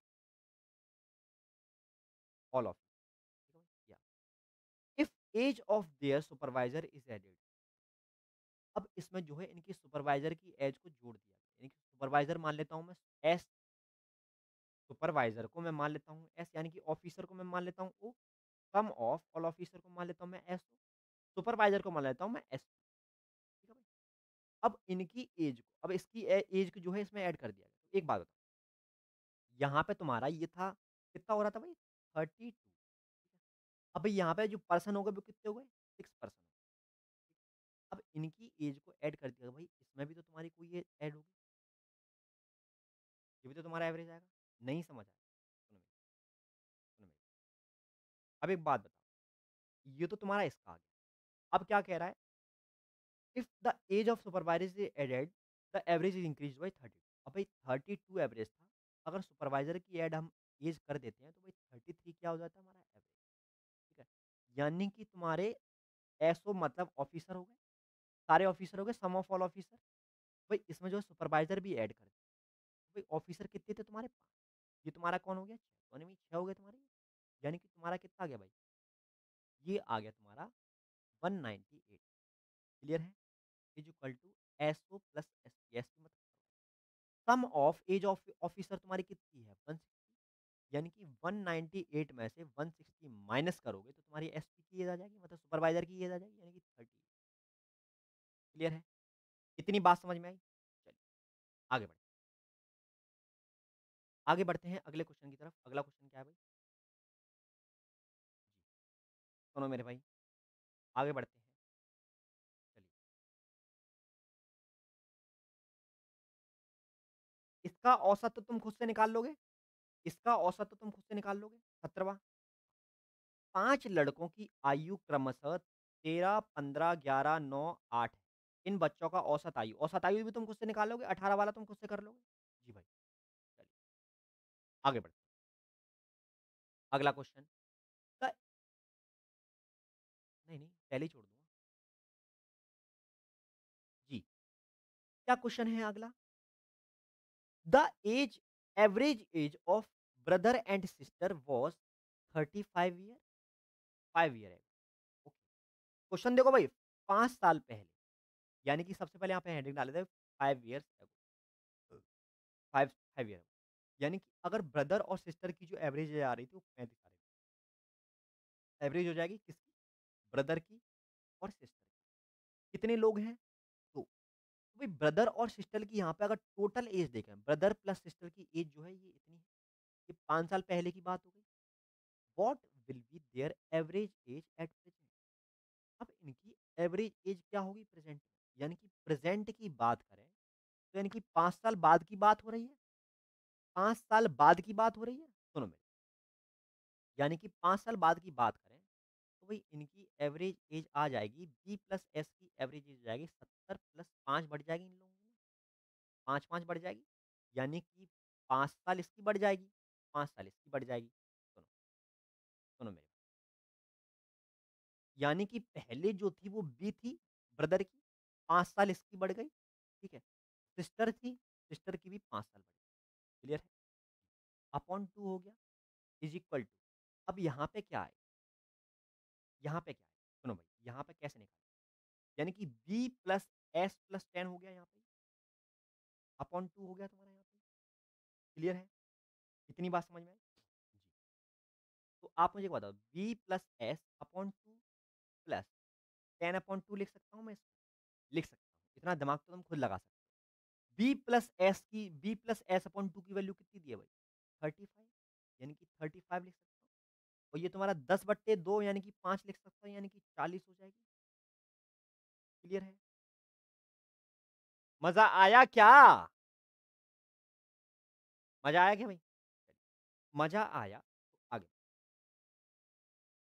Speaker 1: all officer ठीक है भाई? या if age of their supervisor is added. अब इसमें जो है इनकी सुपरवाइजर की एज को जोड़ दिया गया। यानी कि सुपरवाइजर मान लेता हूँ मैं एस, सुपरवाइजर को मैं मान लेता हूँ एस यानी कि ऑफिसर को मैं मान लेता हूँ O, sum of all officer को मान लेता हूँ मैं एस ओ, सुपरवाइजर को मान लेता हूँ मैं एस। ठीक है भाई? अब इनकी एज को अब इसकी ए एज को जो है इसमें ऐड कर दिया गया। तो एक बात बताओ, यहाँ पे तुम्हारा ये था कितना हो रहा था भाई? Thirty two. अब यहाँ पे जो पर्सन हो गए वो कितने हो गए? Six person. अब इनकी एज को ऐड कर दिया भाई, इसमें भी तो तुम्हारी कोई एज ऐड होगी, ये भी तो तुम्हारा एवरेज आएगा। नहीं समझ आया? सुनो मेरी सुनो मेरी। अब एक बात बताओ, ये तो तुम्हारा इसका आ गया। अब क्या कह रहा है? If the age of supervisor is added the average is increase by thirty. अब भाई थर्टी टू एवरेज था, अगर सुपरवाइजर की ऐड हम एज कर देते हैं तो भाई थर्टी थ्री क्या हो जाता है हमारा एवरेज। ठीक है? यानी कि तुम्हारे एसओ मतलब ऑफिसर हो गए, सारे ऑफिसर हो गए, सम ऑफ ऑल ऑफिसर। भाई इसमें जो है सुपरवाइजर भी ऐड कर दिया। भाई ऑफिसर कितने थे तुम्हारे पाँच, ये तुम्हारा कौन हो गया? छः, यानी छः हो गए तुम्हारे। यानी कि तुम्हारा कितना आ गया भाई? ये आ गया तुम्हारा वन नाइंटी एट। क्लियर है? Is equal to S O plus S P. S P मतलब sum of age of officer तुम्हारी कितनी है? One sixty. यानी कि वन नाइंटी एट में से वन सिक्सटी माइनस करोगे तो तुम्हारी एसपी की एज आ जाएगी, मतलब सुपरवाइजर की एज आ जाएगी, यानी कि थर्टी। क्लियर है? इतनी बात समझ में आई? चलिए आगे बढ़ते हैं। आगे बढ़ते हैं अगले क्वेश्चन की तरफ। अगला क्वेश्चन क्या है भाई? सुनो मेरे भाई, आगे बढ़ते हैं। चलिए, इसका औसत तो तुम खुद से निकाल लोगे। इसका औसत तो तुम खुद से निकाल लोगे। सत्रहवां, पांच लड़कों की आयु क्रमशः तेरह, पंद्रह, ग्यारह, नौ, आठ है। इन बच्चों का औसत आयु औसत आयु भी तुम खुद से निकाल लोगे। अठारह वाला तुम खुद से कर लोगे। जी भाई, चलिए आगे बढ़ते हैं। अगला क्वेश्चन। द नहीं, नहीं, पहले ही छोड़ दूँगा। जी, क्या क्वेश्चन है अगला? The age average age of brother and sister was thirty five year, five year है। ओके, क्वेश्चन देखो भाई, पाँच साल पहले, यानी कि सबसे पहले यहाँ पे हेडिंग डाले थे five years ago, five five year ago. यानी कि अगर ब्रदर और सिस्टर की जो एवरेज एज आ रही थी वो पैंतीस आ रही थी। एवरेज हो जाएगी किसकी? ब्रदर की और सिस्टर की। कितने लोग हैं? दो। तो भाई ब्रदर और सिस्टर की यहाँ पे अगर टोटल एज देखें, ब्रदर प्लस सिस्टर की एज जो है ये इतनी है। ये पाँच साल पहले की बात हो गई। What will be their average age at present? अब इनकी एवरेज एज क्या होगी प्रेजेंट में? यानी कि प्रेजेंट की बात करें तो यानी कि पाँच साल बाद की बात हो रही है। पाँच साल बाद की बात हो रही है। सुनो मेरे, यानी कि पाँच साल बाद की बात करें तो भाई इनकी एवरेज एज आ जाएगी बी प्लस एस की एवरेज एज आ जाएगी सत्तर प्लस पाँच बढ़ जाएगी इन लोगों की, पाँच पाँच बढ़ जाएगी। यानी कि पाँच साल इसकी बढ़ जाएगी, पाँच साल इसकी बढ़ जाएगी। सुनो, सुनो मेरे, यानी कि पहले जो थी वो बी थी ब्रदर की, पाँच साल इसकी बढ़ गई। ठीक है? सिस्टर थी, सिस्टर की भी पाँच साल बढ़ गई। क्लियर है? अपॉन टू हो गया इज इक्वल टू। अब यहाँ पे क्या है? यहाँ पे क्या है? सुनो भाई, यहाँ पे कैसे निकालें? यानी कि B plus S plus ten हो गया यहाँ पे, अपॉन टू हो गया तुम्हारा यहाँ पे। क्लियर है? इतनी बात समझ में आई? जी। तो आप मुझे एक बताओ, B plus S upon two plus ten upon two लिख सकता हूँ मैं इसको? लिख सकता हूँ। इतना दिमाग तो तुम खुद लगा सकते हो। बी प्लस एस की B plus S upon two की वैल्यू कितनी दी है भाई? Thirty five. यानी कि थर्टी फाइव लिख सकता हूँ। और ये तुम्हारा दस बट्टे दो यानी कि पाँच लिख सकता हूँ, यानी कि चालीस हो जाएगी। क्लियर है? मज़ा आया क्या? मज़ा आया क्या भाई? मज़ा आया तो आगे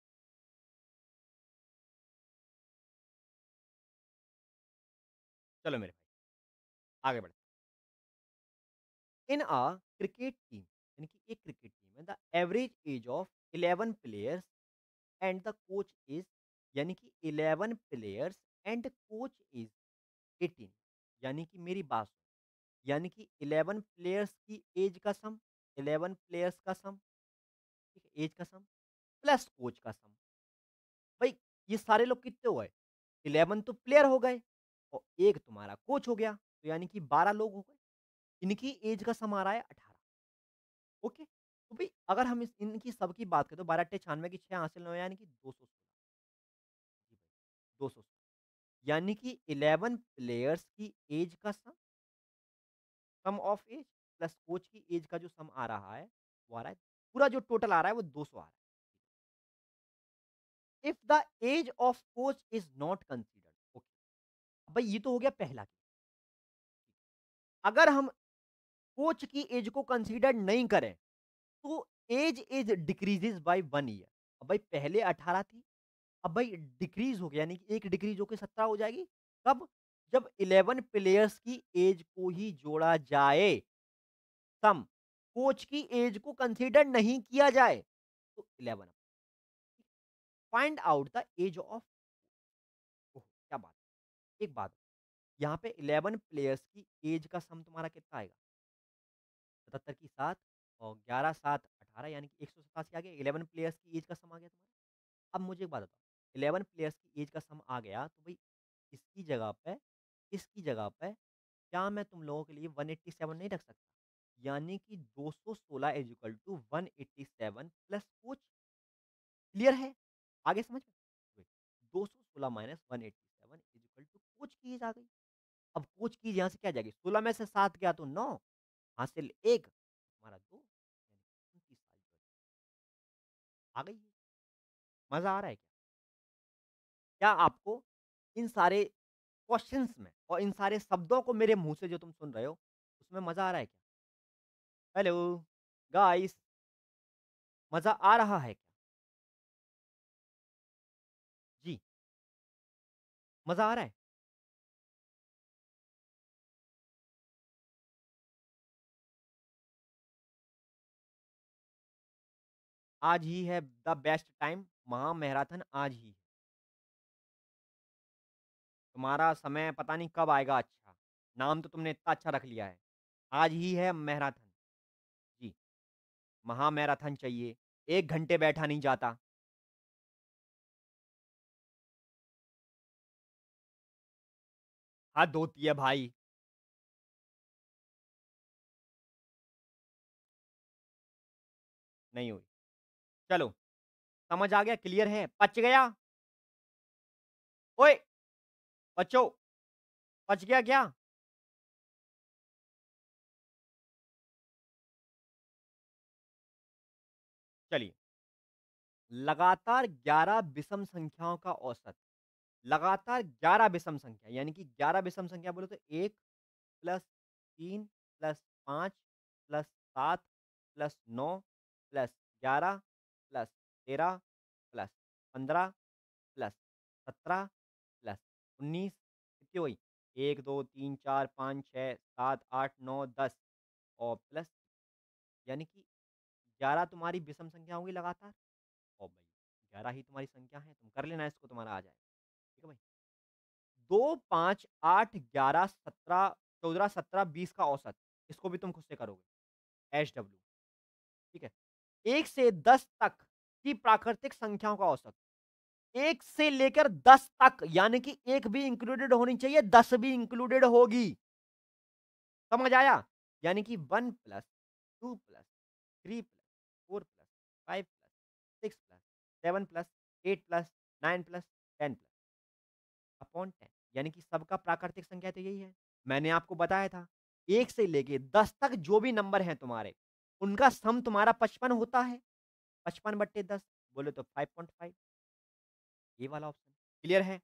Speaker 1: चलो मेरे भाई आगे बढ़ते हैं। इन अ क्रिकेट टीम यानी कि एक क्रिकेट टीम में the average age of eleven players and the coach is यानी कि eleven players and coach is eighteen यानी कि मेरी बात सुनो, यानी कि इलेवन प्लेयर्स की एज का सम, इलेवन प्लेयर्स का सम, ठीक है, एज का सम प्लस कोच का सम। भाई ये सारे लोग कितने हुए? इलेवन तो प्लेयर हो गए और एक तुम्हारा कोच हो गया, तो यानी कि बारह लोग हो गए। इनकी एज का सम आ रहा है अठारह। ओके? तो भाई अगर हम इस इनकी सबकी बात करें तो बारह अट्ठे छियानवे की छह हासिल नौ यानी कि दो सौ सोलह। जी भाई, दो सौ सोलह यानी कि इलेवन प्लेयर्स की एज का sum, sum of age plus coach की एज का जो सम आ रहा है, वो आ रहा है पूरा जो टोटल आ रहा है वो दो सौ आ रहा है। If the age of coach is not considered. Okay, भाई ये तो हो गया पहला केस। अगर हम कोच की एज को कंसीडर नहीं करें तो age is decreases by one year. अब भाई पहले अठारह थी, अब भाई डिक्रीज हो गया यानी कि एक डिक्रीज होकर सत्रह हो जाएगी। कब? जब इलेवन प्लेयर्स की एज को ही जोड़ा जाए, सम कोच की एज को कंसीडर नहीं किया जाए तो eleven. Find out the age of, क्या बात है। एक बात, यहाँ पे इलेवन प्लेयर्स की एज का सम तुम्हारा कितना आएगा? सतहत्तर की सात और ग्यारह सात अठारह यानी कि एक सौ सतासी आ गया। इलेवन प्लेयर्स की एज का सम आ गया तुम्हारा। अब मुझे एक बात बताओ, इलेवन प्लेयर्स की एज का सम आ गया तो भाई इसकी जगह पे, इसकी जगह पे क्या मैं तुम लोगों के लिए वन एट्टी सेवन नहीं रख सकता? यानी कि दो सौ सोलह is equal to one eighty seven plus coach. Clear है? आगे समझ में? दो सौ सोलह minus one eighty seven is equal to coach की एज आ गई। अब कोच की यहाँ से क्या जाएगी? सोलह में से सात गया तो नौ, हासिल एक, हमारा दो, यानी उनतीस साल की वजह आ गई है। मजा आ रहा है क्या? क्या आपको इन सारे क्वेश्चंस में और इन सारे शब्दों को मेरे मुंह से जो तुम सुन रहे हो उसमें मजा आ रहा है क्या? हेलो गाइस, मजा आ रहा है क्या? जी, मजा आ रहा है। आज ही है द बेस्ट टाइम, महा मैराथन आज ही है। तुम्हारा समय पता नहीं कब आएगा। अच्छा, नाम तो तुमने इतना अच्छा रख लिया है। आज ही है मैराथन। जी, महा मैराथन चाहिए, एक घंटे बैठा नहीं जाता। हद होती है भाई। नहीं हुई। चलो, समझ आ गया, क्लियर है, पच गया। ओए बच्चों, पच गया क्या? चलिए, लगातार ग्यारह विषम संख्याओं का औसत, लगातार ग्यारह विषम संख्या यानी कि ग्यारह विषम संख्या बोले तो एक प्लस तीन प्लस पाँच प्लस सात प्लस नौ प्लस ग्यारह प्लस तेरह प्लस पंद्रह प्लस सत्रह प्लस उन्नीस, कितनी हुई? एक दो तीन चार पाँच छः सात आठ नौ दस और प्लस, यानी कि ग्यारह तुम्हारी विषम संख्या होंगी लगातार। और भाई ग्यारह ही तुम्हारी संख्या है, तुम कर लेना इसको, तुम्हारा आ जाएगा। ठीक है भाई। दो पाँच आठ ग्यारह सत्रह चौदह सत्रह बीस का औसत, इसको भी तुम खुद से करोगे। एच डब्ल्यू, ठीक है। एक से दस तक की प्राकृतिक संख्याओं का औसत, एक से लेकर दस तक यानी कि एक भी इंक्लूडेड होनी चाहिए, दस भी इंक्लूडेड होगी। समझ आया? यानी कि one plus two plus three plus four plus five plus six plus seven plus eight plus nine plus ten plus upon ten, यानी कि सबका प्राकृतिक संख्या तो यही है। मैंने आपको बताया था, एक से लेके दस तक जो भी नंबर हैं तुम्हारे, उनका सम तुम्हारा पचपन होता है। पचपन बट्टे दस बोले तो फाइव पॉइंट फाइव, ये वाला ऑप्शन। क्लियर है?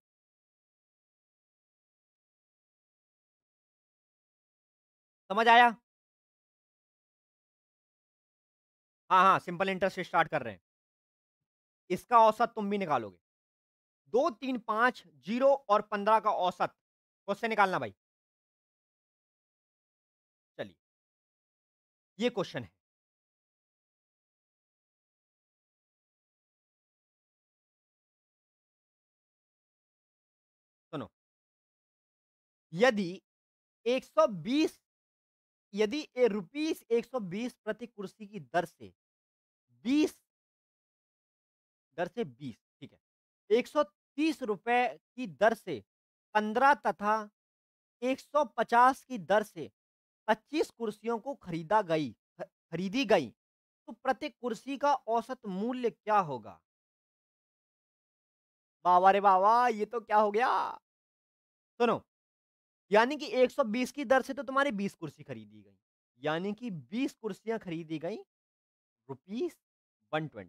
Speaker 1: समझ आया? हाँ, हाँ, सिंपल इंटरेस्ट से स्टार्ट कर रहे हैं। इसका औसत तुम भी निकालोगे। दो, तीन, पाँच, ज़ीरो और पंद्रह का औसत खुद से निकालना भाई। ये क्वेश्चन है। सुनो, यदि एक सौ बीस यदि ए रुपीस एक सौ बीस प्रति कुर्सी की दर से बीस दर से बीस, ठीक है। एक सौ तीस रुपए की दर से पंद्रह तथा एक सौ पचास की दर से पच्चीस कुर्सियों को खरीदा गई ख खरीदी गई, तो प्रति कुर्सी का औसत मूल्य क्या होगा? वाह, वाह रे वाह, वाह! ये तो क्या हो गया? सुनो, यानी कि एक सौ बीस की दर से तो तुम्हारी बीस कुर्सी खरीदी गई। यानी कि बीस कुर्सियाँ खरीदी गई रुपीस एक सौ बीस।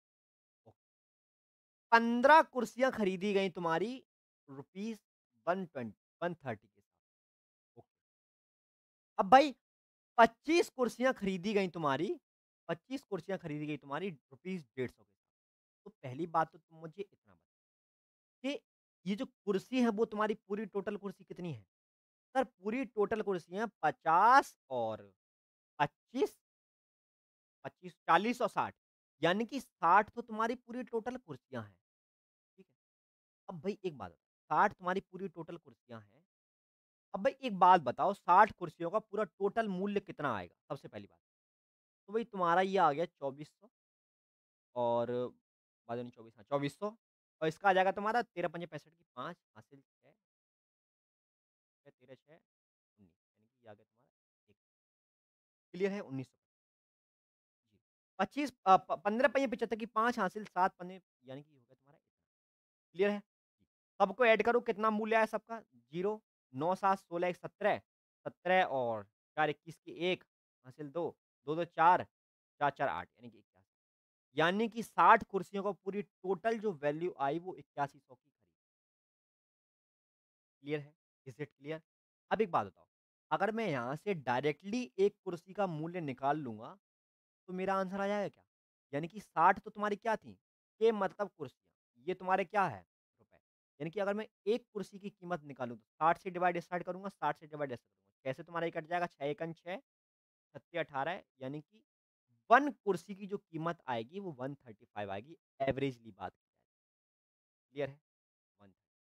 Speaker 1: पंद्रह कुर्सियाँ खरीदी गई तुम्हारी रुपीस एक सौ बीस एक सौ तीस के साथ। ओके। अब भाई पच्चीस कुर्सियाँ खरीदी गई तुम्हारी पच्चीस कुर्सियाँ खरीदी गई तुम्हारी रुपीस डेढ़ सौ के साथ। तो पहली बात तो तुम मुझे इतना बताओ कि ये जो कुर्सी है वो तुम्हारी पूरी टोटल कुर्सी कितनी है? सर पूरी टोटल कुर्सियाँ पचास और पच्चीस पच्चीस, चालीस और साठ, यानी कि साठ तो तुम्हारी पूरी टोटल कुर्सियाँ हैं, ठीक है? अब भाई एक बात बताओ, साठ तुम्हारी पूरी टोटल कुर्सियाँ हैं। अब भाई एक बात बताओ, साठ कुर्सियों का पूरा टोटल मूल्य कितना आएगा? सबसे पहली बात। तो भाई तुम्हारा ये आ गया चौबीस सौ और बाद में चौबीस, हाँ, चौबीस सौ और इसका आ जाएगा तुम्हारा तेरह पंजे पैंसठ की पाँच हासिल छः, छः तेरह छः उन्नीस, यानी कि ये आ गया तुम्हारा एक। क्लियर है? उन्नीस सौ जी। पच्चीस अ, प पंद्रह पईए पचहत्तर की पाँच हासिल सात पन्ने, यानी कि ये हो गया तुम्हारा इतना। क्लियर है? सबको ऐड करो, कितना मूल्य आया सबका? ज़ीरो, नौ सात सोलह एक सत्रह, सत्रह और चार इक्कीस की एक हासिल दो, दो दो चार, चार चार आठ, यानी कि इक्यासी। यानी कि साठ कुर्सियों को पूरी टोटल जो वैल्यू आई वो इक्यासी सौ की खरीद। क्लियर है? Is it clear? अब एक बात बताओ, अगर मैं यहाँ से डायरेक्टली एक कुर्सी का मूल्य निकाल लूँगा, तो मेरा आंसर आ जाएगा क्या? यानी कि साठ तो तुम्हारी क्या थी? के मतलब कुर्सियाँ, ये तुम्हारे क्या है? रुपए। यानी कि अगर मैं एक कुर्सी की कीमत निकालूँ, तो साठ से डिवाइड स्टार्ट करूँगा, साठ से डिवाइड ऐसे करूँगा। कैसे तुम्हारा ये कट जाएगा? छह एकम छह, छत्ते अठारह, यानी कि एक कुर्सी की जो कीमत आएगी वो एक सौ पैंतीस आएगी, एवरेजली बात की जाए। क्लियर है? एक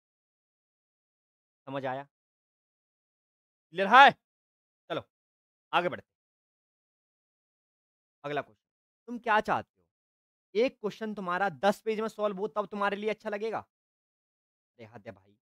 Speaker 1: समझ आया? क्लियर है? चलो आगे बढ़ते हैं। अगला क्वेश्चन, तुम क्या चाहते हो? एक क्वेश्चन तुम्हारा दस पेज में सॉल्व हो तब तुम्हारे लिए अच्छा लगेगा? अरे हद है भाई।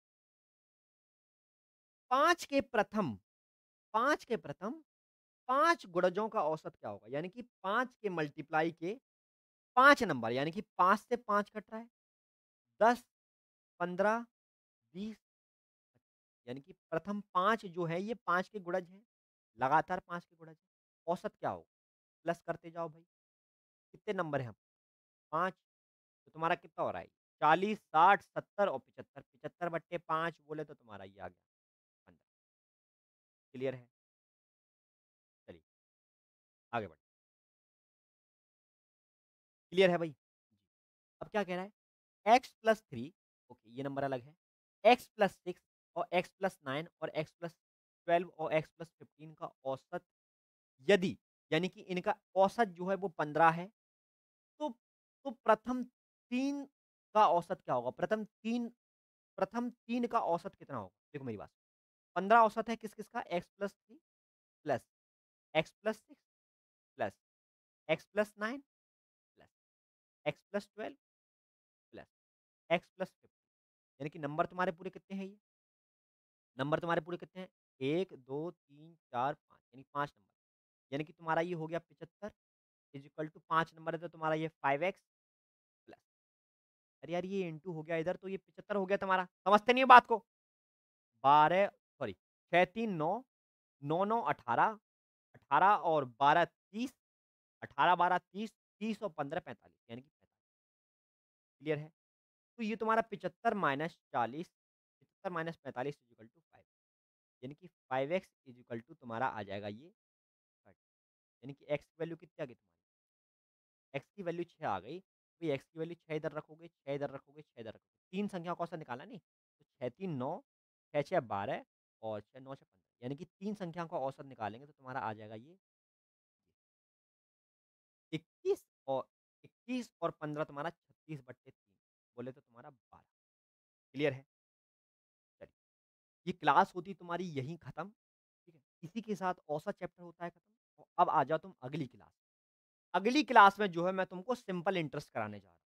Speaker 1: पाँच के प्रथम पाँच के प्रथम पाँच गुणजों का औसत क्या होगा? यानी कि पाँच के मल्टीप्लाई के पाँच नंबर, यानी कि पाँच से पाँच कट रहा है, दस, पंद्रह, बीस, यानी कि प्रथम पाँच जो है ये पाँच के गुणज हैं, लगातार पाँच के गुणज हैं। औसत क्या होगा? प्लस करते जाओ भाई, कितने नंबर हैं हम? पाँच, तो तुम्हारा कितना हो रहा है? चालीस, साठ, सत्तर और पचहत्तर, पचहत्तर बट्टे पाँच बोले तो तुम्हारा ये आ गया पंद्रह। क्लियर है? चलिए आगे बढ़ते हैं। क्लियर है भाई? जी। अब क्या कह रहा है? x प्लस थ्री, ओके ये नंबर अलग है, x प्लस सिक्स और x प्लस नाइन और x प्लस ट्वेल्व और x प्लस फिफ्टीन का औसत यदि, यानी कि इनका औसत जो है वो पंद्रह है, तो तो प्रथम तीन का औसत क्या होगा? प्रथम तीन प्रथम तीन का औसत कितना होगा? देखो मेरी बात, पंद्रह औसत है किस-किस का? x plus three plus x plus six plus x plus nine plus x plus twelve plus x plus fifteen, यानी कि नंबर तुम्हारे पूरे कितने हैं ये? नंबर तुम्हारे पूरे कितने हैं? एक, दो, तीन, चार, पाँच, यानी पाँच नंबर। यानी कि तुम्हारा ये हो गया पचहत्तर इज़ इक्वल टू पाँच नंबर है तो तुम्हारा ये फाइव एक्स प्लस, अरे यार ये इंटू हो गया इधर तो ये पचहत्तर हो गया तुम्हारा। समझते नहीं हो बात को? बारह सॉरी छह तीन नौ, नौ नौ अठारह, अठारह और बारह तीस, अठारह बारह तीस, तीस और पंद्रह पैंतालीस, यानी कि पैंतालीस। क्लियर है? तो ये तुम्हारा पचहत्तर माइनस चालीस, पचहत्तर माइनस पैंतालीस इज़ इक्वल टू फाइव, यानी कि five x is equal to तुम्हारा आ जाएगा ये थर्टी, यानी कि एक्स की वैल्यू कितनी आ गई तुम्हारी? एक्स की वैल्यू छह आ गई, तो ये एक्स की वैल्यू छह इधर रखोगे, छह इधर रखोगे, छह इधर रखोगे। तीन संख्याओं का औसत निकाला नहीं? तो छह तीन नौ, छह छह बारह और छह नौ छह पंद्रह, यानी कि तीन संख्याओं का औसत निकालेंगे तो तुम्हारा आ जाएगा ये। पच्चीस और पंद्रह तुम्हारा छत्तीस बट्टे तीन बोले तो तुम्हारा बारह। क्लियर है? चलिए, ये क्लास होती तुम्हारी यहीं खत्म, ठीक है? इसी के साथ औसत चैप्टर होता है खत्म। और अब आ जाओ तुम अगली क्लास। अगली क्लास में जो है मैं तुमको सिंपल इंटरेस्ट कराने जा रहा हूँ।